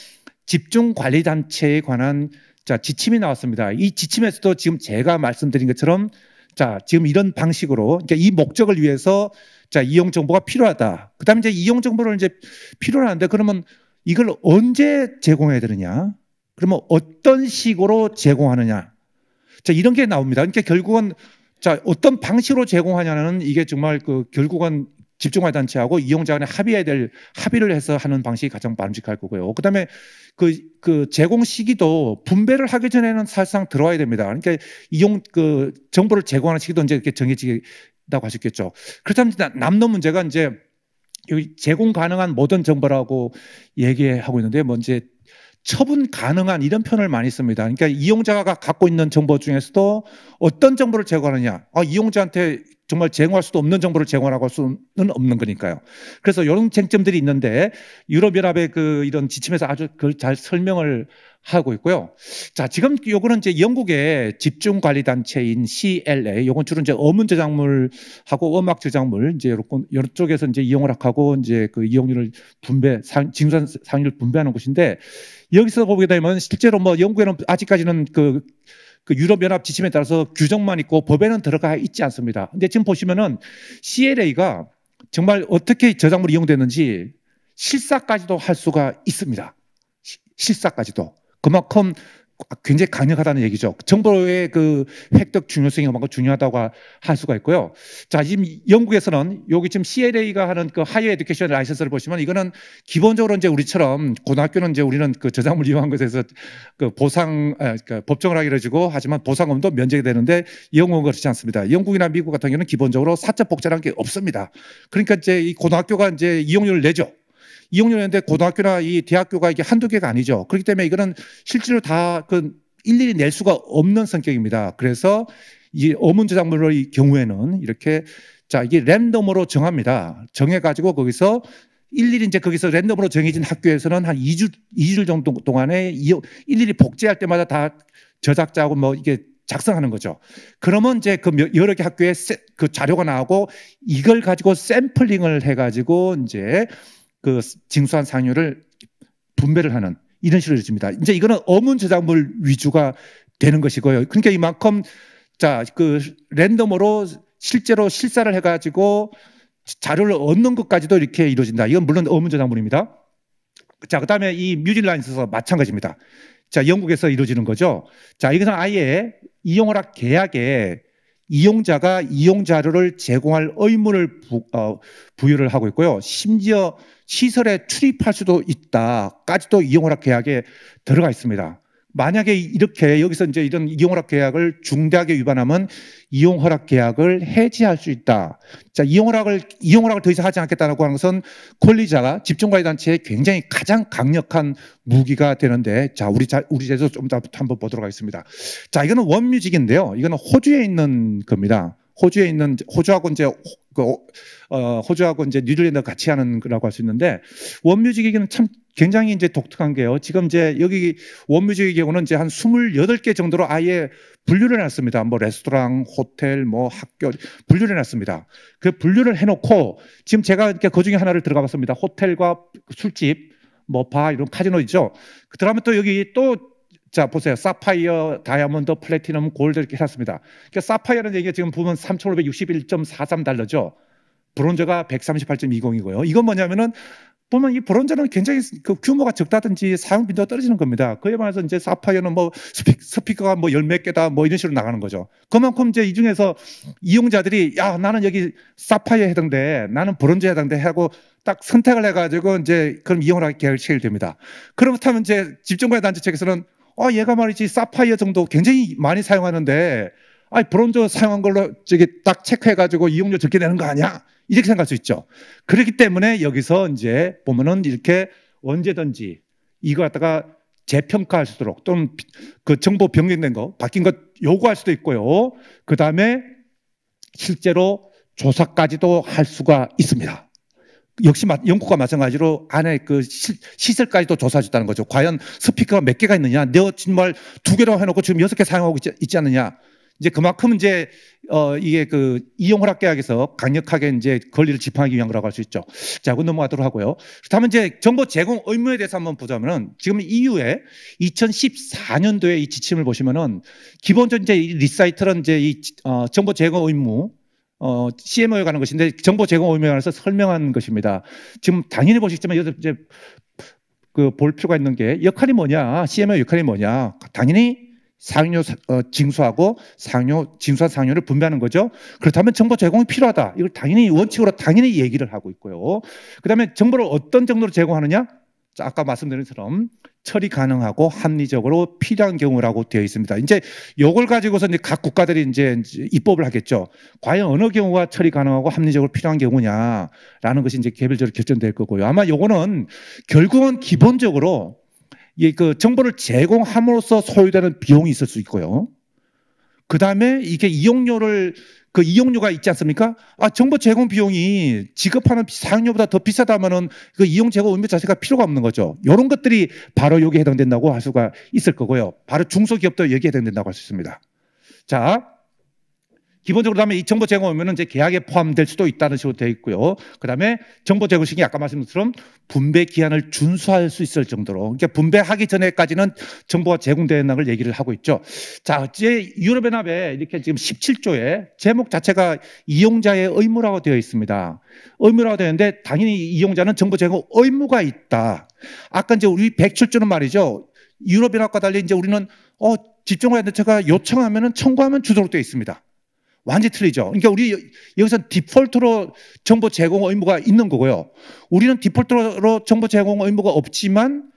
집중관리단체에 관한 자 지침이 나왔습니다. 이 지침에서도 지금 제가 말씀드린 것처럼 자 지금 이런 방식으로 그러니까 이 목적을 위해서 자, 이용 정보가 필요하다. 그 다음에 이제 이용 정보를 이제 필요하는데 그러면 이걸 언제 제공해야 되느냐? 그러면 어떤 식으로 제공하느냐? 자, 이런 게 나옵니다. 그러니까 결국은 자, 어떤 방식으로 제공하냐는 이게 정말 그 결국은 집중관리단체하고 이용자 간에 합의해야 될 합의를 해서 하는 방식이 가장 바람직할 거고요. 그 다음에 그, 그 제공 시기도 분배를 하기 전에는 사실상 들어와야 됩니다. 그러니까 이용 그 정보를 제공하는 시기도 이제 이렇게 정해지게 다고 하셨겠죠. 그렇다면 남는 문제가 이제 여기 제공 가능한 모든 정보라고 얘기하고 있는데 먼저 처분 가능한 이런 표현을 많이 씁니다. 그러니까 이용자가 갖고 있는 정보 중에서도 어떤 정보를 제공하느냐, 아, 이용자한테 정말 제공할 수도 없는 정보를 제공하라고 할 수는 없는 거니까요. 그래서 이런 쟁점들이 있는데 유럽연합의 그 이런 지침에서 아주 그걸 잘 설명을 하고 있고요. 자, 지금 요거는 이제 영국의 집중관리단체인 씨엘에이, 요건 주로 이제 어문 저작물하고 음악 저작물 이제 여러 쪽에서 이제 이용을 하고 이제 그 이용료를 분배, 징수한 사용료를 분배하는 곳인데 여기서 보게 되면 실제로 뭐 영국에는 아직까지는 그 그 유럽연합 지침에 따라서 규정만 있고 법에는 들어가 있지 않습니다. 근데 지금 보시면은 씨엘에이가 정말 어떻게 저작물이 이용되는지 실사까지도 할 수가 있습니다. 시, 실사까지도. 그만큼 굉장히 강력하다는 얘기죠. 정보의 그 획득 중요성이 그만큼 중요하다고 할 수가 있고요. 자, 지금 영국에서는 여기 지금 씨엘에이가 하는 그 하이어 에듀케이션 라이선스를 보시면 이거는 기본적으로 이제 우리처럼 고등학교는 이제 우리는 그 저작물 이용한 것에서 그 보상, 아, 그러니까 법정을 하기로 해주고 하지만 보상금도 면제가 되는데 영국은 그렇지 않습니다. 영국이나 미국 같은 경우는 기본적으로 사적 복제라는 게 없습니다. 그러니까 이제 이 고등학교가 이제 이용료를 내죠. 이용료인데 고등학교나 이 대학교가 이게 한두 개가 아니죠. 그렇기 때문에 이거는 실제로 다 그 일일이 낼 수가 없는 성격입니다. 그래서 이 어문 저작물의 경우에는 이렇게 자 이게 랜덤으로 정합니다. 정해가지고 거기서 일일이 이제 거기서 랜덤으로 정해진 학교에서는 한 이 주, 이 주 정도 동안에 일일이 복제할 때마다 다 저작자하고 뭐 이게 작성하는 거죠. 그러면 이제 그 여러 개 학교에 그 자료가 나오고 이걸 가지고 샘플링을 해가지고 이제 그 징수한 사용료를 분배를 하는 이런 식으로 이루어집니다. 이제 이거는 어문 저작물 위주가 되는 것이고요. 그러니까 이만큼 자 그 랜덤으로 실제로 실사를 해가지고 자료를 얻는 것까지도 이렇게 이루어진다. 이건 물론 어문 저작물입니다. 자, 그다음에 이 뮤직라이선스에서 마찬가지입니다. 자, 영국에서 이루어지는 거죠. 자, 이것은 아예 이용허락 계약에 이용자가 이용 자료를 제공할 의무를 부, 어, 부여를 하고 있고요. 심지어 시설에 출입할 수도 있다까지도 이용허락 계약에 들어가 있습니다. 만약에 이렇게 여기서 이제 이런 이용허락 계약을 중대하게 위반하면 이용허락 계약을 해지할 수 있다. 자, 이용허락을 이용허락을 더 이상 하지 않겠다라고 하는 것은 권리자가 집중관리단체의 굉장히 가장 강력한 무기가 되는데, 자, 우리 자, 우리 제도 좀 더 한번 보도록 하겠습니다. 자, 이거는 원뮤직인데요. 이거는 호주에 있는 겁니다. 호주에 있는 호주하고 이제 그 어, 호주하고 이제 뉴질랜드 같이 하는 거라고 할 수 있는데, 원뮤직에게는 참 굉장히 이제 독특한 게요. 지금 이제 여기 원뮤직의 경우는 이제 한 스물여덟 개 정도로 아예 분류를 해놨습니다. 뭐 레스토랑, 호텔, 뭐 학교 분류를 해놨습니다. 그 분류를 해놓고 지금 제가 이렇게 그 중에 하나를 들어가 봤습니다. 호텔과 술집, 뭐 바 이런 카지노 있죠. 그다음에 또 여기 또 자 보세요. 사파이어, 다이아몬드, 플래티넘, 골드 이렇게 해놨습니다. 그러니까 사파이어는 얘기가 지금 보면 삼천오백육십일 점 사삼 달러죠. 브론즈가 백삼십팔 점 이공이고요. 이건 뭐냐면은 보면 이 브론즈는 굉장히 그 규모가 적다든지 사용 빈도가 떨어지는 겁니다. 그에 반해서 이제 사파이어는 뭐 스피, 스피커가 뭐 열 몇 개다 뭐 이런 식으로 나가는 거죠. 그만큼 이제 이 중에서 이용자들이 야 나는 여기 사파이어 해당돼, 나는 브론즈 해당돼 하고 딱 선택을 해가지고 이제 그럼 이용을 계약을 체결됩니다. 그렇다면 이제 집중관리 단체 측에서는 어 얘가 말이지 사파이어 정도 굉장히 많이 사용하는데 아니 브론즈 사용한 걸로 저기 딱 체크해가지고 이용료 적게 내는 거 아니야? 이렇게 생각할 수 있죠. 그렇기 때문에 여기서 이제 보면은 이렇게 언제든지 이거 갖다가 재평가할 수 있도록 또는 그 정보 변경된 거 바뀐 것 요구할 수도 있고요. 그 다음에 실제로 조사까지도 할 수가 있습니다. 역시 영국과 마찬가지로 안에 그 시설까지도 조사해 줬다는 거죠. 과연 스피커가 몇 개가 있느냐? 너 정말 두 개로 해놓고 지금 여섯 개 사용하고 있지, 있지 않느냐? 이제 그만큼 이제 어 이게 그 이용 허락 계약에서 강력하게 이제 권리를 집행하기 위한 거라고 할 수 있죠. 자, 그 넘어가도록 하고요. 그렇다면 이제 정보 제공 의무에 대해서 한번 보자면은 지금 이후에 이천십사 년도에 이 지침을 보시면은 기본적으로 이제 이 리사이틀은 이제 이 어, 정보 제공 의무 어, 씨엠오에 관한 것인데 정보 제공 의무에 관해서 설명한 것입니다. 지금 당연히 보시겠지만 여기서 이제 그 볼 필요가 있는 게 역할이 뭐냐, 씨엠오 역할이 뭐냐, 당연히 사용료 어, 징수하고 사용료 징수한 사용료를 분배하는 거죠. 그렇다면 정보 제공이 필요하다. 이걸 당연히 원칙으로 당연히 얘기를 하고 있고요. 그다음에 정보를 어떤 정도로 제공하느냐? 자, 아까 말씀드린 것처럼 처리 가능하고 합리적으로 필요한 경우라고 되어 있습니다. 이제 요걸 가지고서 이제 각 국가들이 이제 입법을 하겠죠. 과연 어느 경우가 처리 가능하고 합리적으로 필요한 경우냐라는 것이 이제 개별적으로 결정될 거고요. 아마 요거는 결국은 기본적으로 이 그 정보를 제공함으로써 소요되는 비용이 있을 수 있고요. 그 다음에 이게 이용료를 그 이용료가 있지 않습니까? 아, 정보 제공 비용이 지급하는 사용료보다 더 비싸다면은 그 이용 제공 의무 자체가 필요가 없는 거죠. 이런 것들이 바로 여기에 해당된다고 할 수가 있을 거고요. 바로 중소기업도 여기에 해당된다고 할 수 있습니다. 자, 기본적으로 그다음에 이 정보 제공 의무는 이제 계약에 포함될 수도 있다는 식으로 되어 있고요. 그다음에 정보 제공 시기 아까 말씀드린 것처럼 분배 기한을 준수할 수 있을 정도로, 그러니까 분배하기 전에까지는 정보가 제공되는 걸 얘기를 하고 있죠. 자, 이제 유럽연합에 이렇게 지금 십칠 조에 제목 자체가 이용자의 의무라고 되어 있습니다. 의무라고 되어 있는데 당연히 이용자는 정보 제공 의무가 있다. 아까 이제 우리 백칠 조는 말이죠. 유럽연합과 달리 이제 우리는 어 집중관리 단체가 요청하면은 청구하면 주도록 되어 있습니다. 완전히 틀리죠. 그러니까 우리 여기서 디폴트로 정보 제공 의무가 있는 거고요. 우리는 디폴트로 정보 제공 의무가 없지만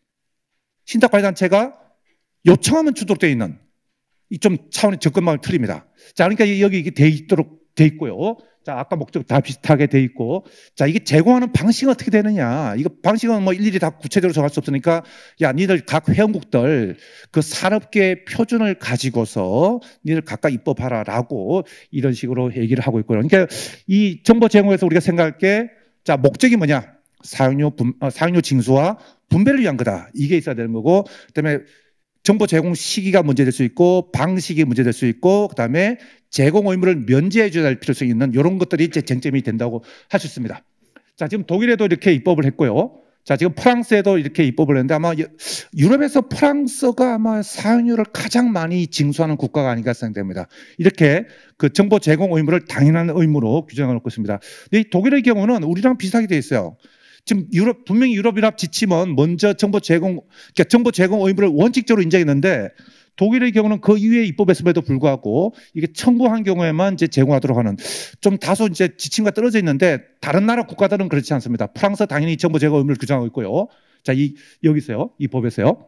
신탁관리단체가 요청하면 주도록 되어 있는 이 좀 차원의 접근망을 틀립니다. 자, 그러니까 여기 이게 돼 있도록 돼 있고요. 자, 아까 목적 다 비슷하게 돼 있고, 자, 이게 제공하는 방식은 어떻게 되느냐? 이거 방식은 뭐 일일이 다 구체적으로 정할 수 없으니까, 야, 니들 각 회원국들 그 산업계 표준을 가지고서 니들 각각 입법하라라고 이런 식으로 얘기를 하고 있고요. 그러니까 이 정보 제공에서 우리가 생각할 게, 자, 목적이 뭐냐? 사용료 분, 어, 사용료 징수와 분배를 위한 거다. 이게 있어야 되는 거고, 그다음에 정보 제공 시기가 문제될 수 있고 방식이 문제될 수 있고 그다음에 제공 의무를 면제해 줘야 할 필요성이 있는 이런 것들이 이제 쟁점이 된다고 할 수 있습니다. 자, 지금 독일에도 이렇게 입법을 했고요. 자, 지금 프랑스에도 이렇게 입법을 했는데 아마 유럽에서 프랑스가 아마 사용료를 가장 많이 징수하는 국가가 아닌가 생각됩니다. 이렇게 그 정보 제공 의무를 당연한 의무로 규정해 놓고 있습니다. 근데 이 독일의 경우는 우리랑 비슷하게 돼 있어요. 지금 유럽 분명히 유럽연합 지침은 먼저 정보 제공, 그러니까 정보 제공 의무를 원칙적으로 인정했는데 독일의 경우는 그 이후에 입법했음에도 불구하고 이게 청구한 경우에만 이제 제공하도록 하는 좀 다소 이제 지침과 떨어져 있는데 다른 나라 국가들은 그렇지 않습니다. 프랑스 당연히 정보 제공 의무를 규정하고 있고요. 자, 이 여기서요, 이 법에서요,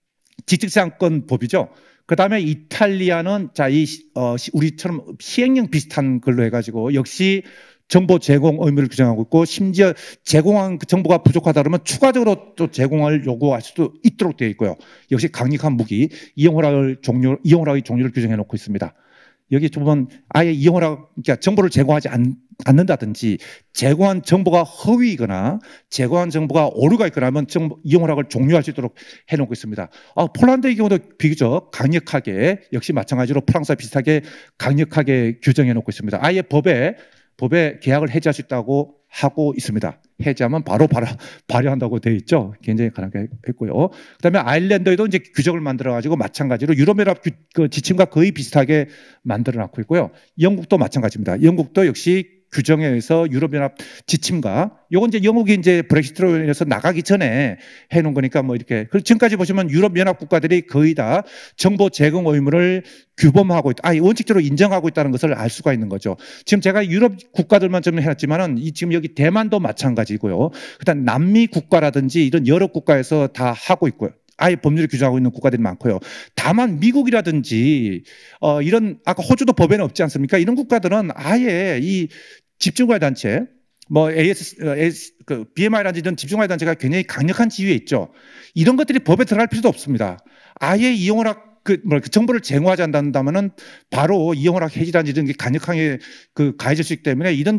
직직사항권 법이죠. 그 다음에 이탈리아는 자, 이 어, 우리처럼 시행령 비슷한 걸로 해가지고 역시 정보 제공 의무를 규정하고 있고 심지어 제공한 그 정보가 부족하다 그러면 추가적으로 또 제공을 요구할 수도 있도록 되어 있고요. 역시 강력한 무기 이용허락을 종료 이용허락의 종류를 규정해 놓고 있습니다. 여기 보면 아예 이용허락 그러니까 정보를 제공하지 않, 않는다든지 제공한 정보가 허위이거나 제공한 정보가 오류가 있거나 하면 정보, 이용허락을 종료할 수 있도록 해놓고 있습니다. 아, 폴란드의 경우도 비교적 강력하게 역시 마찬가지로 프랑스와 비슷하게 강력하게 규정해 놓고 있습니다. 아예 법에 법에 계약을 해지할 수 있다고 하고 있습니다. 해지하면 바로 발화, 발효한다고 되어 있죠. 굉장히 강력했고요. 그다음에 아일랜드에도 이제 규정을 만들어 가지고 마찬가지로 유럽연합 그 지침과 거의 비슷하게 만들어 놨고 있고요. 영국도 마찬가지입니다. 영국도 역시 규정에 의해서 유럽연합 지침과 요건 이제 영국이 이제 브렉시트로 인해서 나가기 전에 해놓은 거니까 뭐 이렇게 지금까지 보시면 유럽연합 국가들이 거의 다 정보 제공 의무를 규범하고 있다. 아니 원칙적으로 인정하고 있다는 것을 알 수가 있는 거죠. 지금 제가 유럽 국가들만 좀 해놨지만은 이 지금 여기 대만도 마찬가지고요. 그다음 남미 국가라든지 이런 여러 국가에서 다 하고 있고요. 아예 법률을 규정하고 있는 국가들이 많고요. 다만 미국이라든지 어 이런 아까 호주도 법에는 없지 않습니까? 이런 국가들은 아예 이 집중화의 단체, 뭐 에이에스, 에이에스 그 비엠아이라든지 이런 집중화의 단체가 굉장히 강력한 지위에 있죠. 이런 것들이 법에 들어갈 필요도 없습니다. 아예 이용허락 그, 뭐, 그 정보를 제공하지 않는다면은 바로 이용허락 해지라든지 이런 게 강력하게 그 가해질 수 있기 때문에 이런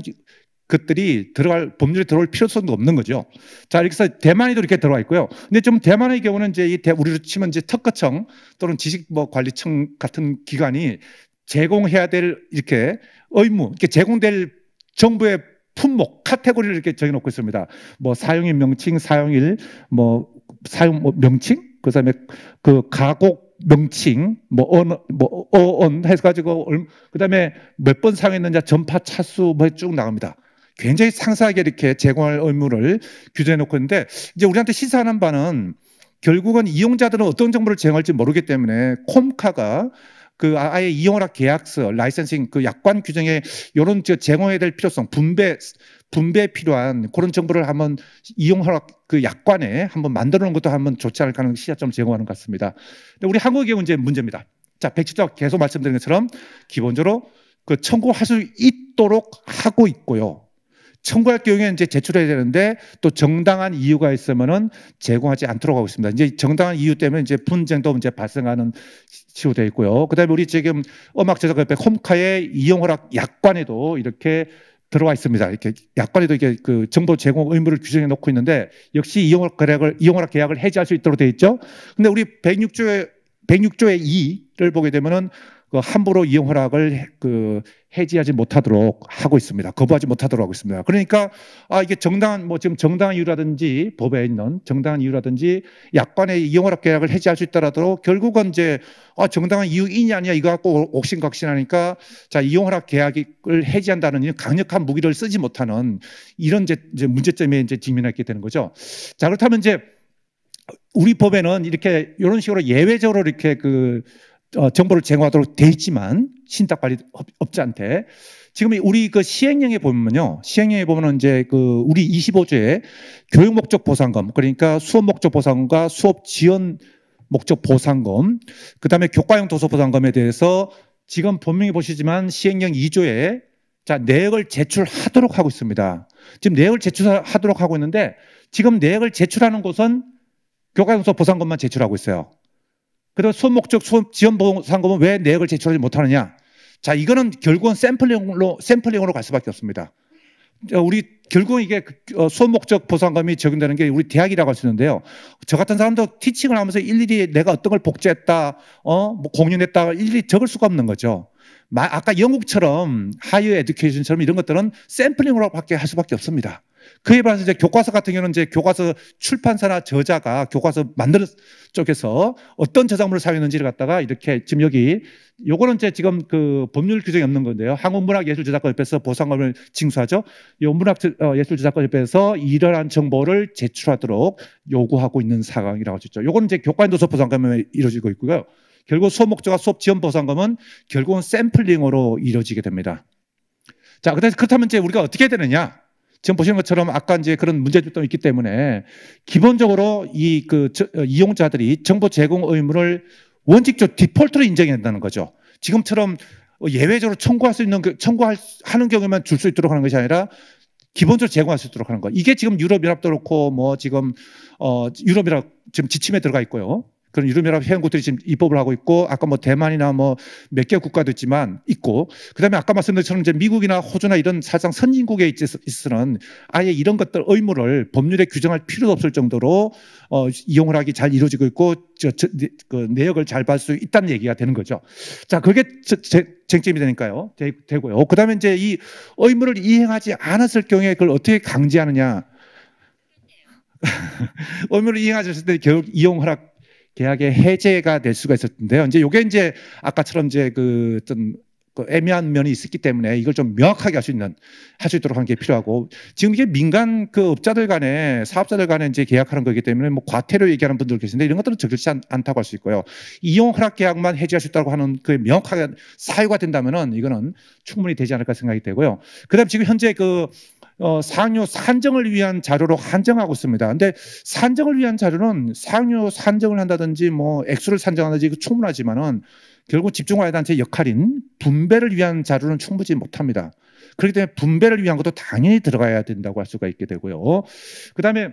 것들이 들어갈 법률에 들어올 필요성도 없는 거죠. 자, 이렇게 해서 대만에도 이렇게 들어와 있고요. 근데 좀 대만의 경우는 이제 이 대, 우리로 치면 이제 특허청 또는 지식 뭐 관리청 같은 기관이 제공해야 될 이렇게 의무, 이렇게 제공될 정부의 품목, 카테고리를 이렇게 정해놓고 있습니다. 뭐 사용인 명칭, 사용일, 뭐 사용 뭐 명칭, 그 다음에 그 가곡 명칭, 뭐 언, 뭐 어언 해가지고 그 다음에 몇 번 사용했는지 전파 차수 뭐 쭉 나갑니다. 굉장히 상세하게 이렇게 제공할 의무를 규정해놓고 있는데 이제 우리한테 시사하는 바는 결국은 이용자들은 어떤 정보를 제공할지 모르기 때문에 콤카가 그 아예 이용허락 계약서, 라이센싱 그 약관 규정에 이런 제공해야 될 필요성, 분배 분배에 필요한 그런 정보를 한번 이용허락 그 약관에 한번 만들어 놓은 것도 한번 좋지 않을까 하는 시사점을 제공하는 것 같습니다. 근데 우리 한국의 경우 이제 문제입니다. 자, 백칠 조 계속 말씀드린 것처럼 기본적으로 그 청구할 수 있도록 하고 있고요. 청구할 경우에 이제 제출해야 되는데 또 정당한 이유가 있으면은 제공하지 않도록 하고 있습니다. 이제 정당한 이유 때문에 이제 분쟁도 이제 발생하는 시로 되어 있고요. 그다음에 우리 지금 음악제작협회 홈카의 이용허락 약관에도 이렇게 들어와 있습니다. 이렇게 약관에도 이게 그 정보 제공 의무를 규정해 놓고 있는데 역시 이용허락 계약을 이용허락 계약을 해지할 수 있도록 되어 있죠. 근데 우리 백육 조의 백육 조의 이를 보게 되면은 그 함부로 이용 허락을 그 해지하지 못하도록 하고 있습니다. 거부하지 못하도록 하고 있습니다. 그러니까 아 이게 정당한 뭐 지금 정당한 이유라든지 법에 있는 정당한 이유라든지 약관의 이용 허락 계약을 해지할 수 있더라도 결국은 이제 아 정당한 이유이냐 아니냐 이거 갖고 옥신각신하니까 자 이용 허락 계약을 해지한다는 강력한 무기를 쓰지 못하는 이런 이제, 이제 문제점에 이제 직면하게 되는 거죠. 자 그렇다면 이제 우리 법에는 이렇게 이런 식으로 예외적으로 이렇게 그 어, 정보를 제공하도록 돼 있지만 신탁 관리 업자한테 지금 우리 그 시행령에 보면요, 시행령에 보면은 이제 그 우리 이십오 조에 교육 목적 보상금 그러니까 수업 목적 보상금과 수업 지원 목적 보상금, 그 다음에 교과용 도서 보상금에 대해서 지금 분명히 보시지만 시행령 이 조에 자 내역을 제출하도록 하고 있습니다. 지금 내역을 제출하도록 하고 있는데 지금 내역을 제출하는 곳은 교과용 도서 보상금만 제출하고 있어요. 그리고 수업 목적 수업 지원 보상금은 왜 내역을 제출하지 못하느냐? 자, 이거는 결국은 샘플링으로 샘플링으로 갈 수밖에 없습니다. 우리 결국은 이게 수업 목적 보상금이 적용되는 게 우리 대학이라고 할 수 있는데요. 저 같은 사람도 티칭을 하면서 일일이 내가 어떤 걸 복제했다, 어, 뭐 공연했다 일일이 적을 수가 없는 거죠. 아까 영국처럼 하이어 에듀케이션처럼 이런 것들은 샘플링으로밖에 할 수밖에 없습니다. 그에 반해서 이제 교과서 같은 경우는 이제 교과서 출판사나 저자가 교과서 만드는 쪽에서 어떤 저작물을 사용했는지를 갖다가 이렇게 지금 여기 요거는 이제 지금 그 법률 규정이 없는 건데요. 한국문학예술저작권협회에서 보상금을 징수하죠. 요 문학예술저작권협회에서 이러한 정보를 제출하도록 요구하고 있는 상황이라고 할 수 있죠. 요거는 이제 교과인 도서 보상금에 이루어지고 있고요. 결국 수업 목적과 수업 지원 보상금은 결국은 샘플링으로 이루어지게 됩니다. 자, 그렇다면 이제 우리가 어떻게 해야 되느냐? 지금 보시는 것처럼 아까 이제 그런 문제점도 있기 때문에 기본적으로 이 그 이용자들이 정보 제공 의무를 원칙적 디폴트로 인정해야 된다는 거죠. 지금처럼 예외적으로 청구할 수 있는 청구할 하는 경우에만 줄 수 있도록 하는 것이 아니라 기본적으로 제공할 수 있도록 하는 거. 이게 지금 유럽연합도 그렇고 뭐 지금 어 유럽연합 지금 지침에 들어가 있고요. 그런 유럽연합 회원국들이 지금 입법을 하고 있고 아까 뭐 대만이나 뭐 몇 개 국가도 있지만 있고 그다음에 아까 말씀드린 것처럼 이제 미국이나 호주나 이런 사실상 선진국에 있어서는 아예 이런 것들 의무를 법률에 규정할 필요도 없을 정도로 어, 이용을 하기 잘 이루어지고 있고 저, 저, 그 내역을 잘 받을 수 있다는 얘기가 되는 거죠. 자, 그게 저, 제, 쟁점이 되니까요. 되, 되고요. 그다음에 이제 이 의무를 이행하지 않았을 경우에 그걸 어떻게 강제하느냐? 의무를 이행하셨을 때 결국 이용 허락 계약의 해제가 될 수가 있었는데요. 이제 요게 이제 아까처럼 이제 그 어떤 그 애매한 면이 있었기 때문에 이걸 좀 명확하게 할 수 있는 할 수 있도록 하는 게 필요하고 지금 이게 민간 그 업자들 간에 사업자들 간에 이제 계약하는 거기 때문에 뭐 과태료 얘기하는 분들 계신데 이런 것들은 적절치 않, 않다고 할 수 있고요. 이용 허락 계약만 해지할 수 있다고 하는 그 명확하게 사유가 된다면은 이거는 충분히 되지 않을까 생각이 되고요. 그다음 지금 현재 그 어, 사학료 산정을 위한 자료로 한정하고 있습니다. 근데 산정을 위한 자료는 사학료 산정을 한다든지 뭐 액수를 산정하든지 그 충분하지만은 결국 집중화단체의 역할인 분배를 위한 자료는 충분히 못합니다. 그렇기 때문에 분배를 위한 것도 당연히 들어가야 된다고 할 수가 있게 되고요. 그다음에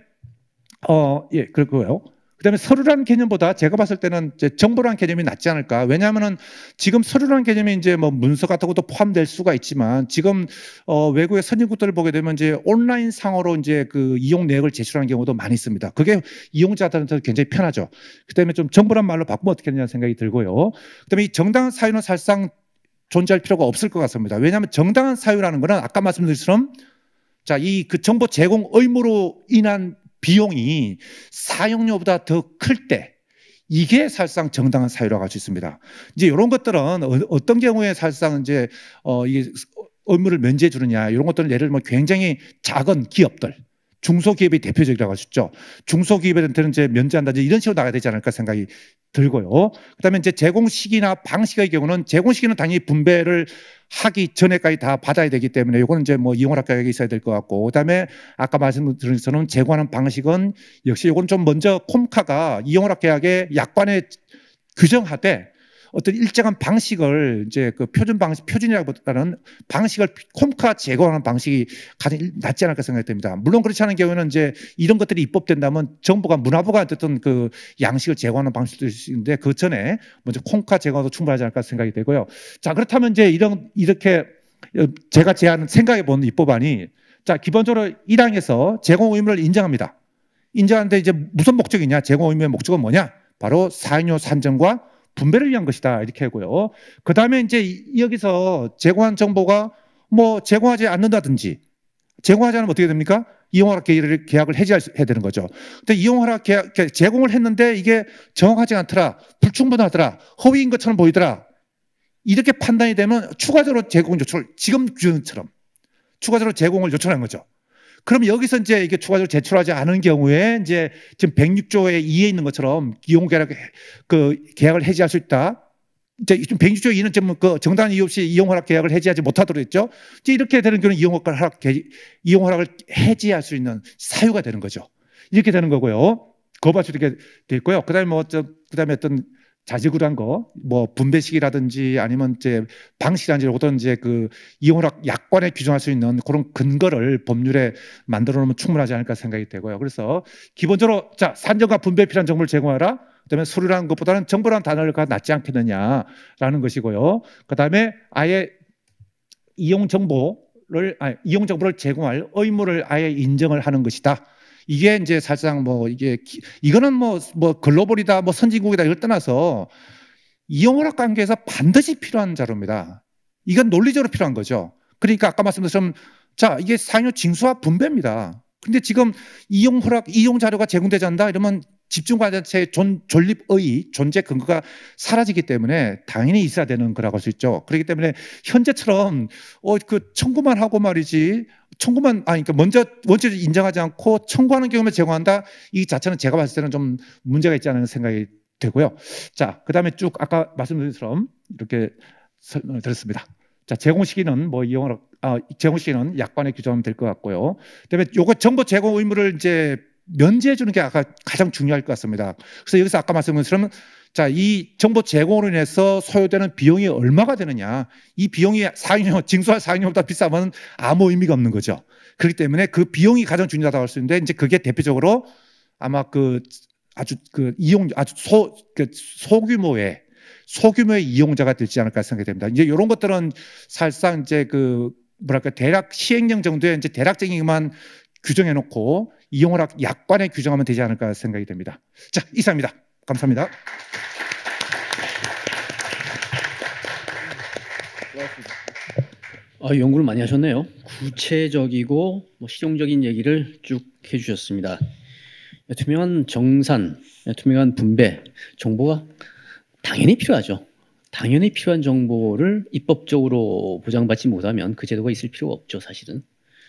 어, 예, 그렇고요. 그다음에 서류라는 개념보다 제가 봤을 때는 이제 정보라는 개념이 낫지 않을까. 왜냐하면은 지금 서류라는 개념이 이제 뭐 문서 같은 것도 포함될 수가 있지만 지금 어 외국의 선진국들을 보게 되면 이제 온라인 상으로 이제 그 이용 내역을 제출하는 경우도 많이 있습니다. 그게 이용자들한테 굉장히 편하죠. 그다음에 좀 정보란 말로 바꾸면 어떻게 되냐는 생각이 들고요. 그다음에 이 정당한 사유는 사실상 존재할 필요가 없을 것 같습니다. 왜냐하면 정당한 사유라는 거는 아까 말씀드린 것처럼 자, 이 그 정보 제공 의무로 인한 비용이 사용료보다 더 클 때 이게 사실상 정당한 사유라고 할 수 있습니다. 이제 이런 것들은 어떤 경우에 사실상 이제 어 이게 의무를 면제해 주느냐 이런 것들은 예를 들면 굉장히 작은 기업들, 중소기업이 대표적이라고 할 수 있죠. 중소기업한테는 이제 면제한다든지 이런 식으로 나가야 되지 않을까 생각이 들고요. 그다음에 이제 제공 시기나 방식의 경우는 제공 시기는 당연히 분배를 하기 전에까지 다 받아야 되기 때문에 이거는 이제 뭐 이용허락 계약이 있어야 될 것 같고 그다음에 아까 말씀드린 것처럼 제공하는 방식은 역시 이건 좀 먼저 콤카가 이용허락 계약의 약관에 규정하되 어떤 일정한 방식을 이제 그 표준 방식 표준이라기보다는 방식을 콤카 제공하는 방식이 가장 낫지 않을까 생각이 듭니다. 물론 그렇지 않은 경우에는 이제 이런 것들이 입법된다면 정부가 문화부가 어떤 그 양식을 제공하는 방식도 있는데 그 전에 먼저 콤카 제공도 충분하지 않을까 생각이 되고요. 자, 그렇다면 이제 이런 이렇게 제가 제안 생각해 본 입법안이 자, 기본적으로 일 항에서 제공 의무를 인정합니다. 인정하는데 이제 무슨 목적이냐? 제공 의무의 목적은 뭐냐? 바로 사용료 산정과 분배를 위한 것이다 이렇게 하고요. 그 다음에 이제 여기서 제공한 정보가 뭐 제공하지 않는다든지 제공하지 않으면 어떻게 됩니까? 이용허락 계약을 해지해야 되는 거죠. 근데 이용허락 계약 제공을 했는데 이게 정확하지 않더라, 불충분하더라, 허위인 것처럼 보이더라 이렇게 판단이 되면 추가적으로 제공 요청을 지금 규정처럼 추가적으로 제공을 요청하는 거죠. 그럼 여기서 이제 이게 추가적으로 제출하지 않은 경우에 이제 지금 백육 조에 이에 있는 것처럼 이용 계약 그 계약을 해지할 수 있다. 이제 백육 조 이는 좀 그 정당한 이유 없이 이용 허락 계약을 해지하지 못하도록 했죠. 이제 이렇게 되는 경우는 이용 허락 이용 허락을 해지할 수 있는 사유가 되는 거죠. 이렇게 되는 거고요. 거부할 수 있게 돼 있고요. 그다음에 뭐 저 그다음에 어떤 자질구레한 거, 뭐 분배식이라든지 아니면 이제 방식이라든지 어떤 이제 그 이용허락 약관에 규정할 수 있는 그런 근거를 법률에 만들어 놓으면 충분하지 않을까 생각이 되고요. 그래서 기본적으로 자, 산정과 분배에 필요한 정보를 제공하라. 그다음에 서류라는 것보다는 정보라는 단어가 낫지 않겠느냐라는 것이고요. 그다음에 아예 이용 정보를 아니, 이용 정보를 제공할 의무를 아예 인정을 하는 것이다. 이게 이제 사실상 뭐 이게 기, 이거는 뭐 뭐 글로벌이다 뭐 선진국이다 이걸 떠나서 이용허락 관계에서 반드시 필요한 자료입니다. 이건 논리적으로 필요한 거죠. 그러니까 아까 말씀드린 것처럼 자, 이게 사용료 징수와 분배입니다. 근데 지금 이용허락 이용 자료가 제공되지 않는다 이러면 집중관자체의 존립의 존재 근거가 사라지기 때문에 당연히 있어야 되는 거라고 할 수 있죠. 그렇기 때문에 현재처럼 어 그 청구만 하고 말이지 청구만 아니 그러니까 먼저 원칙을 인정하지 않고 청구하는 경우에 제공한다 이 자체는 제가 봤을 때는 좀 문제가 있지 않은 생각이 되고요. 자, 그다음에 쭉 아까 말씀드린 것처럼 이렇게 설명을 드렸습니다. 자, 제공 시기는 뭐 이용을 아, 제공 시기는 약관에 규정하면 될 것 같고요. 그다음에 요거 정보 제공 의무를 이제 면제해 주는 게 아까 가장 중요할 것 같습니다. 그래서 여기서 아까 말씀드린 것처럼 자, 이 정보 제공으로 인해서 소요되는 비용이 얼마가 되느냐. 이 비용이 사용료, 징수할 사용료보다 비싸면 아무 의미가 없는 거죠. 그렇기 때문에 그 비용이 가장 중요하다고 할 수 있는데 이제 그게 대표적으로 아마 그 아주 그 이용 아주 소, 그 소규모의 소규모의 이용자가 되지 않을까 생각이 됩니다. 이제 이런 것들은 사실상 이제 그 뭐랄까 대략 시행령 정도의 이제 대략적인 것만 규정해 놓고 이용을 약관에 규정하면 되지 않을까 생각이 됩니다. 자, 이상입니다. 감사합니다. 아, 연구를 많이 하셨네요. 구체적이고 뭐 실용적인 얘기를 쭉 해주셨습니다. 투명한 정산, 투명한 분배, 정보가 당연히 필요하죠. 당연히 필요한 정보를 입법적으로 보장받지 못하면 그 제도가 있을 필요가 없죠, 사실은.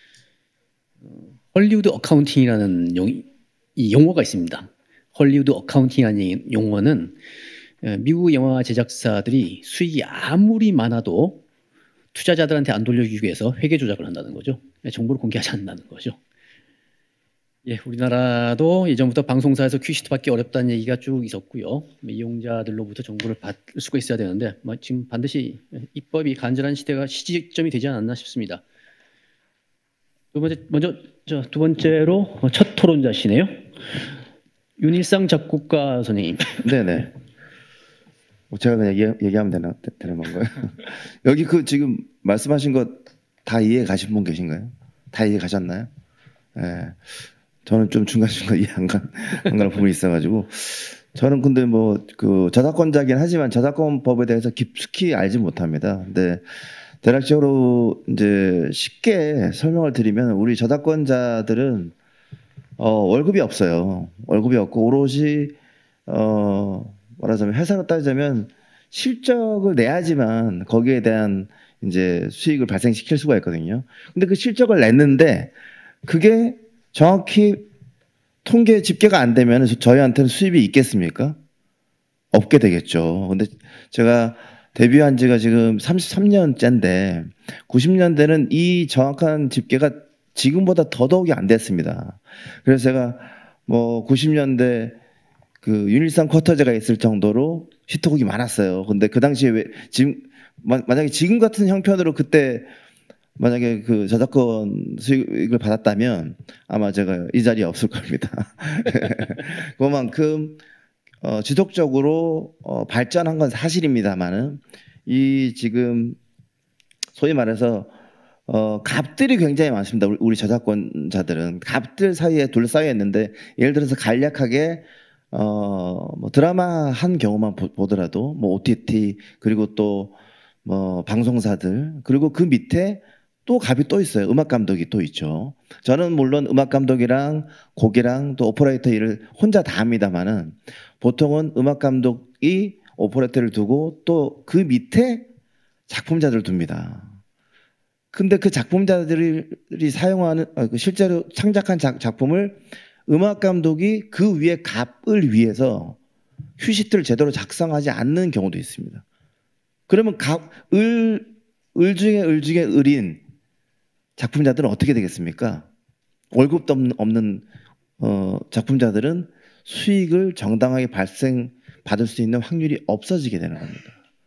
헐리우드 어카운팅이라는 용, 이 용어가 있습니다. 헐리우드 어카운팅이라는 용어는 미국 영화 제작사들이 수익이 아무리 많아도 투자자들한테 안 돌려주기 위해서 회계 조작을 한다는 거죠. 정보를 공개하지 않는다는 거죠. 예, 우리나라도 예전부터 방송사에서 큐시트 받기 어렵다는 얘기가 쭉 있었고요. 이용자들로부터 정보를 받을 수가 있어야 되는데 뭐 지금 반드시 입법이 간절한 시대가 시점이 되지 않았나 싶습니다. 두 번째, 먼저 저 두 번째로 첫 토론자시네요. 윤일상 작곡가 선생님. 네네. 제가 그냥 얘기, 얘기하면 되나, 되는 건가요? 여기 그 지금 말씀하신 것 다 이해 가신 분 계신가요? 다 이해 가셨나요? 예. 네. 저는 좀 중간중간 이해 안 가, 안 가는 부분이 있어가지고. 저는 근데 뭐 그 저작권자긴 하지만 저작권법에 대해서 깊숙이 알지 못합니다. 근데 대략적으로 이제 쉽게 설명을 드리면 우리 저작권자들은 어, 월급이 없어요. 월급이 없고 오롯이 어, 말하자면 회사로 따지자면 실적을 내야지만 거기에 대한 이제 수익을 발생시킬 수가 있거든요. 근데 그 실적을 냈는데 그게 정확히 통계 집계가 안 되면 저희한테는 수입이 있겠습니까? 없게 되겠죠. 근데 제가 데뷔한 지가 지금 삼십삼 년째인데 구십 년대는 이 정확한 집계가 지금보다 더더욱이 안 됐습니다. 그래서 제가 뭐 구십 년대 그 윤일상 쿼터제가 있을 정도로 히트곡이 많았어요. 근데 그 당시에 왜 지금 만약에 지금 같은 형편으로 그때 만약에 그 저작권 수익을 받았다면 아마 제가 이 자리에 없을 겁니다. 그만큼 어, 지속적으로 어, 발전한 건 사실입니다만은 이 지금 소위 말해서 어, 갑들이 굉장히 많습니다. 우리, 우리 저작권자들은 갑들 사이에 둘러싸여 있는데 예를 들어서 간략하게 어, 뭐 드라마 한 경우만 보, 보더라도 뭐 오티티 그리고 또 뭐 방송사들 그리고 그 밑에 또 갑이 또 있어요. 음악 감독이 또 있죠. 저는 물론 음악 감독이랑 곡이랑 또 오퍼레이터 일을 혼자 다 합니다만은 보통은 음악 감독이 오퍼레이터를 두고 또 그 밑에 작품자들을 둡니다. 근데 그 작품자들이 사용하는 실제로 창작한 작, 작품을 음악 감독이 그 위에 갑을 위해서 큐시트를 제대로 작성하지 않는 경우도 있습니다. 그러면 갑, 을, 을 중에 을 중에 을인 작품자들은 어떻게 되겠습니까? 월급도 없는 어, 작품자들은 수익을 정당하게 발생 받을 수 있는 확률이 없어지게 되는 겁니다.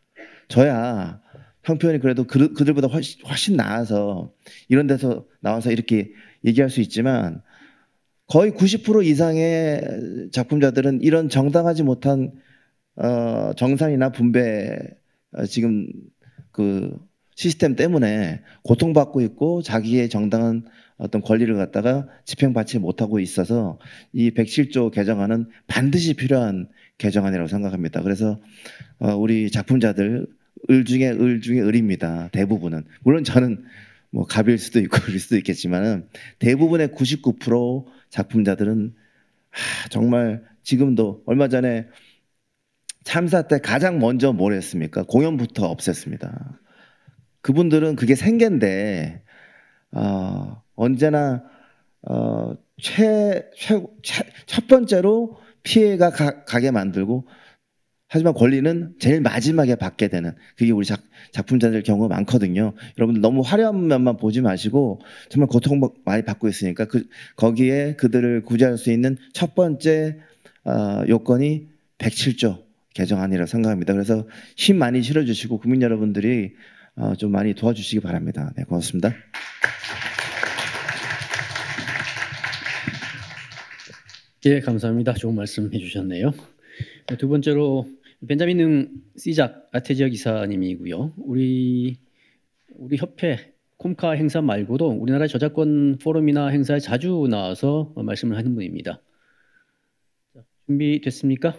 저야 형편이 그래도 그, 그들보다 훨씬, 훨씬 나아서 이런 데서 나와서 이렇게 얘기할 수 있지만 거의 구십 퍼센트 이상의 작품자들은 이런 정당하지 못한 어, 정산이나 분배 어, 지금 그 시스템 때문에 고통받고 있고 자기의 정당한 어떤 권리를 갖다가 집행받지 못하고 있어서 이 백칠 조 개정안은 반드시 필요한 개정안이라고 생각합니다. 그래서 어, 우리 작품자들 을 중에 을 중에 을입니다. 대부분은. 물론 저는 뭐 갑일 수도 있고 그럴 수도 있겠지만은 대부분의 구십구 퍼센트 작품자들은 하, 정말 지금도 얼마 전에 참사 때 가장 먼저 뭘 했습니까? 공연부터 없앴습니다. 그분들은 그게 생계인데 어, 언제나 어, 최, 최, 최, 첫 번째로 피해가 가, 가게 만들고 하지만 권리는 제일 마지막에 받게 되는 그게 우리 작, 작품자들 경우가 많거든요. 여러분들 너무 화려한 면만 보지 마시고 정말 고통 많이 받고 있으니까 그, 거기에 그들을 구제할 수 있는 첫 번째 어, 요건이 백칠조 개정안이라 생각합니다. 그래서 힘 많이 실어주시고 국민 여러분들이 어, 좀 많이 도와주시기 바랍니다. 네, 고맙습니다. 예, 감사합니다. 좋은 말씀 해주셨네요. 두 번째로 벤자민 시작 아테지아 기사님이고요. 우리 우리 협회 콤카 행사 말고도 우리나라 저작권 포럼이나 행사에 자주 나와서 말씀을 하는 분입니다. 준비됐습니까?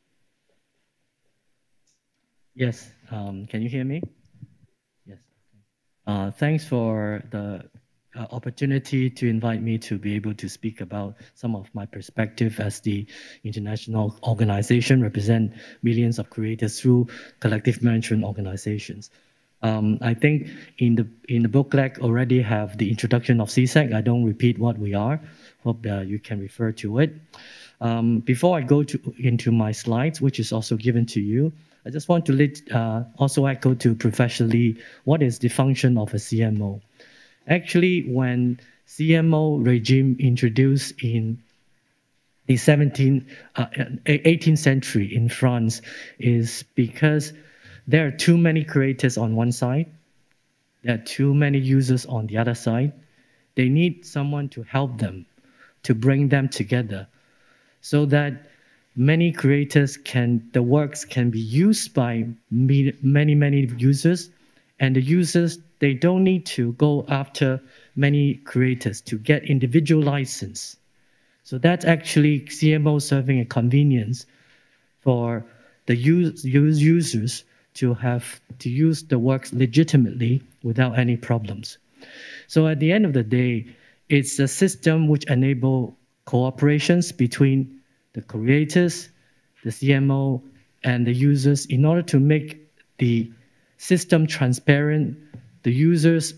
Yes. Um, can you hear me? Yes. Uh, thanks for the uh, opportunity to invite me to be able to speak about some of my perspective as the international organization represent millions of creators through collective management organizations. Um, I think in the in the booklet already have the introduction of C S A C. I don't repeat what we are. Hope that you can refer to it. Um, before I go to into my slides, which is also given to you, I just want to let, uh, also echo to Professor Lee, what is the function of a C M O? Actually, when C M O regime introduced in the seventeenth, uh, eighteenth century in France is because there are too many creators on one side, there are too many users on the other side. They need someone to help them, to bring them together, so that many creators can, the works can be used by many, many users, and the users, they don't need to go after many creators to get individual license. So that's actually C M O serving a convenience for the use, use users to have to use the works legitimately without any problems. So at the end of the day, it's a system which enable cooperations between the creators, the C M O, and the users in order to make the system transparent. The users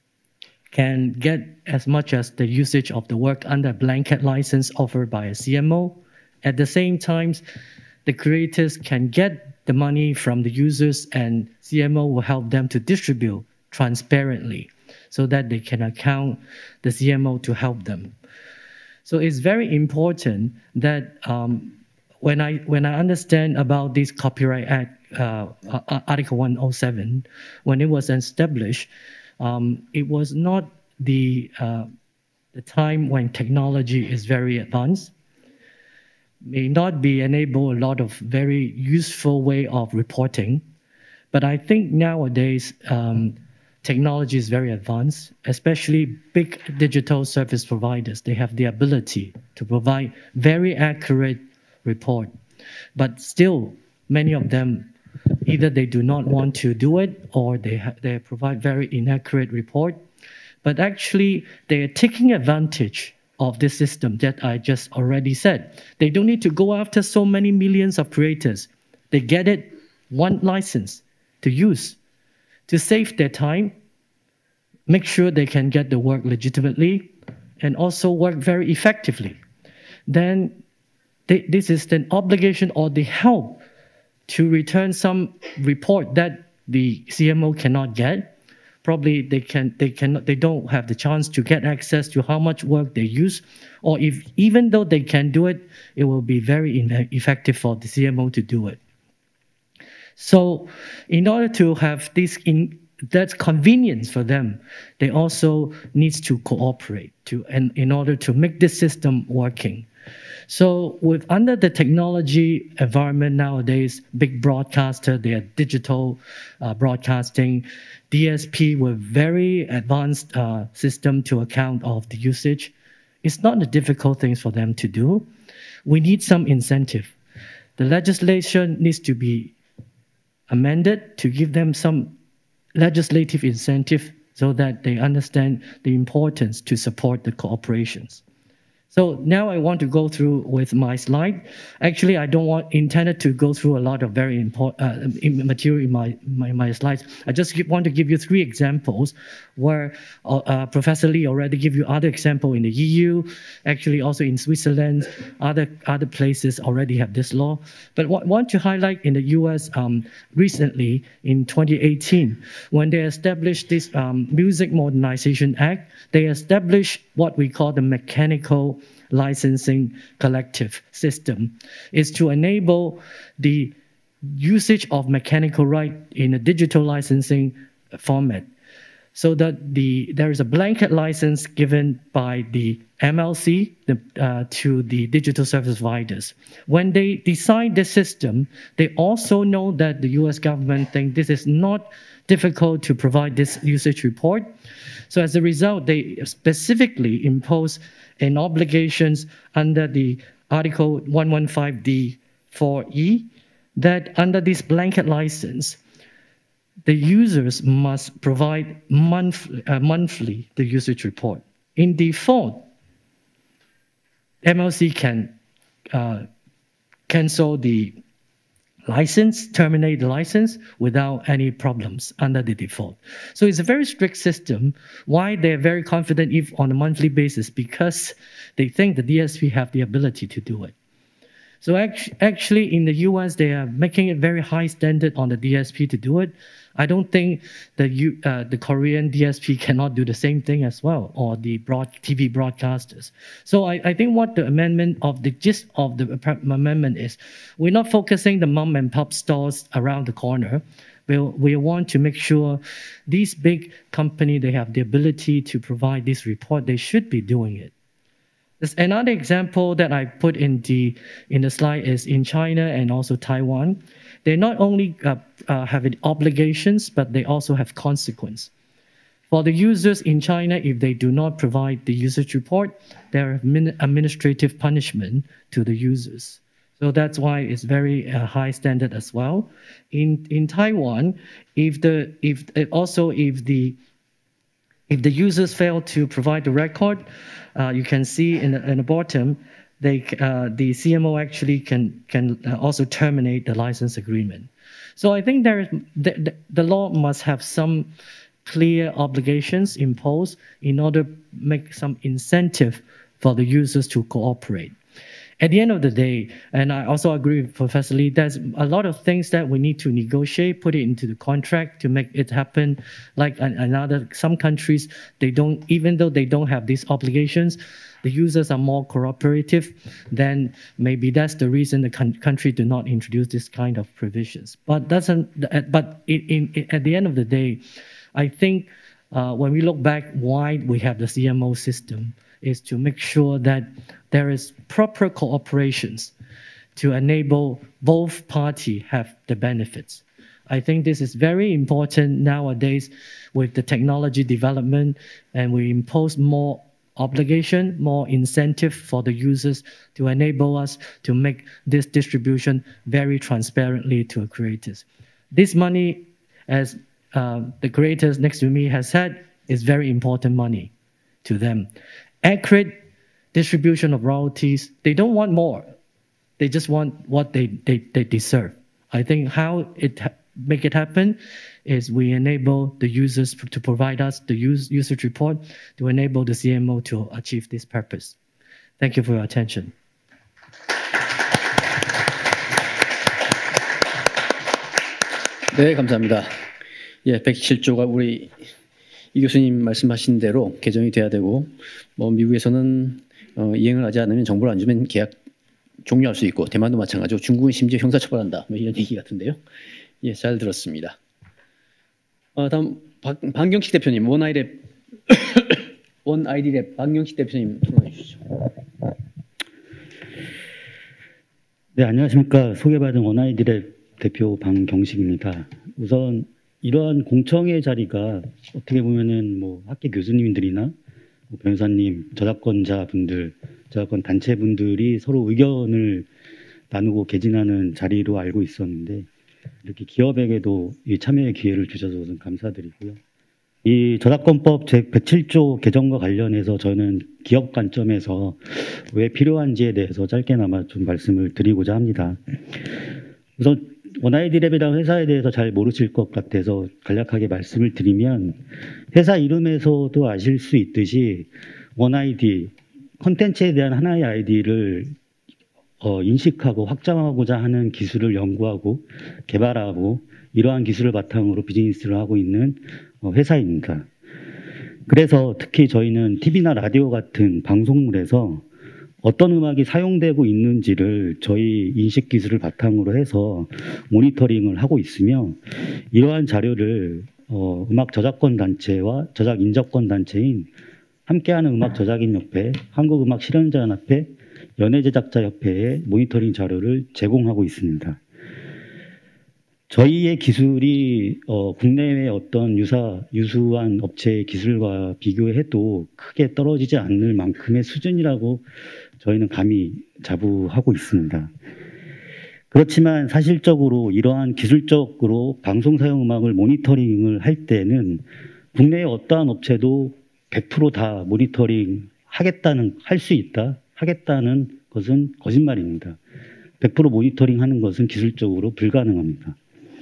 can get as much as the usage of the work under a blanket license offered by a C M O. At the same time, the creators can get the money from the users, and C M O will help them to distribute transparently so that they can account the C M O to help them. So it's very important that um, when I when I understand about this Copyright Act, uh, uh, Article one oh seven, when it was established, um, it was not the uh, the time when technology is very advanced. May not be enable a lot of very useful way of reporting, but I think nowadays um, technology is very advanced, especially big digital service providers. They have the ability to provide very accurate report, but still many of them, either they do not want to do it or they, ha they provide very inaccurate report, but actually they are taking advantage of this system that I just already said. They don't need to go after so many millions of creators. They get it one license to use, to save their time, make sure they can get the work legitimately, and also work very effectively. Then they, this is an obligation or the help to return some report that the C M O cannot get. Probably they can they cannot they don't have the chance to get access to how much work they use, or if even though they can do it, it will be very ineffective for the C M O to do it. So in order to have this in that's convenience for them, they also needs to cooperate to and in order to make this system working. So with under the technology environment nowadays, big broadcaster, they are digital uh, broadcasting, D S P with very advanced uh, system to account of the usage. It's not a difficult thing for them to do. We need some incentive. The legislation needs to be amended to give them some legislative incentive so that they understand the importance to support the cooperations. So now I want to go through with my slide. Actually, I don't want intended to go through a lot of very important uh, material in my, my, my slides. I just want to give you three examples where uh, uh, Professor Lee already gave you other example in the E U, actually also in Switzerland, other other places already have this law. But what I want to highlight in the U S um, recently in twenty eighteen, when they established this um, Music Modernization Act, they established what we call the mechanical licensing collective system. Is to enable the usage of mechanical right in a digital licensing format, so that the there is a blanket license given by the M L C the, uh, to the digital service providers. When they design the system, they also know that the U S government think this is not difficult to provide this usage report. So as a result, they specifically impose an obligations under the Article one fifteen D four E that under this blanket license, the users must provide monthly, uh, monthly the usage report. In default, M L C can uh, cancel the license, terminate the license without any problems under the default. So it's a very strict system. Why they're very confident if on a monthly basis? Because they think the D S P have the ability to do it. So actually in the U S, they are making it very high standard on the D S P to do it. I don't think the, U, uh, the Korean D S P cannot do the same thing as well, or the broad T V broadcasters. So I, I think what the amendment of the gist of the amendment is, we're not focusing the mom and pop stores around the corner. We'll, we want to make sure these big companies, they have the ability to provide this report. They should be doing it. There's another example that I put in the in the slide is in China and also Taiwan. They not only uh, uh, have obligations, but they also have consequence. For the users in China, if they do not provide the usage report, there are administrative punishment to the users. So that's why it's very uh, high standard as well. In in Taiwan, if the if also if the if the users fail to provide the record, uh, you can see in the, in the bottom, they, uh, the C M O actually can, can also terminate the license agreement. So I think there is, the, the, the law must have some clear obligations imposed in order to make some incentive for the users to cooperate. At the end of the day, and I also agree with Professor Lee, there's a lot of things that we need to negotiate, put it into the contract to make it happen. Like another, some countries, they don't, even though they don't have these obligations, the users are more cooperative, then maybe that's the reason the country do not introduce this kind of provisions. But doesn't, but in, in, at the end of the day, I think uh, when we look back why we have the C M O system, is to make sure that there is proper cooperations to enable both parties have the benefits. I think this is very important nowadays with the technology development, and we impose more obligation, more incentive for the users to enable us to make this distribution very transparently to creators. This money, as uh, the creators next to me has said, is very important money to them. Accurate distribution of royalties, they don't want more. They just want what they, they, they deserve. I think how it make it happen is we enable the users to provide us the use, usage report to enable the C M O to achieve this purpose. Thank you for your attention. 네, 감사합니다. 예, 백십칠 조가 우리 이 교수님 말씀하신 대로 개정이 돼야 되고, 뭐 미국에서는 어, 이행을 하지 않으면 정보를 안 주면 계약 종료할 수 있고, 대만도 마찬가지고 중국은 심지어 형사처벌한다, 뭐 이런 얘기 같은데요. 예, 잘 들었습니다. 어, 다음 박, 박경식 대표님, 원아이랩 원아이디랩 박경식 대표님 토론해 주시죠. 네, 안녕하십니까. 소개받은 원아이디랩 대표 방경식입니다. 우선 이러한 공청회 자리가 어떻게 보면은 뭐 학계 교수님들이나 뭐 변호사님, 저작권자분들, 저작권 단체분들이 서로 의견을 나누고 개진하는 자리로 알고 있었는데, 이렇게 기업에게도 이 참여의 기회를 주셔서 우선 감사드리고요. 이 저작권법 제백칠 조 개정과 관련해서 저는 기업 관점에서 왜 필요한지에 대해서 짧게나마 좀 말씀을 드리고자 합니다. 우선 원아이디랩이라는 회사에 대해서 잘 모르실 것 같아서 간략하게 말씀을 드리면 회사 이름에서도 아실 수 있듯이 원아이디, 컨텐츠에 대한 하나의 아이디를 어, 인식하고 확장하고자 하는 기술을 연구하고 개발하고 이러한 기술을 바탕으로 비즈니스를 하고 있는 어, 회사입니다. 그래서 특히 저희는 티비나 라디오 같은 방송물에서 어떤 음악이 사용되고 있는지를 저희 인식 기술을 바탕으로 해서 모니터링을 하고 있으며 이러한 자료를 어, 음악 저작권 단체와 저작 인접권 단체인 함께하는 음악 저작인 협회, 한국음악 실현자연합회, 연예제작자협회에 모니터링 자료를 제공하고 있습니다. 저희의 기술이 어, 국내외 어떤 유사, 유수한 업체의 기술과 비교해도 크게 떨어지지 않을 만큼의 수준이라고 저희는 감히 자부하고 있습니다. 그렇지만 사실적으로 이러한 기술적으로 방송 사용 음악을 모니터링을 할 때는 국내의 어떠한 업체도 백 퍼센트 다 모니터링 하겠다는, 할 수 있다, 하겠다는 것은 거짓말입니다. 백 퍼센트 모니터링 하는 것은 기술적으로 불가능합니다.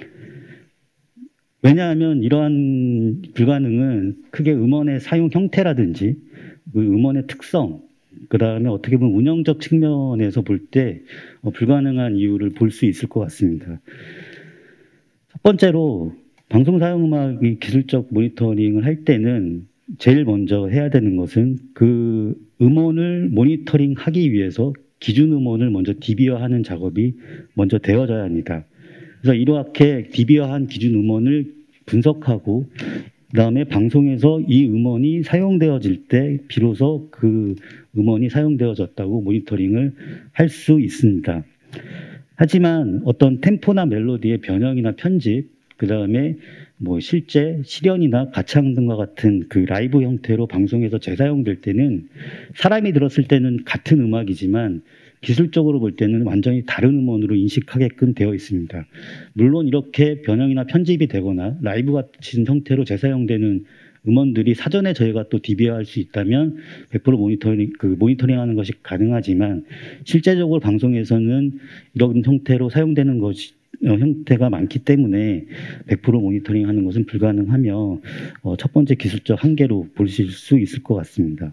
왜냐하면 이러한 불가능은 크게 음원의 사용 형태라든지 그 음원의 특성, 그 다음에 어떻게 보면 운영적 측면에서 볼 때 불가능한 이유를 볼 수 있을 것 같습니다. 첫 번째로 방송 사용 음악의 기술적 모니터링을 할 때는 제일 먼저 해야 되는 것은 그 음원을 모니터링하기 위해서 기준 음원을 먼저 디비어하는 작업이 먼저 되어져야 합니다. 그래서 이렇게 디비어한 기준 음원을 분석하고 그다음에 방송에서 이 음원이 사용되어질 때 비로소 그 음원이 사용되어졌다고 모니터링을 할 수 있습니다. 하지만 어떤 템포나 멜로디의 변형이나 편집, 그다음에 뭐 실제 실연이나 가창 등과 같은 그 라이브 형태로 방송에서 재사용될 때는 사람이 들었을 때는 같은 음악이지만 기술적으로 볼 때는 완전히 다른 음원으로 인식하게끔 되어 있습니다. 물론 이렇게 변형이나 편집이 되거나 라이브 같은 형태로 재사용되는 음원들이 사전에 저희가 또 디비어할 수 있다면 백 퍼센트 모니터링, 그 모니터링하는 것이 가능하지만 실제적으로 방송에서는 이런 형태로 사용되는 것이 어, 형태가 많기 때문에 백 퍼센트 모니터링하는 것은 불가능하며 어, 첫 번째 기술적 한계로 보실 수 있을 것 같습니다.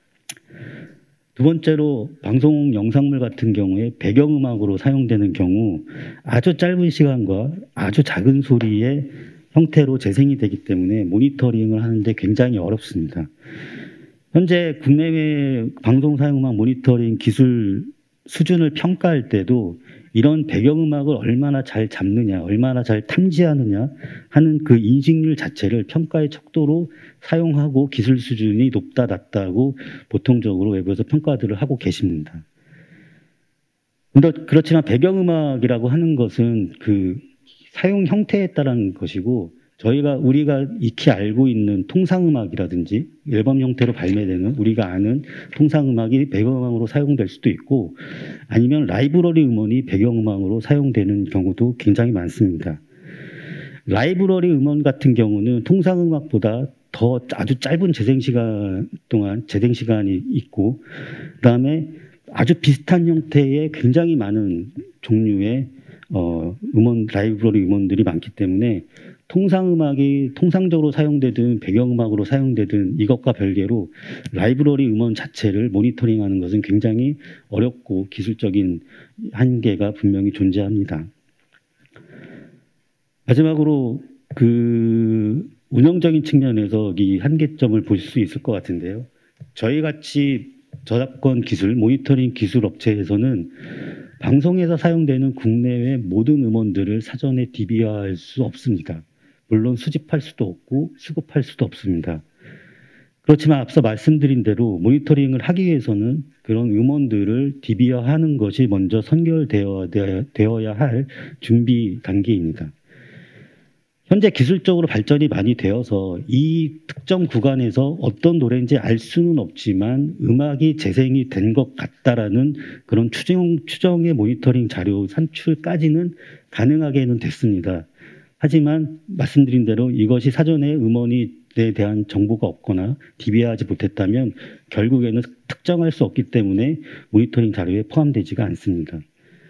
두 번째로 방송 영상물 같은 경우에 배경음악으로 사용되는 경우 아주 짧은 시간과 아주 작은 소리의 형태로 재생이 되기 때문에 모니터링을 하는데 굉장히 어렵습니다. 현재 국내외 방송 사용음악 모니터링 기술 수준을 평가할 때도 이런 배경음악을 얼마나 잘 잡느냐, 얼마나 잘 탐지하느냐 하는 그 인식률 자체를 평가의 척도로 사용하고 기술 수준이 높다 낮다고 보통적으로 외부에서 평가들을 하고 계십니다. 근데 그렇지만 배경음악이라고 하는 것은 그 사용 형태에 따른 것이고 저희가 우리가 익히 알고 있는 통상음악이라든지 앨범 형태로 발매되는 우리가 아는 통상음악이 배경음악으로 사용될 수도 있고 아니면 라이브러리 음원이 배경음악으로 사용되는 경우도 굉장히 많습니다. 라이브러리 음원 같은 경우는 통상음악보다 더 아주 짧은 재생시간 동안 재생시간이 있고 그다음에 아주 비슷한 형태의 굉장히 많은 종류의 어, 음원 라이브러리 음원들이 많기 때문에 통상음악이 통상적으로 사용되든 배경음악으로 사용되든 이것과 별개로 라이브러리 음원 자체를 모니터링하는 것은 굉장히 어렵고 기술적인 한계가 분명히 존재합니다. 마지막으로 그 운영적인 측면에서 이 한계점을 볼 수 있을 것 같은데요. 저희 같이 저작권 기술, 모니터링 기술 업체에서는 방송에서 사용되는 국내외 모든 음원들을 사전에 디비어할 수 없습니다. 물론 수집할 수도 없고 수급할 수도 없습니다. 그렇지만 앞서 말씀드린 대로 모니터링을 하기 위해서는 그런 음원들을 디비어하는 것이 먼저 선결되어야 할 준비 단계입니다. 현재 기술적으로 발전이 많이 되어서 이 특정 구간에서 어떤 노래인지 알 수는 없지만 음악이 재생이 된 것 같다라는 그런 추정, 추정의 모니터링 자료 산출까지는 가능하게는 됐습니다. 하지만 말씀드린 대로 이것이 사전에 음원이 내용에 대한 정보가 없거나 디비하지 못했다면 결국에는 특정할 수 없기 때문에 모니터링 자료에 포함되지가 않습니다.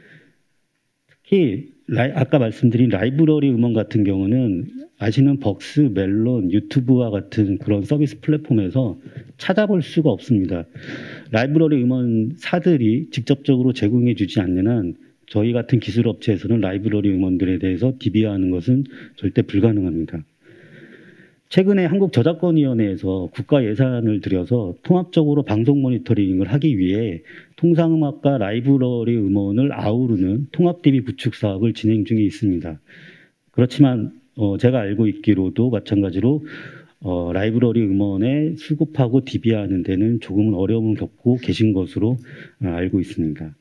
특히 라이, 아까 말씀드린 라이브러리 음원 같은 경우는 아시는 벅스, 멜론, 유튜브와 같은 그런 서비스 플랫폼에서 찾아볼 수가 없습니다. 라이브러리 음원사들이 직접적으로 제공해 주지 않는 한 저희 같은 기술 업체에서는 라이브러리 음원들에 대해서 디비하는 것은 절대 불가능합니다. 최근에 한국저작권위원회에서 국가 예산을 들여서 통합적으로 방송 모니터링을 하기 위해 통상음악과 라이브러리 음원을 아우르는 통합 디비 구축 사업을 진행 중에 있습니다. 그렇지만 어, 제가 알고 있기로도 마찬가지로 어, 라이브러리 음원에 수급하고 디비하는 데는 조금은 어려움을 겪고 계신 것으로 어, 알고 있습니다.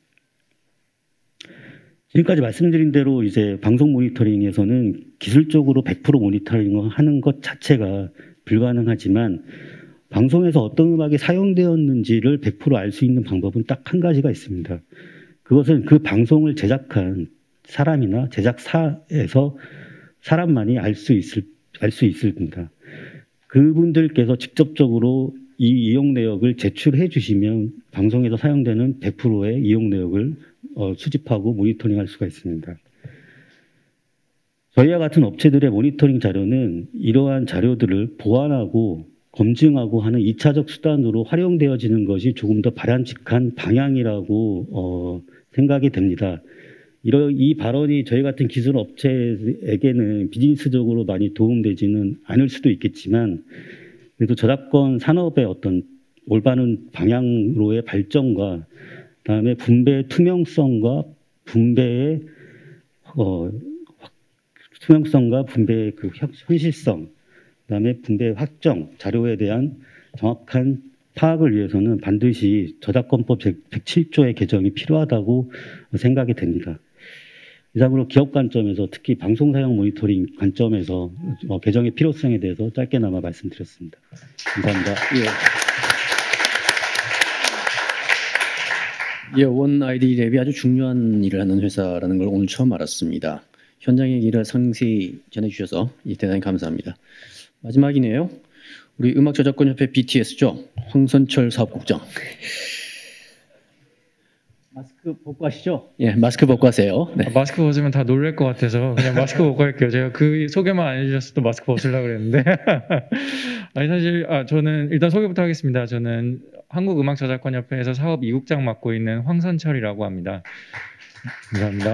지금까지 말씀드린 대로 이제 방송 모니터링에서는 기술적으로 백 퍼센트 모니터링을 하는 것 자체가 불가능하지만 방송에서 어떤 음악이 사용되었는지를 백 퍼센트 알 수 있는 방법은 딱 한 가지가 있습니다. 그것은 그 방송을 제작한 사람이나 제작사에서 사람만이 알 수 있을, 알 수 있습니다. 그분들께서 직접적으로 이 이용 내역을 제출해 주시면 방송에서 사용되는 백 퍼센트의 이용 내역을 어, 수집하고 모니터링할 수가 있습니다. 저희와 같은 업체들의 모니터링 자료는 이러한 자료들을 보완하고 검증하고 하는 이차적 수단으로 활용되어지는 것이 조금 더 바람직한 방향이라고 어, 생각이 됩니다. 이러, 이 발언이 저희 같은 기술 업체에게는 비즈니스적으로 많이 도움되지는 않을 수도 있겠지만 그래도 저작권 산업의 어떤 올바른 방향으로의 발전과 그다음에 분배의 투명성과 분배의 어, 투명성과 분배의 그 현실성, 그다음에 분배의 확정, 자료에 대한 정확한 파악을 위해서는 반드시 저작권법 백칠 조의 개정이 필요하다고 생각이 됩니다. 이상으로 기업 관점에서 특히 방송 사용 모니터링 관점에서 어, 개정의 필요성에 대해서 짧게나마 말씀드렸습니다. 감사합니다. 예. 예, 원 아이디 랩이 아주 중요한 일을 하는 회사라는 걸 오늘 처음 알았습니다. 현장의 일을 상세히 전해주셔서 대단히 감사합니다. 마지막이네요. 우리 음악저작권협회 비티에스죠. 황선철 사업국장. 마스크 벗고 하시죠? 예, 마스크 벗고 하세요. 네. 아, 마스크 벗으면 다 놀랄 것 같아서 그냥 마스크 벗고 할게요. 제가 그 소개만 안 해주셨어도 마스크 벗으려고 그랬는데. 아니, 사실, 아, 저는 일단 소개부터 하겠습니다. 저는 한국음악저작권협회에서 사업 이국장 맡고 있는 황선철이라고 합니다. 감사합니다.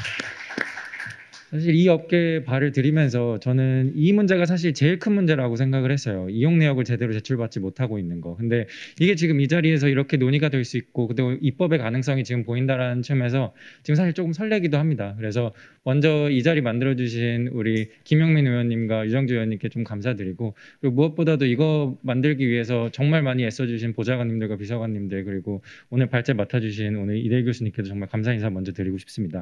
사실 이 업계에 발을 들이면서 저는 이 문제가 사실 제일 큰 문제라고 생각을 했어요. 이용 내역을 제대로 제출받지 못하고 있는 거. 근데 이게 지금 이 자리에서 이렇게 논의가 될 수 있고 그리고 입법의 가능성이 지금 보인다라는 점에서 지금 사실 조금 설레기도 합니다. 그래서 먼저 이 자리 만들어주신 우리 김영민 의원님과 유정주 의원님께 좀 감사드리고 그리고 무엇보다도 이거 만들기 위해서 정말 많이 애써주신 보좌관님들과 비서관님들 그리고 오늘 발제 맡아주신 오늘 이대 교수님께도 정말 감사 인사 먼저 드리고 싶습니다.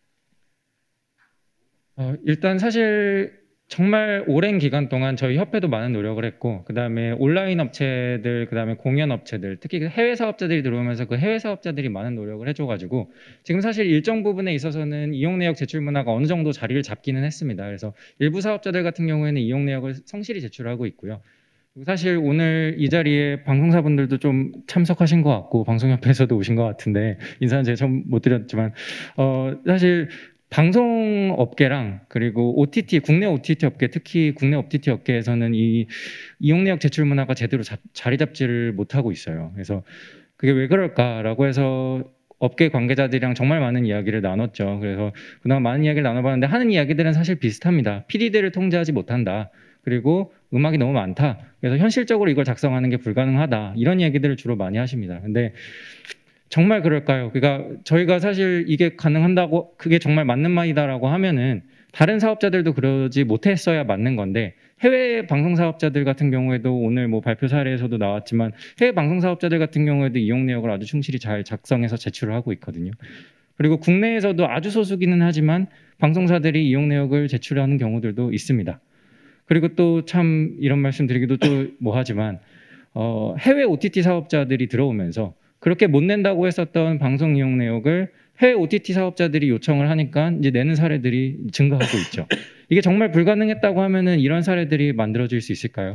어, 일단 사실 정말 오랜 기간 동안 저희 협회도 많은 노력을 했고 그 다음에 온라인 업체들 그 다음에 공연 업체들 특히 해외 사업자들이 들어오면서 그 해외 사업자들이 많은 노력을 해줘가지고 지금 사실 일정 부분에 있어서는 이용 내역 제출 문화가 어느 정도 자리를 잡기는 했습니다. 그래서 일부 사업자들 같은 경우에는 이용 내역을 성실히 제출하고 있고요. 사실 오늘 이 자리에 방송사분들도 좀 참석하신 것 같고 방송협회에서도 오신 것 같은데 인사는 제가 처음 못 드렸지만 어, 사실 방송업계랑 그리고 오티티, 국내 오티티 업계, 특히 국내 오티티 업계에서는 이 이용 내역 제출 문화가 제대로 잡, 자리 잡지를 못하고 있어요. 그래서 그게 왜 그럴까라고 해서 업계 관계자들이랑 정말 많은 이야기를 나눴죠. 그래서 그동안 많은 이야기를 나눠봤는데 하는 이야기들은 사실 비슷합니다. 피디들을 통제하지 못한다. 그리고 음악이 너무 많다. 그래서 현실적으로 이걸 작성하는 게 불가능하다. 이런 이야기들을 주로 많이 하십니다. 근데 정말 그럴까요? 그러니까 저희가 사실 이게 가능한다고 그게 정말 맞는 말이다라고 하면은 다른 사업자들도 그러지 못했어야 맞는 건데 해외 방송 사업자들 같은 경우에도 오늘 뭐 발표 사례에서도 나왔지만 해외 방송 사업자들 같은 경우에도 이용 내역을 아주 충실히 잘 작성해서 제출을 하고 있거든요. 그리고 국내에서도 아주 소수기는 하지만 방송사들이 이용 내역을 제출하는 경우들도 있습니다. 그리고 또 참 이런 말씀 드리기도 또 뭐하지만 어, 해외 오티티 사업자들이 들어오면서 그렇게 못 낸다고 했었던 방송 이용 내역을 해외 오티티 사업자들이 요청을 하니까 이제 내는 사례들이 증가하고 있죠. 이게 정말 불가능했다고 하면은 이런 사례들이 만들어질 수 있을까요?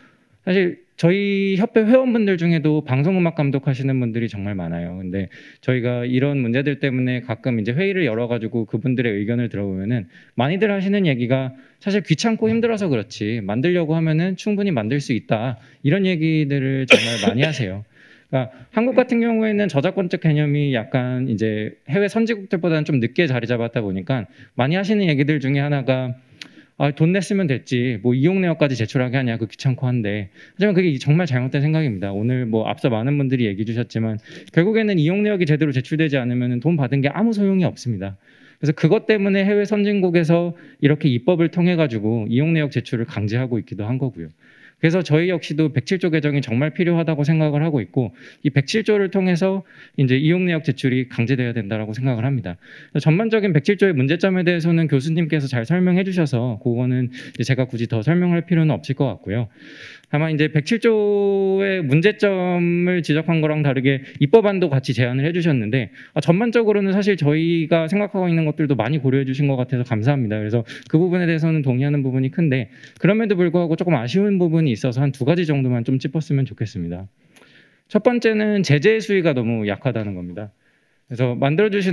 사실 저희 협회 회원분들 중에도 방송음악 감독하시는 분들이 정말 많아요. 근데 저희가 이런 문제들 때문에 가끔 이제 회의를 열어가지고 그분들의 의견을 들어보면은 많이들 하시는 얘기가 사실 귀찮고 힘들어서 그렇지 만들려고 하면은 충분히 만들 수 있다. 이런 얘기들을 정말 많이 하세요. 그러니까 한국 같은 경우에는 저작권적 개념이 약간 이제 해외 선진국들보다는 좀 늦게 자리 잡았다 보니까 많이 하시는 얘기들 중에 하나가 아, 돈 냈으면 됐지. 뭐 이용 내역까지 제출하게 하냐. 그 귀찮고 한데. 하지만 그게 정말 잘못된 생각입니다. 오늘 뭐 앞서 많은 분들이 얘기해 주셨지만 결국에는 이용 내역이 제대로 제출되지 않으면 돈 받은 게 아무 소용이 없습니다. 그래서 그것 때문에 해외 선진국에서 이렇게 입법을 통해 가지고 이용 내역 제출을 강제하고 있기도 한 거고요. 그래서 저희 역시도 백칠 조 개정이 정말 필요하다고 생각을 하고 있고 이 백칠 조를 통해서 이제 이용 내역 제출이 강제돼야 된다라고 생각을 합니다. 전반적인 백칠 조의 문제점에 대해서는 교수님께서 잘 설명해 주셔서 그거는 이제 제가 굳이 더 설명할 필요는 없을 것 같고요. 다만 이제 백칠 조의 문제점을 지적한 거랑 다르게 입법안도 같이 제안을 해주셨는데 아, 전반적으로는 사실 저희가 생각하고 있는 것들도 많이 고려해 주신 것 같아서 감사합니다. 그래서 그 부분에 대해서는 동의하는 부분이 큰데 그럼에도 불구하고 조금 아쉬운 부분이 있어서 한 두 가지 정도만 좀 짚었으면 좋겠습니다. 첫 번째는 제재 수위가 너무 약하다는 겁니다. 그래서 만들어주신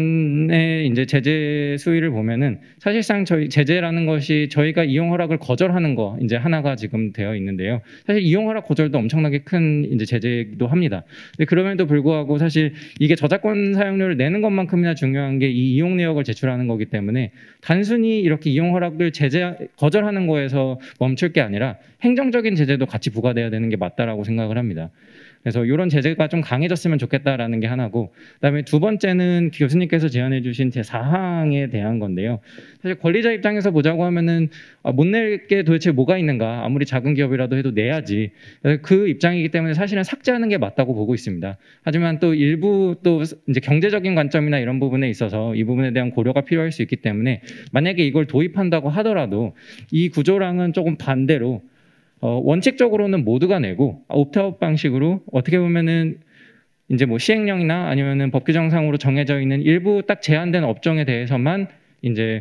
안에 이제 제재 수위를 보면은 사실상 저희 제재라는 것이 저희가 이용 허락을 거절하는 거 이제 하나가 지금 되어 있는데요. 사실 이용 허락 거절도 엄청나게 큰 이제 제재이기도 합니다. 근데 그럼에도 불구하고 사실 이게 저작권 사용료를 내는 것만큼이나 중요한 게 이 이용 내역을 제출하는 거기 때문에 단순히 이렇게 이용 허락을 제재 거절하는 거에서 멈출 게 아니라 행정적인 제재도 같이 부과돼야 되는 게 맞다라고 생각을 합니다. 그래서 이런 제재가 좀 강해졌으면 좋겠다라는 게 하나고 그다음에 두 번째는 교수님께서 제안해 주신 제사 항에 대한 건데요. 사실 권리자 입장에서 보자고 하면은 못 낼 게 도대체 뭐가 있는가 아무리 작은 기업이라도 해도 내야지 그 입장이기 때문에 사실은 삭제하는 게 맞다고 보고 있습니다. 하지만 또 일부 또 이제 경제적인 관점이나 이런 부분에 있어서 이 부분에 대한 고려가 필요할 수 있기 때문에 만약에 이걸 도입한다고 하더라도 이 구조랑은 조금 반대로 어, 원칙적으로는 모두가 내고 옵트아웃 방식으로 어떻게 보면은 이제 뭐 시행령이나 아니면은 법 규정상으로 정해져 있는 일부 딱 제한된 업종에 대해서만 이제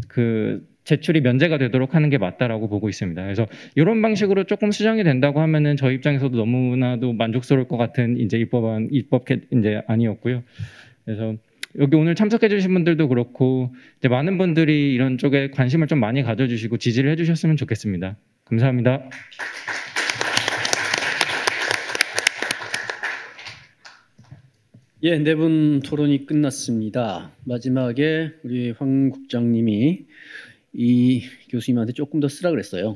그 제출이 면제가 되도록 하는 게 맞다라고 보고 있습니다. 그래서 이런 방식으로 조금 수정이 된다고 하면은 저희 입장에서도 너무나도 만족스러울 것 같은 이제 입법안 입법 이제 아니었고요. 그래서 여기 오늘 참석해 주신 분들도 그렇고 이제 많은 분들이 이런 쪽에 관심을 좀 많이 가져주시고 지지를 해주셨으면 좋겠습니다. 감사합니다. 예, 네 분 토론이 끝났습니다. 마지막에 우리 황 국장님이 이 교수님한테 조금 더 쓰라 그랬어요.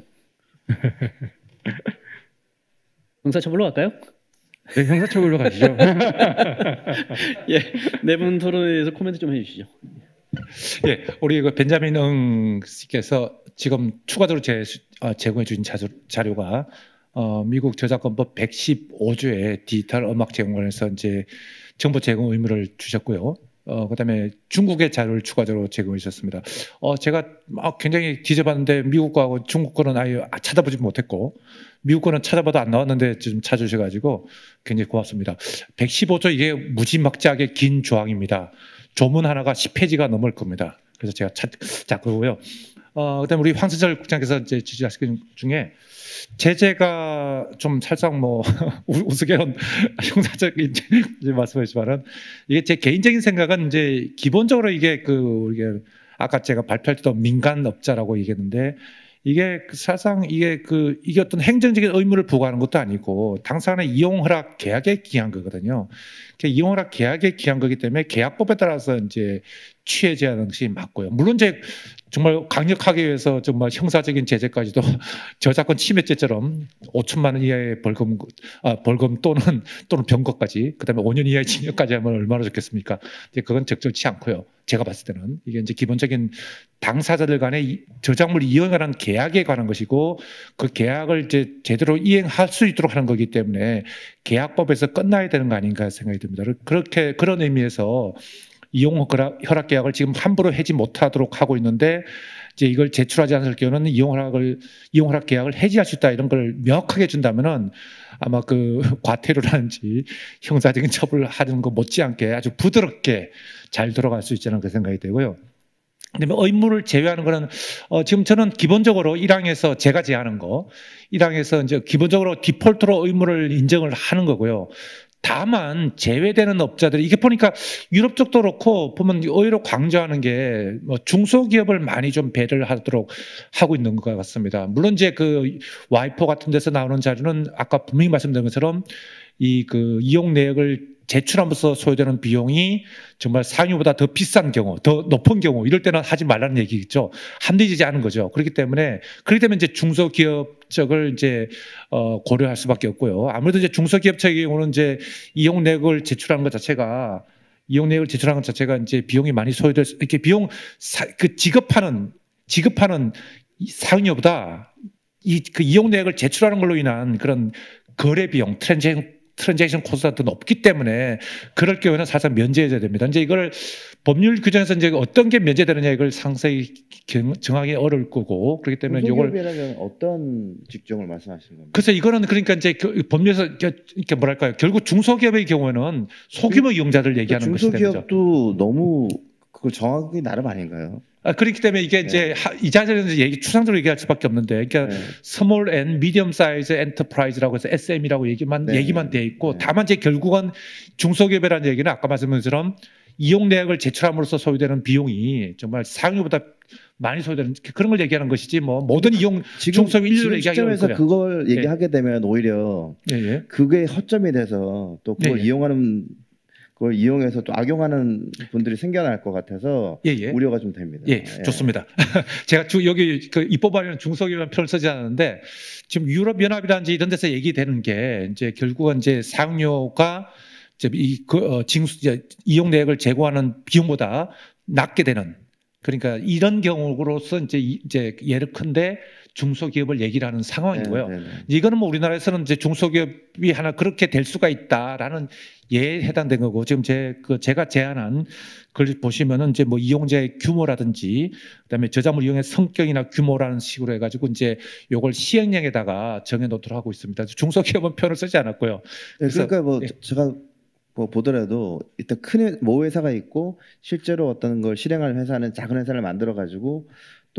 형사처벌로 갈까요? 네, 형사처벌로 가시죠. 예, 네 분 토론에 대해서 코멘트 좀 해주시죠. 예, 우리 그 벤자민 응 씨께서 지금 추가적으로 제, 어, 제공해 주신 자료, 자료가 어, 미국 저작권법 백십오 조의 디지털 음악 제공관에서 이제 정보 제공 의무를 주셨고요. 어, 그다음에 중국의 자료를 추가적으로 제공해 주셨습니다. 어, 제가 막 굉장히 뒤져봤는데 미국 거하고 중국 거는 아예 찾아보지 못했고 미국 거는 찾아봐도 안 나왔는데 좀 찾아주셔가지고 굉장히 고맙습니다. 백십오 조 이게 무지막지하게 긴 조항입니다. 조문 하나가 십 페이지가 넘을 겁니다. 그래서 제가 찾, 자, 그러고요. 어, 그다음에 우리 황선철 국장께서 이제 지지하신 중에 제재가 좀 살짝 뭐 우스개론 형사적인 이제 말씀하시지만은 이게 제 개인적인 생각은 이제 기본적으로 이게 그 이게 아까 제가 발표할 때도 민간업자라고 얘기했는데 이게 사실상 이게 그 이게 어떤 행정적인 의무를 부과하는 것도 아니고 당사자의 이용 허락 계약에 기한 거거든요. 이용 허락 계약에 기한 거기 때문에 계약법에 따라서 이제 취해져야 하는 것이 맞고요. 물론 이제 정말 강력하게 해서 정말 형사적인 제재까지도 저작권 침해죄처럼 오천만 원 이하의 벌금, 아, 벌금 또는 또는 병거까지, 그다음에 오 년 이하의 징역까지 하면 얼마나 좋겠습니까? 이제 그건 적절치 않고요. 제가 봤을 때는 이게 이제 기본적인 당사자들 간의 저작물 이용하는 계약에 관한 것이고 그 계약을 이제 제대로 이행할 수 있도록 하는 거기 때문에 계약법에서 끝나야 되는 거 아닌가 생각이 듭니다. 그렇게 그런 의미에서 이용 허락 계약을 지금 함부로 해지 못하도록 하고 있는데 이제 이걸 제출하지 않을 경우는 이용 허락을 이용 허락 계약을 해지할 수 있다 이런 걸 명확하게 준다면은 아마 그 과태료라든지 형사적인 처벌을 하는 거 못지않게 아주 부드럽게 잘 돌아갈 수 있지 않을까 그 생각이 되고요. 그다음에 의무를 제외하는 거는 어 지금 저는 기본적으로 일 항에서 제가 제안한 거 일 항에서 이제 기본적으로 디폴트로 의무를 인정을 하는 거고요. 다만 제외되는 업자들이 이게 보니까 유럽 쪽도 그렇고 보면 의외로 강조하는 게 뭐 중소기업을 많이 좀 배려를 하도록 하고 있는 것 같습니다. 물론 이제 그 와이퍼 같은 데서 나오는 자료는 아까 분명히 말씀드린 것처럼 이 그 이용 내역을 제출함으로써 소요되는 비용이 정말 상위보다 더 비싼 경우, 더 높은 경우 이럴 때는 하지 말라는 얘기겠죠. 합리적이지 않은 거죠. 그렇기 때문에 그렇기 때문에 이제 중소기업 쪽을 이제 어, 고려할 수밖에 없고요. 아무래도 이제 중소기업 쪽의 경우는 이제 이용 내역을 제출하는 것 자체가 이용 내역을 제출하는 것 자체가 이제 비용이 많이 소요될 수, 이렇게 비용 사, 그 지급하는 지급하는 상여보다 이 그 이용 내역을 제출하는 걸로 인한 그런 거래 비용, 트랜잭 트랜잭션 코스트가 더 높기 때문에 그럴 경우에는 사실 면제해야 됩니다. 이제 이걸 법률 규정에서 이제 어떤 게 면제되느냐 이걸 상세히 정하기 어려울 거고 그렇기 때문에 이걸 중소기업이라면 어떤 직종을 말씀하시는 겁니까? 그래서 이거는 그러니까 이제 그 법률에서 이렇게 뭐랄까요? 결국 중소기업의 경우에는 소규모 이용자들 얘기하는 것이 되죠. 중소기업도 너무 그걸 정하기 나름 아닌가요? 아, 그렇기 때문에 이게 네. 이제 하- 이 자리에서 이제 얘기 추상적으로 얘기할 수밖에 없는데, 그러니까 네. 스몰 앤 미디엄 사이즈 엔터프라이즈라고 해서 에스엠이라고 얘기만 네. 얘기만 돼 있고, 다만 이제 결국은 중소기업이라는 얘기는 아까 말씀드린 것처럼 이용 내역을 제출함으로써 소요되는 비용이 정말 상위보다 많이 소요되는 그런 걸 얘기하는 것이지 뭐 모든 이용 중소기업 인류를 지금 얘기하기 시점에서 어렵고요. 그걸 예. 얘기하게 되면 오히려 예, 예. 그게 허점이 돼서 또 그걸 예, 예. 이용하는 그걸 이용해서 또 악용하는 분들이 생겨날 것 같아서 예, 예. 우려가 좀 됩니다. 예, 좋습니다. 제가 주, 여기 그 입법안에는 중소기업이라는 표현을 쓰지 않았는데 지금 유럽연합이라든지 이런 데서 얘기되는 게 이제 결국은 이제 사용료가 이제 이 그, 어, 징수 이제 이용 내역을 제공하는 비용보다 낮게 되는 그러니까 이런 경우로서 이제 이- 이제 예를컨대 중소기업을 얘기를 하는 상황이고요. 네, 네, 네. 이거는 뭐 우리나라에서는 이제 중소기업이 하나 그렇게 될 수가 있다라는 예에 해당된 거고 지금 제 그 제가 제안한 글 보시면은 이제 뭐 이용자의 규모라든지 그다음에 저작물 이용의 성격이나 규모라는 식으로 해가지고 이제 요걸 시행령에다가 정해놓도록 하고 있습니다. 중소기업은 표현을 쓰지 않았고요. 네, 그래서 그러니까 뭐 예. 제가 뭐 보더라도 일단 큰 회- 모 회사가 있고 실제로 어떤 걸 실행할 회사는 작은 회사를 만들어 가지고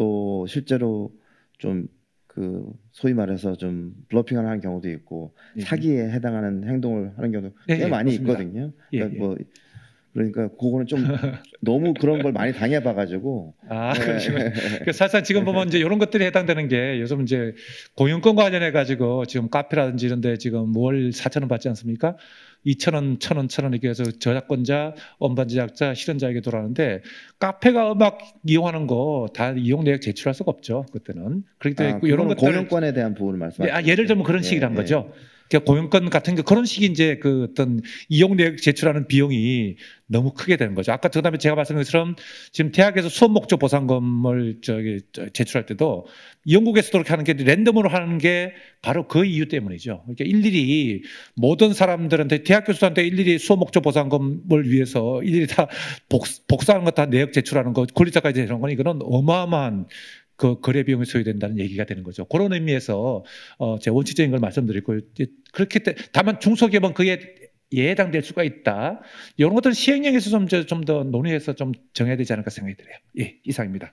또 실제로 좀 그 소위 말해서 좀 블러핑을 하는 경우도 있고 예. 사기에 해당하는 행동을 하는 경우도 예, 꽤 예, 많이 맞습니다. 있거든요. 예, 그러니까 예. 뭐 그러니까 그거는 좀 너무 그런 걸 많이 당해봐 가지고 아, 네. 그러시군요. 그 사실상 지금 보면 이제 이런 것들이 해당되는 게 요즘 이제 공연권 관련해 가지고 지금 카페라든지 이런 데 지금 월 사천 원 받지 않습니까? 이천 원, 천 원, 천 원 이렇게 해서 저작권자, 음반 제작자, 실현자에게 돌아가는데 카페가 음악 이용하는 거 다 이용 내역 제출할 수가 없죠. 그때는. 그렇기 때문에 아, 이런 그거는 것들 공연권에 대한 부분을 예, 말씀하시는 아, 예를 들면 그런 예, 식이란 예. 거죠. 그러니까 고용권 같은 게 그런 식이 이제 그 어떤 이용 내역 제출하는 비용이 너무 크게 되는 거죠. 아까 그다음에 제가 말씀드린 것처럼 지금 대학에서 수업 목적 보상금을 저기 저- 제출할 때도 영국에서도 그렇게 하는 게 랜덤으로 하는 게 바로 그 이유 때문이죠. 그러니까 일일이 모든 사람들한테 대학 교수한테 일일이 수업 목적 보상금을 위해서 일일이 다 복, 복사하는 거 다 내역 제출하는 거 권리자까지 되는 건 이거는 어마어마한 그 거래 비용이 소요된다는 얘기가 되는 거죠. 그런 의미에서 어, 제가 원칙적인 걸 말씀드리고 이제 그렇기 때문에 다만 중소기업은 그게 예해당될 수가 있다. 이런 것들은 시행령에서 좀 좀 더 논의해서 좀 정해야 되지 않을까 생각이 들어요. 예, 이상입니다.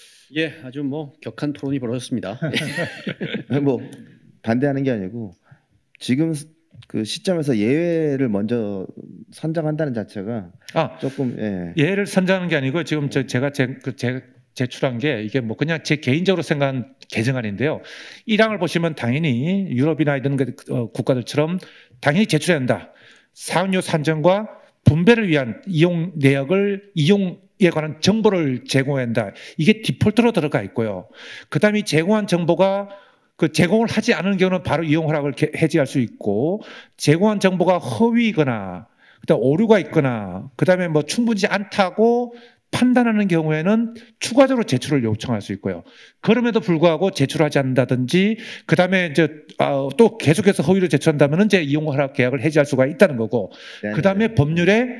예, 아주 뭐 격한 토론이 벌어졌습니다. 뭐 반대하는 게 아니고 지금 그 시점에서 예외를 먼저 선정한다는 자체가 아, 조금 예. 예를 선정하는 게 아니고 지금 저 제가 제, 그 제, 제출한 게 이게 뭐 그냥 제 개인적으로 생각한 개정안인데요. 일 항을 보시면 당연히 유럽이나 이런 그, 어, 국가들처럼 당연히 제출해야 한다. 사용료 산정과 분배를 위한 이용 내역을 이용에 관한 정보를 제공해야 한다. 이게 디폴트로 들어가 있고요. 그다음에 제공한 정보가 그 제공을 하지 않은 경우는 바로 이용 허락을 개- 해지할 수 있고 제공한 정보가 허위거나 그다음 오류가 있거나 그다음에 뭐 충분치 않다고 판단하는 경우에는 추가적으로 제출을 요청할 수 있고요. 그럼에도 불구하고 제출하지 않는다든지 그다음에 이제 어, 또 계속해서 허위로 제출한다면 이제 이용 허락 계약을 해지할 수가 있다는 거고 네, 그다음에 법률에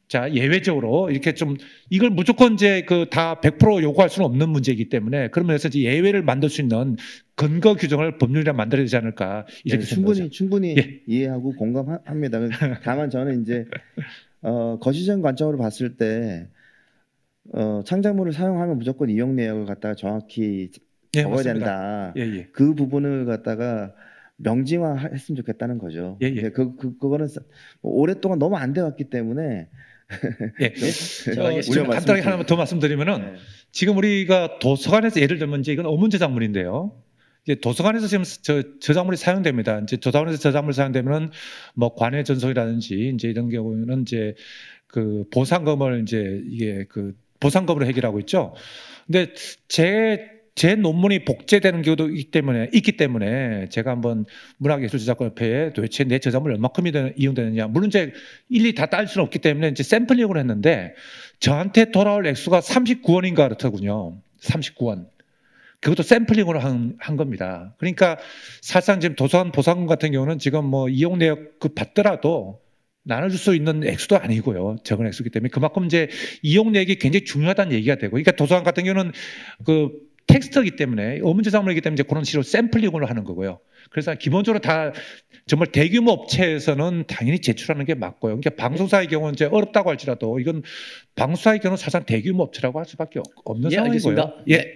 자, 예외적으로 이렇게 좀 이걸 무조건 이제 그 다 백 퍼센트 요구할 수는 없는 문제이기 때문에 그런 면에서 이제 예외를 만들 수 있는 근거 규정을 법률이라 만들어야 되지 않을까 이렇게 네, 충분히 생각하죠. 충분히 예. 이해하고 공감합니다. 다만 저는 이제 어, 거시적 관점으로 봤을 때 어, 창작물을 사용하면 무조건 이용 내역을 갖다가 정확히 예, 적어야 맞습니다. 된다. 예, 예. 그 부분을 갖다가 명징화했으면 좋겠다는 거죠. 예, 예. 근데 그, 그 그거는 사- 뭐 오랫동안 너무 안 돼왔기 때문에 예. 좀 어, 우려 좀 간단하게 말씀드립니다. 하나만 더 말씀드리면은 지금 우리가 도서관에서 예를 들면 이제 이건 어문 저작물인데요. 이제 도서관에서 지금 저 저작물이 사용됩니다. 이제 도서관에서 저작물 사용되면은 뭐 관외 전송이라든지 이제 이런 경우는 이제 그 보상금을 이제 이게 그 보상금으로 해결하고 있죠. 근데 제 제 논문이 복제되는 경우도 있기 때문에 있기 때문에 제가 한번 문학예술저작권협회에 도대체 내 저작물이 얼마큼이 되는- 이용되느냐 물론 이제 일일이 다 딸 수는 없기 때문에 이제 샘플링을 했는데 저한테 돌아올 액수가 삼십구 원인가 그렇더군요. 삼십구 원. 그것도 샘플링으로 한, 한 겁니다. 그러니까 사실상 지금 도서관 보상금 같은 경우는 지금 뭐 이용 내역 그 받더라도 나눠줄 수 있는 액수도 아니고요. 적은 액수이기 때문에 그만큼 이제 이용 내역이 굉장히 중요하다는 얘기가 되고 그러니까 도서관 같은 경우는 그 텍스트이기 때문에 어문저작물이기 때문에 이제 그런 식으로 샘플링으로 하는 거고요. 그래서 기본적으로 다 정말 대규모 업체에서는 당연히 제출하는 게 맞고요. 그러니까 방송사의 경우는 이제 어렵다고 할지라도 이건 방송사의 경우는 사실상 대규모 업체라고 할 수밖에 없- 없는 예, 상황이고요. 알겠습니다. 예.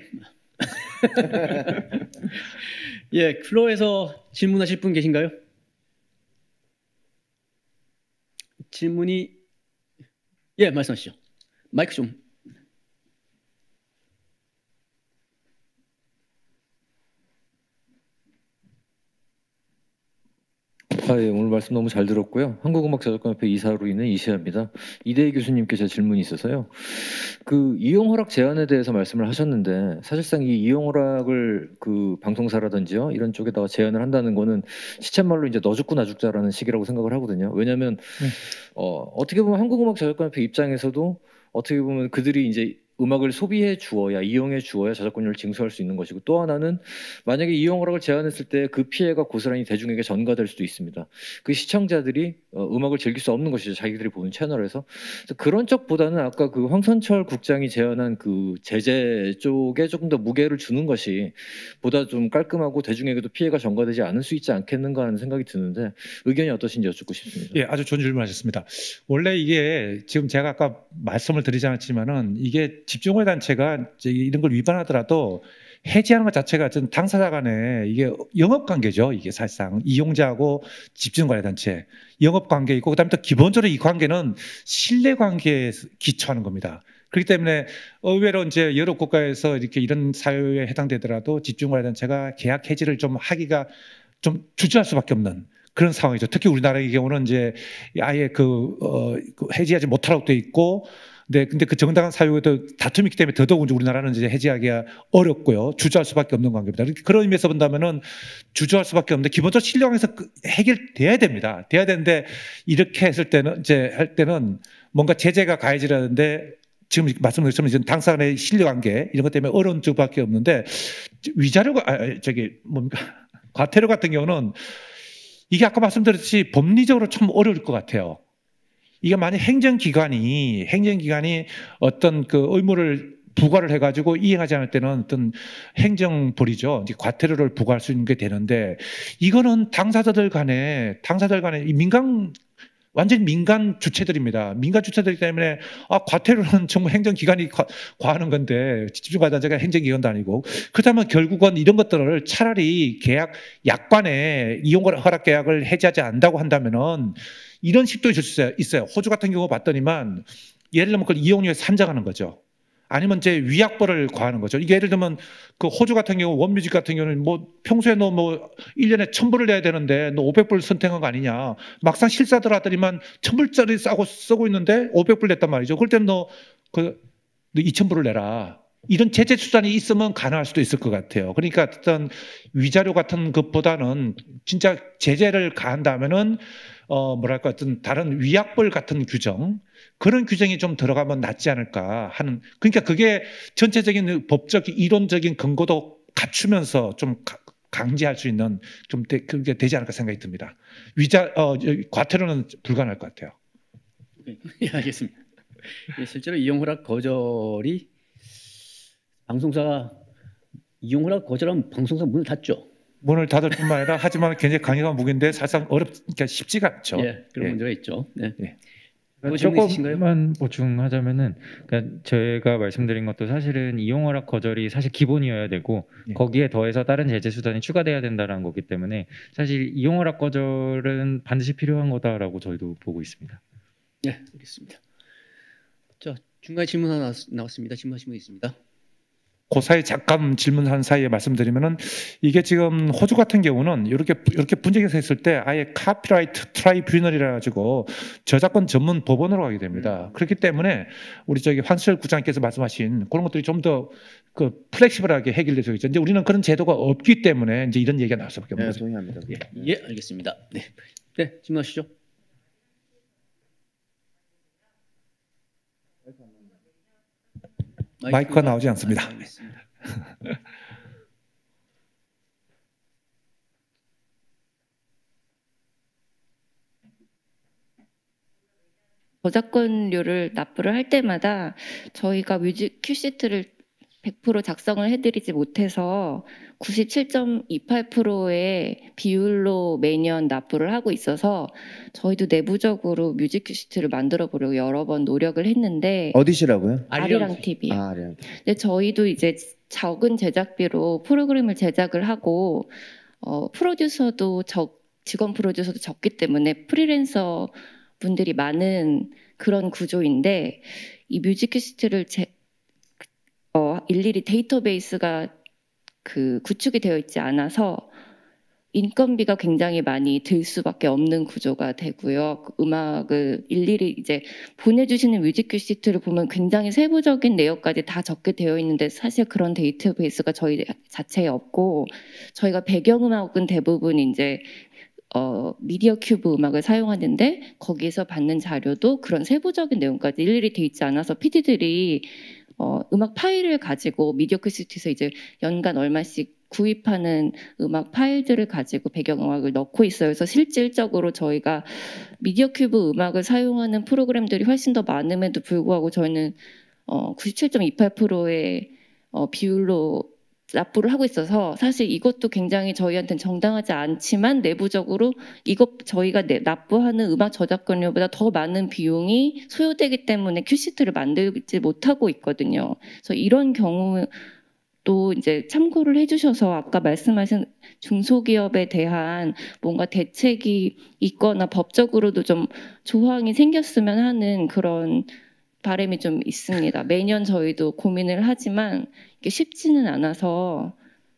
예, 플로어에서 질문하실 분 계신가요? 질문이 예, 말씀하시죠. 마이크 좀. 아, 예, 오늘 말씀 너무 잘 들었고요. 한국음악저작권협회 이사로 있는 이시아입니다. 이대희 교수님께 제 질문이 있어서요. 그 이용 허락 제한에 대해서 말씀을 하셨는데 사실상 이 이용 허락을 그 방송사라든지요 이런 쪽에다가 제한을 한다는 거는 시쳇말로 이제 너 죽고 나 죽자라는 식이라고 생각을 하거든요. 왜냐하면 어, 어떻게 보면 한국음악저작권협회 입장에서도 어떻게 보면 그들이 이제 음악을 소비해 주어야 이용해 주어야 저작권료를 징수할 수 있는 것이고 또 하나는 만약에 이용 허락을 제한했을 때 그 피해가 고스란히 대중에게 전가될 수도 있습니다. 그 시청자들이 어, 음악을 즐길 수 없는 것이죠. 자기들이 보는 채널에서. 그래서 그런 쪽보다는 아까 그 황선철 국장이 제안한 그 제재 쪽에 조금 더 무게를 주는 것이 보다 좀 깔끔하고 대중에게도 피해가 전가되지 않을 수 있지 않겠는가 하는 생각이 드는데 의견이 어떠신지 여쭙고 싶습니다. 예, 아주 좋은 질문하셨습니다. 원래 이게 지금 제가 아까 말씀을 드리지 않았지만은 이게 집중호의 단체가 이제 이런 걸 위반하더라도 해지하는 것 자체가 전 당사자 간에 이게 영업 관계죠. 이게 사실상 이용자하고 집중관리 단체 영업 관계이고 그다음에 또 기본적으로 이 관계는 신뢰 관계에 기초하는 겁니다. 그렇기 때문에 의외로 이제 여러 국가에서 이렇게 이런 사유에 해당되더라도 집중관리 단체가 계약 해지를 좀 하기가 좀 주저할 수밖에 없는 그런 상황이죠. 특히 우리나라의 경우는 이제 아예 그, 어, 그 해지하지 못하라고 돼 있고, 네, 근데 그 정당한 사유에도 다툼이 있기 때문에 더더욱 이제 우리나라는 이제 해지하기가 어렵고요. 주저할 수밖에 없는 관계입니다. 그런 의미에서 본다면은 주저할 수밖에 없는데 기본적으로 신뢰관계에서 해결돼야 됩니다. 돼야 되는데 이렇게 했을 때는 이제 할 때는 뭔가 제재가 가해지라는데 지금 말씀드렸지만 이제 당사 간의 신뢰관계 이런 것 때문에 어려운 쪽밖에 없는데 위자료가 아, 저기 뭡니까 과태료 같은 경우는 이게 아까 말씀드렸듯이 법리적으로 참 어려울 것 같아요. 이게 만약 행정기관이 행정기관이 어떤 그 의무를 부과를 해가지고 이행하지 않을 때는 어떤 행정벌이죠. 이제 과태료를 부과할 수 있는 게 되는데 이거는 당사자들 간에 당사자들 간에 이 민간 완전 민간 주체들입니다. 민간 주체들이기 때문에 아 과태료는 정말 행정기관이 과, 과하는 건데 집중관리단체가 행정기관도 아니고 그렇다면 결국은 이런 것들을 차라리 계약 약관에 이용 허락 계약을 해지하지 않는다고 한다면은 이런 식도 있을 수 있어요. 호주 같은 경우 봤더니만 예를 들면 그걸 이용료에 산정하는 거죠. 아니면 이제 위약벌을 과하는 거죠. 이게 예를 들면 그 호주 같은 경우 원뮤직 같은 경우는 뭐 평소에 너 뭐 일 년에 천 불을 내야 되는데 너 오백 불 선택한 거 아니냐. 막상 실사들 하더니만 천 불짜리 싸고 쓰고 있는데 오백 불 냈단 말이죠. 그럴 때는 너 그 이천 불을 내라. 이런 제재 수단이 있으면 가능할 수도 있을 것 같아요. 그러니까 어떤 위자료 같은 것보다는 진짜 제재를 가한다면은 어 뭐랄까 어떤 다른 위약벌 같은 규정 그런 규정이 좀 들어가면 낫지 않을까 하는 그러니까 그게 전체적인 법적 이론적인 근거도 갖추면서 좀 가, 강제할 수 있는 좀 되, 그게 되지 않을까 생각이 듭니다. 위자 어 과태료는 불가능할 것 같아요. 예, 알겠습니다. 예, 실제로 이용 허락 거절이 방송사가 이용 허락 거절하면 방송사 문을 닫죠. 문을 닫을 뿐만 아니라 하지만 굉장히 강력한 무기인데 사실상 어렵, 그러니까 쉽지가 않죠. 예, 그런 예. 문제가 있죠. 네. 예. 뭐 질문 있으신가요? 조금만 보충하자면은, 그러니까 제가 말씀드린 것도 사실은 이용 허락 거절이 사실 기본이어야 되고 예. 거기에 더해서 다른 제재 수단이 추가돼야 된다는 거기 때문에 사실 이용 허락 거절은 반드시 필요한 거다라고 저희도 보고 있습니다. 네, 알겠습니다. 자, 중간에 질문 하나 나왔, 나왔습니다. 질문하신 분 있습니다. 그 사이 잠깐 질문한 사이에 말씀드리면은 이게 지금 호주 같은 경우는 이렇게 이렇게 분쟁이 있을 때 아예 카피라이트 트라이뷰널이라 가지고 저작권 전문 법원으로 가게 됩니다. 그렇기 때문에 우리 저기 황수철 구장님께서 말씀하신 그런 것들이 좀 더 그 플렉시블하게 해결되죠. 이제 우리는 그런 제도가 없기 때문에 이제 이런 얘기가 나올 수밖에 없는 네, 거죠. 동의합니다. 예, 예, 알겠습니다. 네, 네, 질문하시죠. 마이크가 나오지 않습니다. 저작권료를 납부를 할 때마다 저희가 뮤직 큐시트를 백 퍼센트 작성을 해드리지 못해서 구십칠 점 이팔 퍼센트의 비율로 매년 납부를 하고 있어서 저희도 내부적으로 뮤직 큐시트를 만들어 보려고 여러 번 노력을 했는데 어디시라고요? 아리랑 티비요. 아, 아리랑 티비. 근데 저희도 이제 적은 제작비로 프로그램을 제작을 하고 어, 프로듀서도 적 직원 프로듀서도 적기 때문에 프리랜서 분들이 많은 그런 구조인데 이 뮤직캐스트를 제, 어, 일일이 데이터베이스가 그 구축이 되어 있지 않아서 인건비가 굉장히 많이 들 수밖에 없는 구조가 되고요. 그 음악을 일일이 이제 보내주시는 뮤직캐스트를 보면 굉장히 세부적인 내역까지 다 적게 되어 있는데 사실 그런 데이터베이스가 저희 자체에 없고 저희가 배경음악은 대부분 이제 어, 미디어 큐브 음악을 사용하는데 거기서 받는 자료도 그런 세부적인 내용까지 일일이 돼 있지 않아서 피디들이 어, 음악 파일을 가지고 미디어 큐시트에서 이제 연간 얼마씩 구입하는 음악 파일들을 가지고 배경음악을 넣고 있어요. 그래서 실질적으로 저희가 미디어 큐브 음악을 사용하는 프로그램들이 훨씬 더 많음에도 불구하고 저희는 어, 구십칠 점 이팔 퍼센트의 어, 비율로 납부를 하고 있어서 사실 이것도 굉장히 저희한테는 정당하지 않지만 내부적으로 이것 저희가 내, 납부하는 음악 저작권료보다 더 많은 비용이 소요되기 때문에 큐시트를 만들지 못하고 있거든요. 그래서 이런 경우도 이제 참고를 해주셔서 아까 말씀하신 중소기업에 대한 뭔가 대책이 있거나 법적으로도 좀 조항이 생겼으면 하는 그런 바람이 좀 있습니다. 매년 저희도 고민을 하지만 이게 쉽지는 않아서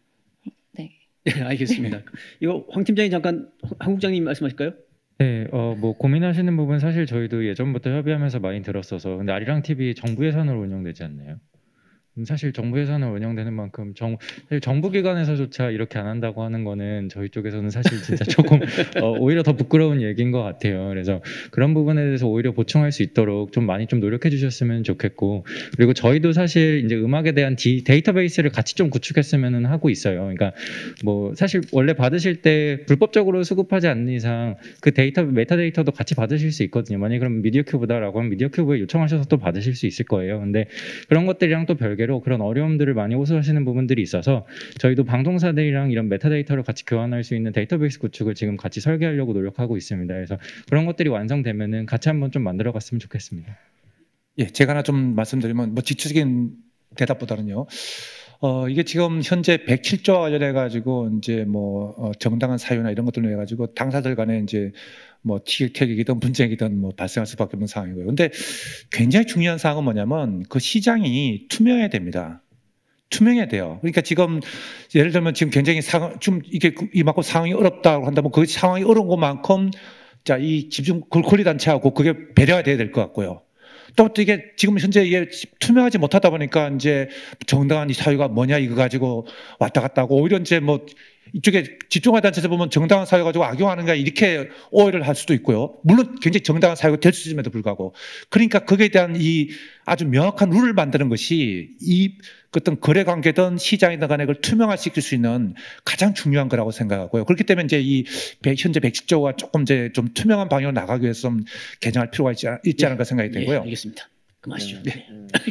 네. 네, 알겠습니다. 이거 황 팀장님 잠깐 황 국장님 말씀하실까요? 네, 어, 뭐 고민하시는 부분 사실 저희도 예전부터 협의하면서 많이 들었어서 근데 아리랑 티비 정부 예산으로 운영되지 않나요? 사실 정부 예산으로 운영되는 만큼 정, 사실 정부 기관에서조차 이렇게 안 한다고 하는 거는 저희 쪽에서는 사실 진짜 조금 어, 오히려 더 부끄러운 얘기인 것 같아요. 그래서 그런 부분에 대해서 오히려 보충할 수 있도록 좀 많이 좀 노력해 주셨으면 좋겠고 그리고 저희도 사실 이제 음악에 대한 디, 데이터베이스를 같이 좀 구축했으면 하고 있어요. 그러니까 뭐 사실 원래 받으실 때 불법적으로 수급하지 않는 이상 그 데이터 메타데이터도 같이 받으실 수 있거든요. 만약에 그럼 미디어 큐브다라고 하면 미디어 큐브에 요청하셔서 또 받으실 수 있을 거예요. 근데 그런 것들이랑 또 별개 그런 어려움들을 많이 호소하시는 부분들이 있어서 저희도 방송사들이랑 이런 메타데이터를 같이 교환할 수 있는 데이터베이스 구축을 지금 같이 설계하려고 노력하고 있습니다. 그래서 그런 것들이 완성되면은 같이 한번 좀 만들어갔으면 좋겠습니다. 예, 제가 하나 좀 말씀드리면 뭐 지추적인 대답보다는요. 어, 이게 지금 현재 백칠 조 관련해 가지고 이제 뭐 어, 정당한 사유나 이런 것들로 해 가지고 당사들 간에 이제 뭐 티격태격이든 분쟁이든 뭐 발생할 수밖에 없는 상황이고요. 근데 굉장히 중요한 사항은 뭐냐면 그 시장이 투명해야 됩니다. 투명해야 돼요. 그러니까 지금 예를 들면 지금 굉장히 상황 좀 이게 이만큼 상황이 어렵다고 한다면 그 상황이 어려운 것만큼 자, 이 집중 권리 단체하고 그게 배려가 돼야 될 것 같고요. 또 이게 지금 현재 이게 투명하지 못하다 보니까 이제 정당한 이 사유가 뭐냐 이거 가지고 왔다 갔다 하고 오히려 이제 뭐 이쪽에 집중화 단체에서 보면 정당한 사유 가지고 악용하는가 이렇게 오해를 할 수도 있고요. 물론 굉장히 정당한 사유가 될 수 있음에도 불구하고 그러니까 거기에 대한 이 아주 명확한 룰을 만드는 것이 이 어떤 거래 관계든 시장이든 간에 그걸 투명화시킬 수 있는 가장 중요한 거라고 생각하고요. 그렇기 때문에 이제 이 현재 백십 조가 조금 이제 좀 투명한 방향으로 나가기 위해서 좀 개정할 필요가 있지, 있지 않을까 생각이 되고요. 예, 알겠습니다. 그만하시죠. 네.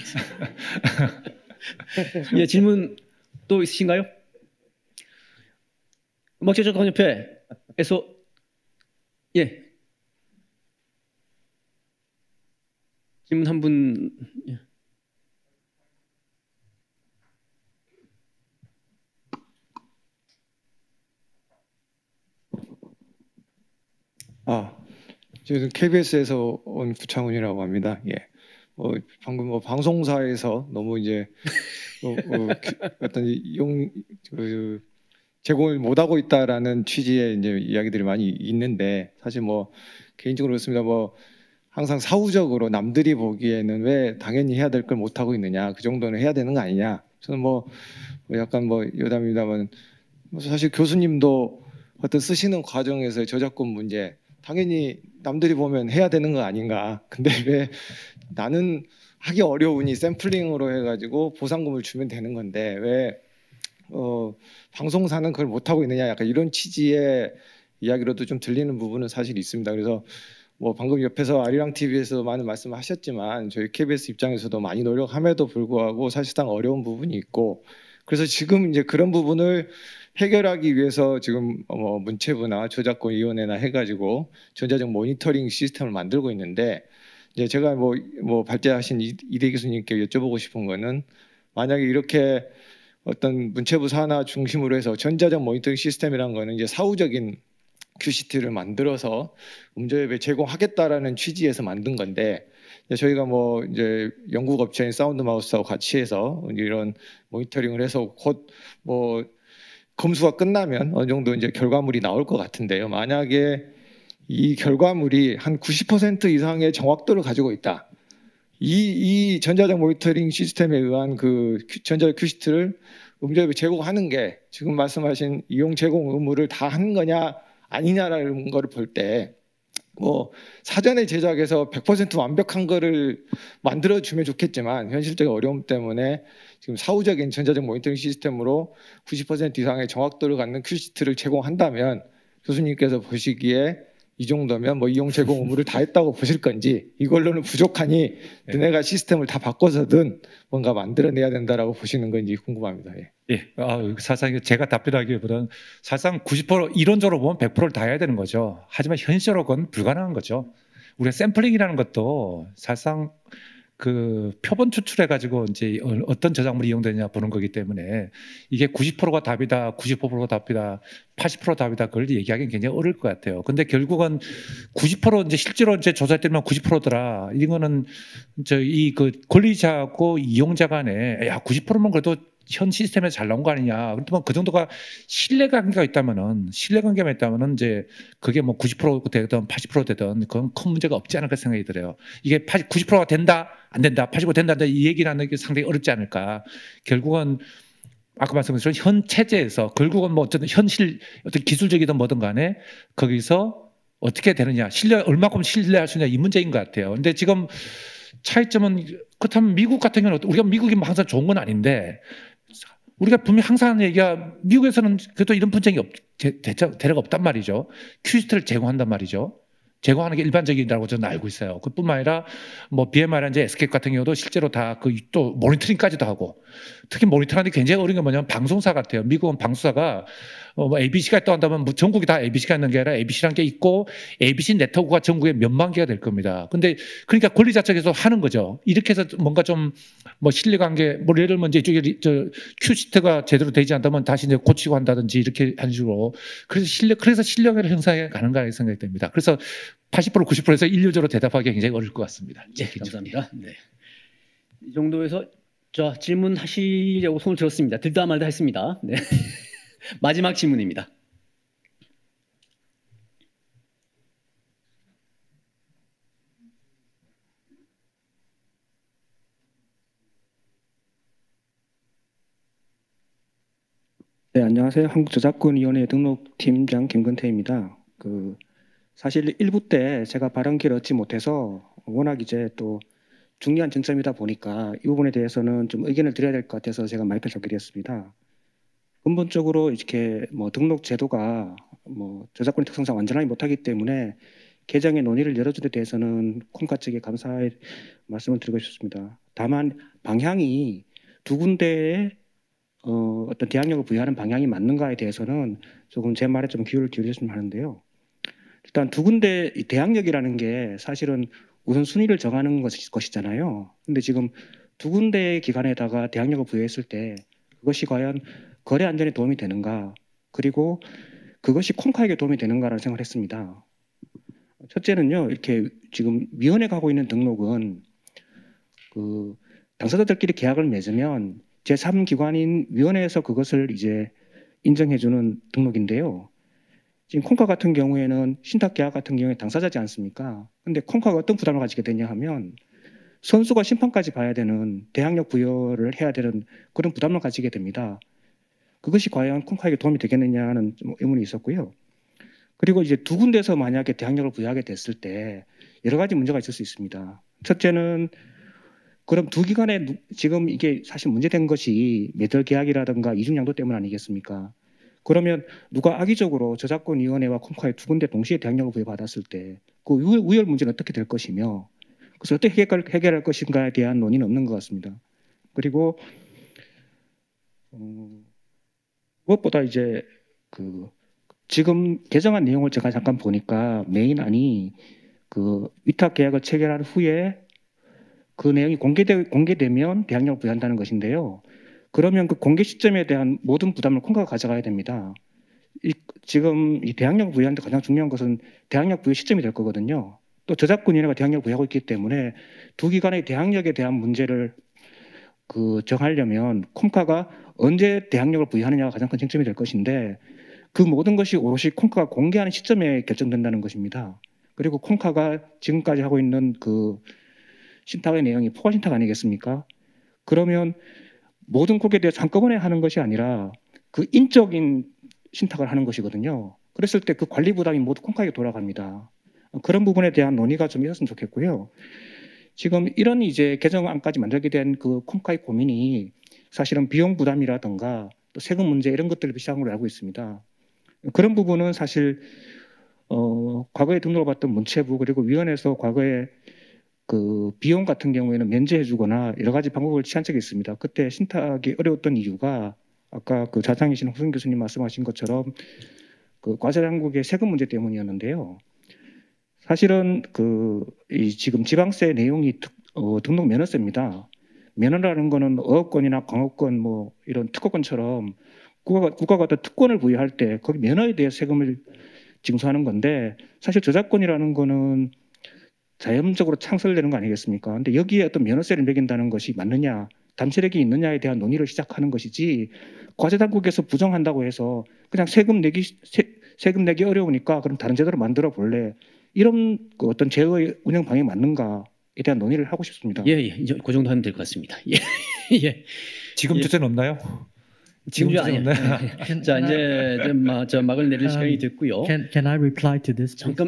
예, 질문 또 있으신가요? 음악저작권협회에서 예. 질문 한 분. 예. 아, 저는 케이비에스에서 온 구창훈이라고 합니다. 예. 뭐 방금 뭐 방송사에서 너무 이제 어, 어, 어떤 용 그 제공을 못하고 있다라는 취지의 이제 이야기들이 많이 있는데 사실 뭐 개인적으로 그렇습니다. 뭐 항상 사후적으로 남들이 보기에는 왜 당연히 해야 될 걸 못하고 있느냐, 그 정도는 해야 되는 거 아니냐. 저는 뭐 약간 뭐 여담입니다만 사실 교수님도 어떤 쓰시는 과정에서 저작권 문제 당연히 남들이 보면 해야 되는 거 아닌가. 근데 왜 나는 하기 어려우니 샘플링으로 해가지고 보상금을 주면 되는 건데 왜 어, 방송사는 그걸 못하고 있느냐, 약간 이런 취지의 이야기로도 좀 들리는 부분은 사실 있습니다. 그래서 뭐 방금 옆에서 아리랑 티비에서 많은 말씀을 하셨지만 저희 케이비에스 입장에서도 많이 노력함에도 불구하고 사실상 어려운 부분이 있고, 그래서 지금 이제 그런 부분을 해결하기 위해서 지금 뭐 문체부나 저작권위원회나 해가지고 전자적 모니터링 시스템을 만들고 있는데, 이제 제가 뭐, 뭐 발제하신 이- 이대 교수님께 여쭤보고 싶은 거는, 만약에 이렇게 어떤 문체부 산하 중심으로 해서 전자적 모니터링 시스템이라는 거는 이제 사후적인 큐시트를 만들어서 음저협에 제공하겠다라는 취지에서 만든 건데, 이제 저희가 뭐 이제 영국 업체인 사운드마우스하고 같이 해서 이런 모니터링을 해서 곧 뭐 검수가 끝나면 어느 정도 이제 결과물이 나올 것 같은데요. 만약에 이 결과물이 한 구십 퍼센트 이상의 정확도를 가지고 있다. 이, 이 전자적 모니터링 시스템에 의한 그 큐- 전자적 큐시트를 음저협에 제공하는 게 지금 말씀하신 이용 제공 의무를 다 한 거냐 아니냐라는 거를 볼 때, 뭐 사전에 제작해서 백 퍼센트 완벽한 거를 만들어 주면 좋겠지만 현실적인 어려움 때문에 지금 사후적인 전자적 모니터링 시스템으로 구십 퍼센트 이상의 정확도를 갖는 큐시트를 제공한다면 교수님께서 보시기에 이 정도면 뭐 이용 제공 의무를 다 했다고 보실 건지, 이걸로는 부족하니 너네가 시스템을 다 바꿔서든 뭔가 만들어내야 된다라고 보시는 건지 궁금합니다. 예. 예, 아, 사실상 제가 답변하기보다는 사실상 구십 퍼센트 이론적으로 보면 백 퍼센트를 다 해야 되는 거죠. 하지만 현실적으로 그건 불가능한 거죠. 우리가 샘플링이라는 것도 사실상 그 표본 추출해 가지고 이제 어- 어떤 저작물이 이용되느냐 보는 거기 때문에 이게 구십 퍼센트가 답이다, 구십오 퍼센트가 답이다, 팔십 퍼센트 답이다, 그걸 얘기하기는 굉장히 어려울 것 같아요. 근데 결국은 구십 퍼센트 이제 실제로 이제 조사했더니 구십 퍼센트더라. 이거는 저이 그 권리자하고 이용자 간에 야 구십 퍼센트면 그래도 현 시스템에 잘 나온 거 아니냐. 그렇다면 그 정도가 신뢰관계가 있다면은 신뢰관계만 있다면은 이제 그게 뭐 구십 퍼센트 되든 팔십 퍼센트 되든 그건 큰 문제가 없지 않을까 생각이 들어요. 이게 팔십, 구십 퍼센트가 된다, 안 된다, 팔십 퍼센트 된다, 안 된다, 이 얘기를 하는 게 상당히 어렵지 않을까. 결국은 아까 말씀드린 현 체제에서 결국은 뭐 어쨌든 현실 어떤 기술적이든 뭐든 간에 거기서 어떻게 되느냐, 신뢰 얼마큼 신뢰할 수 있냐, 이 문제인 것 같아요. 근데 지금 차이점은 그렇다면 미국 같은 경우는 어떠- 우리가 미국이 뭐 항상 좋은 건 아닌데 우리가 분명히 항상 하는 얘기가 미국에서는 그래도 이런 분쟁이 없, 대, 대처, 대례가 없단 말이죠. 큐시트를 제공한단 말이죠. 제공하는 게 일반적이라고 저는 알고 있어요. 그뿐만 아니라 뭐 비엠아이나 이제 에스케이 같은 경우도 실제로 다 그 또 모니터링까지도 하고, 특히 모니터링하는 게 굉장히 어려운 게 뭐냐면 방송사 같아요. 미국은 방송사가 어, 뭐 에이비씨가 있다고 한다면 뭐 전국이 다 에이비씨가 있는 게 아니라 에이비씨라는 게 있고 에이비씨 네트워크가 전국에 몇만 개가 될 겁니다. 근데 그러니까 권리자 측에서 하는 거죠. 이렇게 해서 뭔가 좀 뭐 신뢰관계, 뭐 예를 들면 이제 이쪽에 리- 저 큐시트가 제대로 되지 않다면 다시 이제 고치고 한다든지 이렇게 하는 식으로, 그래서 신뢰 그래서 신뢰를 형성해 가는 거라고 생각이 됩니다. 그래서 팔십 퍼센트 구십 퍼센트에서 일률적으로 대답하기 굉장히 어려울 것 같습니다. 예, 감사합니다. 네. 이 정도에서 자, 질문하시려고 손을 들었습니다. 들다 말다 했습니다. 네. 마지막 질문입니다. 네, 안녕하세요. 한국저작권위원회 등록팀장 김근태입니다. 그 사실 일부 때 제가 발언기를 얻지 못해서 워낙 이제 또 중요한 쟁점이다 보니까 이 부분에 대해서는 좀 의견을 드려야 될 것 같아서 제가 마이크를 잡게 되었습니다. 근본적으로 이렇게 뭐 등록 제도가 뭐 저작권 특성상 완전하지 못하기 때문에 개정의 논의를 열어준 데 대해서는 콩카 측에 감사의 말씀을 드리고 싶습니다. 다만 방향이 두 군데의 어, 어떤 대항력을 부여하는 방향이 맞는가에 대해서는 조금 제 말에 좀 귀를 기울였으면 하는데요. 일단 두 군데 이 대항력이라는 게 사실은 우선순위를 정하는 것이, 것이잖아요. 근데 지금 두 군데의 기관에다가 대항력을 부여했을 때 그것이 과연 거래 안전에 도움이 되는가, 그리고 그것이 콩카에게 도움이 되는가라는 생각을 했습니다. 첫째는요, 이렇게 지금 위원회가 하고 있는 등록은 그 당사자들끼리 계약을 맺으면 제삼 기관인 위원회에서 그것을 이제 인정해주는 등록인데요. 지금 콩카 같은 경우에는 신탁 계약 같은 경우에 당사자지 않습니까? 근데 콩카가 어떤 부담을 가지게 되냐 하면 선수가 심판까지 봐야 되는 대항력 부여를 해야 되는 그런 부담을 가지게 됩니다. 그것이 과연 콩카에게 도움이 되겠느냐는 좀 의문이 있었고요. 그리고 이제 두 군데서 만약에 대항력을 부여하게 됐을 때 여러 가지 문제가 있을 수 있습니다. 첫째는 그럼 두 기관에 지금 이게 사실 문제된 것이 매달 계약이라든가 이중양도 때문 아니겠습니까? 그러면 누가 악의적으로 저작권위원회와 콩카에 두 군데 동시에 대항력을 부여받았을 때 그 우열 문제는 어떻게 될 것이며 그래서 어떻게 해결, 해결할 것인가에 대한 논의는 없는 것 같습니다. 그리고 어, 무엇보다 이제 그 지금 개정한 내용을 제가 잠깐 보니까 메인안이 그 위탁 계약을 체결한 후에 그 내용이 공개되, 공개되면 대항력을 부여한다는 것인데요. 그러면 그 공개 시점에 대한 모든 부담을 콩카가 가져가야 됩니다. 이, 지금 이 대항력 부여하는데 가장 중요한 것은 대항력 부여 시점이 될 거거든요. 또 저작권위원회가 대항력을 부여하고 있기 때문에 두 기관의 대항력에 대한 문제를 그 정하려면 콩카가 언제 대항력을 부여하느냐가 가장 큰 쟁점이 될 것인데 그 모든 것이 오롯이 콩카가 공개하는 시점에 결정된다는 것입니다. 그리고 콩카가 지금까지 하고 있는 그 신탁의 내용이 포괄 신탁 아니겠습니까? 그러면 모든 곡에 대해서 한꺼번에 하는 것이 아니라 그 인적인 신탁을 하는 것이거든요. 그랬을 때 그 관리 부담이 모두 콩카에게 돌아갑니다. 그런 부분에 대한 논의가 좀 있었으면 좋겠고요. 지금 이런 이제 개정안까지 만들게 된 그 콩카의 고민이 사실은 비용 부담이라든가 또 세금 문제 이런 것들을 시작으로 알고 있습니다. 그런 부분은 사실 어, 과거에 등록을 받던 문체부 그리고 위원회에서 과거에 그 비용 같은 경우에는 면제해주거나 여러 가지 방법을 취한 적이 있습니다. 그때 신탁이 어려웠던 이유가 아까 그 자장이신 호승 교수님 말씀하신 것처럼 그 과세당국의 세금 문제 때문이었는데요. 사실은 그 이 지금 지방세 내용이 특, 어, 등록 면허세입니다. 면허라는 거는 어업권이나 광업권 뭐 이런 특허권처럼 국가가, 국가가 어떤 특권을 부여할 때 거기 면허에 대해 세금을 징수하는 건데 사실 저작권이라는 거는 자연적으로 창설되는 거 아니겠습니까? 근데 여기에 어떤 면허세를 매긴다는 것이 맞느냐, 담세력이 있느냐에 대한 논의를 시작하는 것이지 과세당국에서 부정한다고 해서 그냥 세금 내기 세, 세금 내기 어려우니까 그럼 다른 제도로 만들어 볼래 이런 그 어떤 제도의 운영 방향이 맞는가에 대한 논의를 하고 싶습니다. 예, 예. 이제 그 정도 하면 될 것 같습니다. 예, 예. 지금 주제는 없나요? 지금 지금 주제 주제는 없나요? 없나요? 자, Can 이제 I- 좀 마, 저 막을 내릴 Um, 시간이 됐고요. Can can I reply to this? please? 잠깐.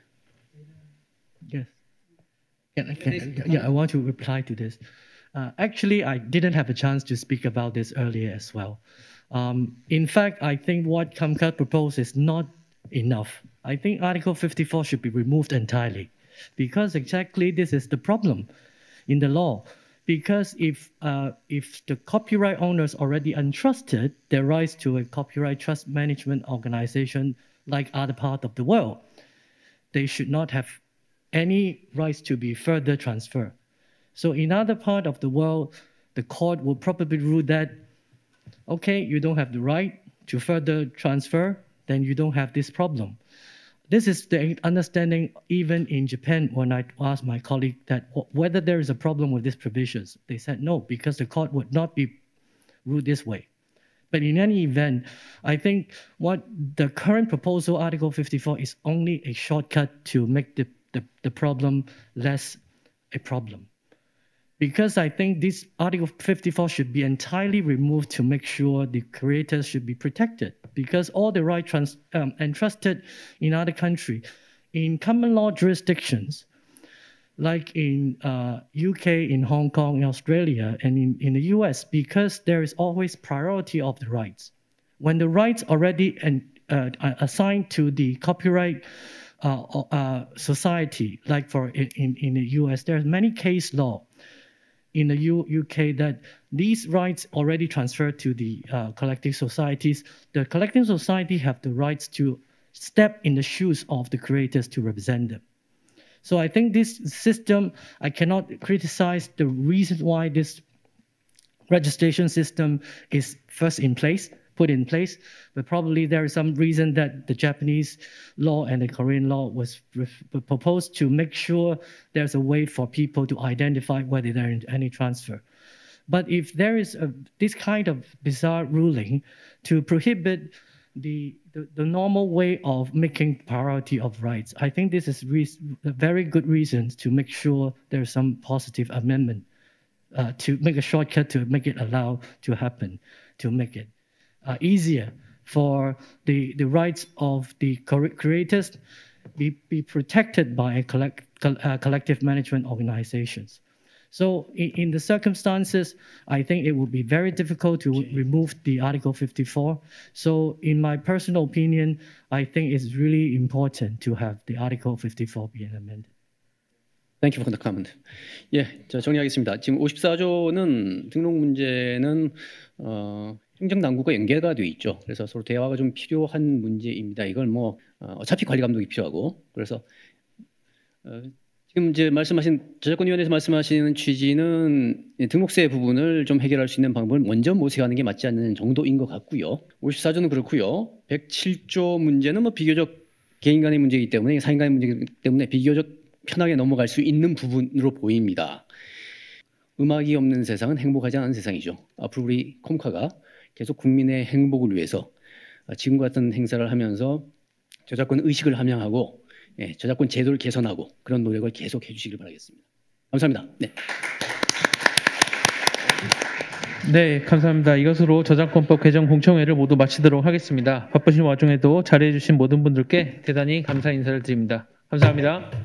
Yes. Can, can, yeah, I want to reply to this. Uh, actually, I didn't have a chance to speak about this earlier as well. Um, in fact, I think what Kamkat proposed is not enough. I think Article fifty-four should be removed entirely because exactly this is the problem in the law. Because if uh, if the copyright owners already entrusted their rights to a copyright trust management organization like other part of the world, they should not have any rights to be further transferred. So in other part of the world, the court will probably rule that, okay, you don't have the right to further transfer, then you don't have this problem. This is the understanding even in Japan when I asked my colleague that whether there is a problem with these provisions. They said no, because the court would not be ruled this way. But in any event, I think what the current proposal, Article fifty-four, is only a shortcut to make the, the, the problem less a problem. Because I think this Article fifty-four should be entirely removed to make sure the creators should be protected. Because all the rights trans, um, entrusted in other countries, in common law jurisdictions, like in uh, U K, in Hong Kong, in Australia, and in, in the U S, because there is always priority of the rights. When the rights already and, uh, are assigned to the copyright uh, uh, society, like for in, in the U S, there's many case law in the U, UK that these rights already transferred to the uh, collective societies. The collective society have the rights to step in the shoes of the creators to represent them. So I think this system, I cannot criticize the reason why this registration system is first in place, put in place, but probably there is some reason that the Japanese law and the Korean law was proposed to make sure there's a way for people to identify whether there is any transfer. But if there is a, this kind of bizarre ruling to prohibit the, the, the normal way of making priority of rights, I think this is re a very good reason to make sure there's some positive amendment uh, to make a shortcut to make it allow to happen, to make it uh, easier for the, the rights of the creators be, be protected by collect, uh, collective management organizations. So in, in the circumstances, I think it would be very difficult to okay. remove the Article fifty-four. So in my personal opinion, I think it's really important to have the Article fifty-four be amended. Thank you for the comment. 예, 자 정리하겠습니다. 지금 오십사 조는 등록 문제는 어, 행정당국과 연계가 돼 있죠. 그래서 서로 대화가 좀 필요한 문제입니다. 이걸 뭐 어, 어차피 관리 감독이 필요하고, 그래서 어, 지금 이제 말씀하신 저작권위원회에서 말씀하시는 취지는 등록세 부분을 좀 해결할 수 있는 방법을 먼저 모색하는 게 맞지 않는 정도인 것 같고요. 오십사 조는 그렇고요. 백칠 조 문제는 뭐 비교적 개인 간의 문제이기 때문에, 사인 간의 문제이기 때문에 비교적 편하게 넘어갈 수 있는 부분으로 보입니다. 음악이 없는 세상은 행복하지 않은 세상이죠. 앞으로 우리 콤카가 계속 국민의 행복을 위해서 지금과 같은 행사를 하면서 저작권 의식을 함양하고, 예, 저작권 제도를 개선하고 그런 노력을 계속 해주시길 바라겠습니다. 감사합니다. 네. 네, 감사합니다. 이것으로 저작권법 개정 공청회를 모두 마치도록 하겠습니다. 바쁘신 와중에도 자리해주신 모든 분들께 대단히 감사 인사를 드립니다. 감사합니다.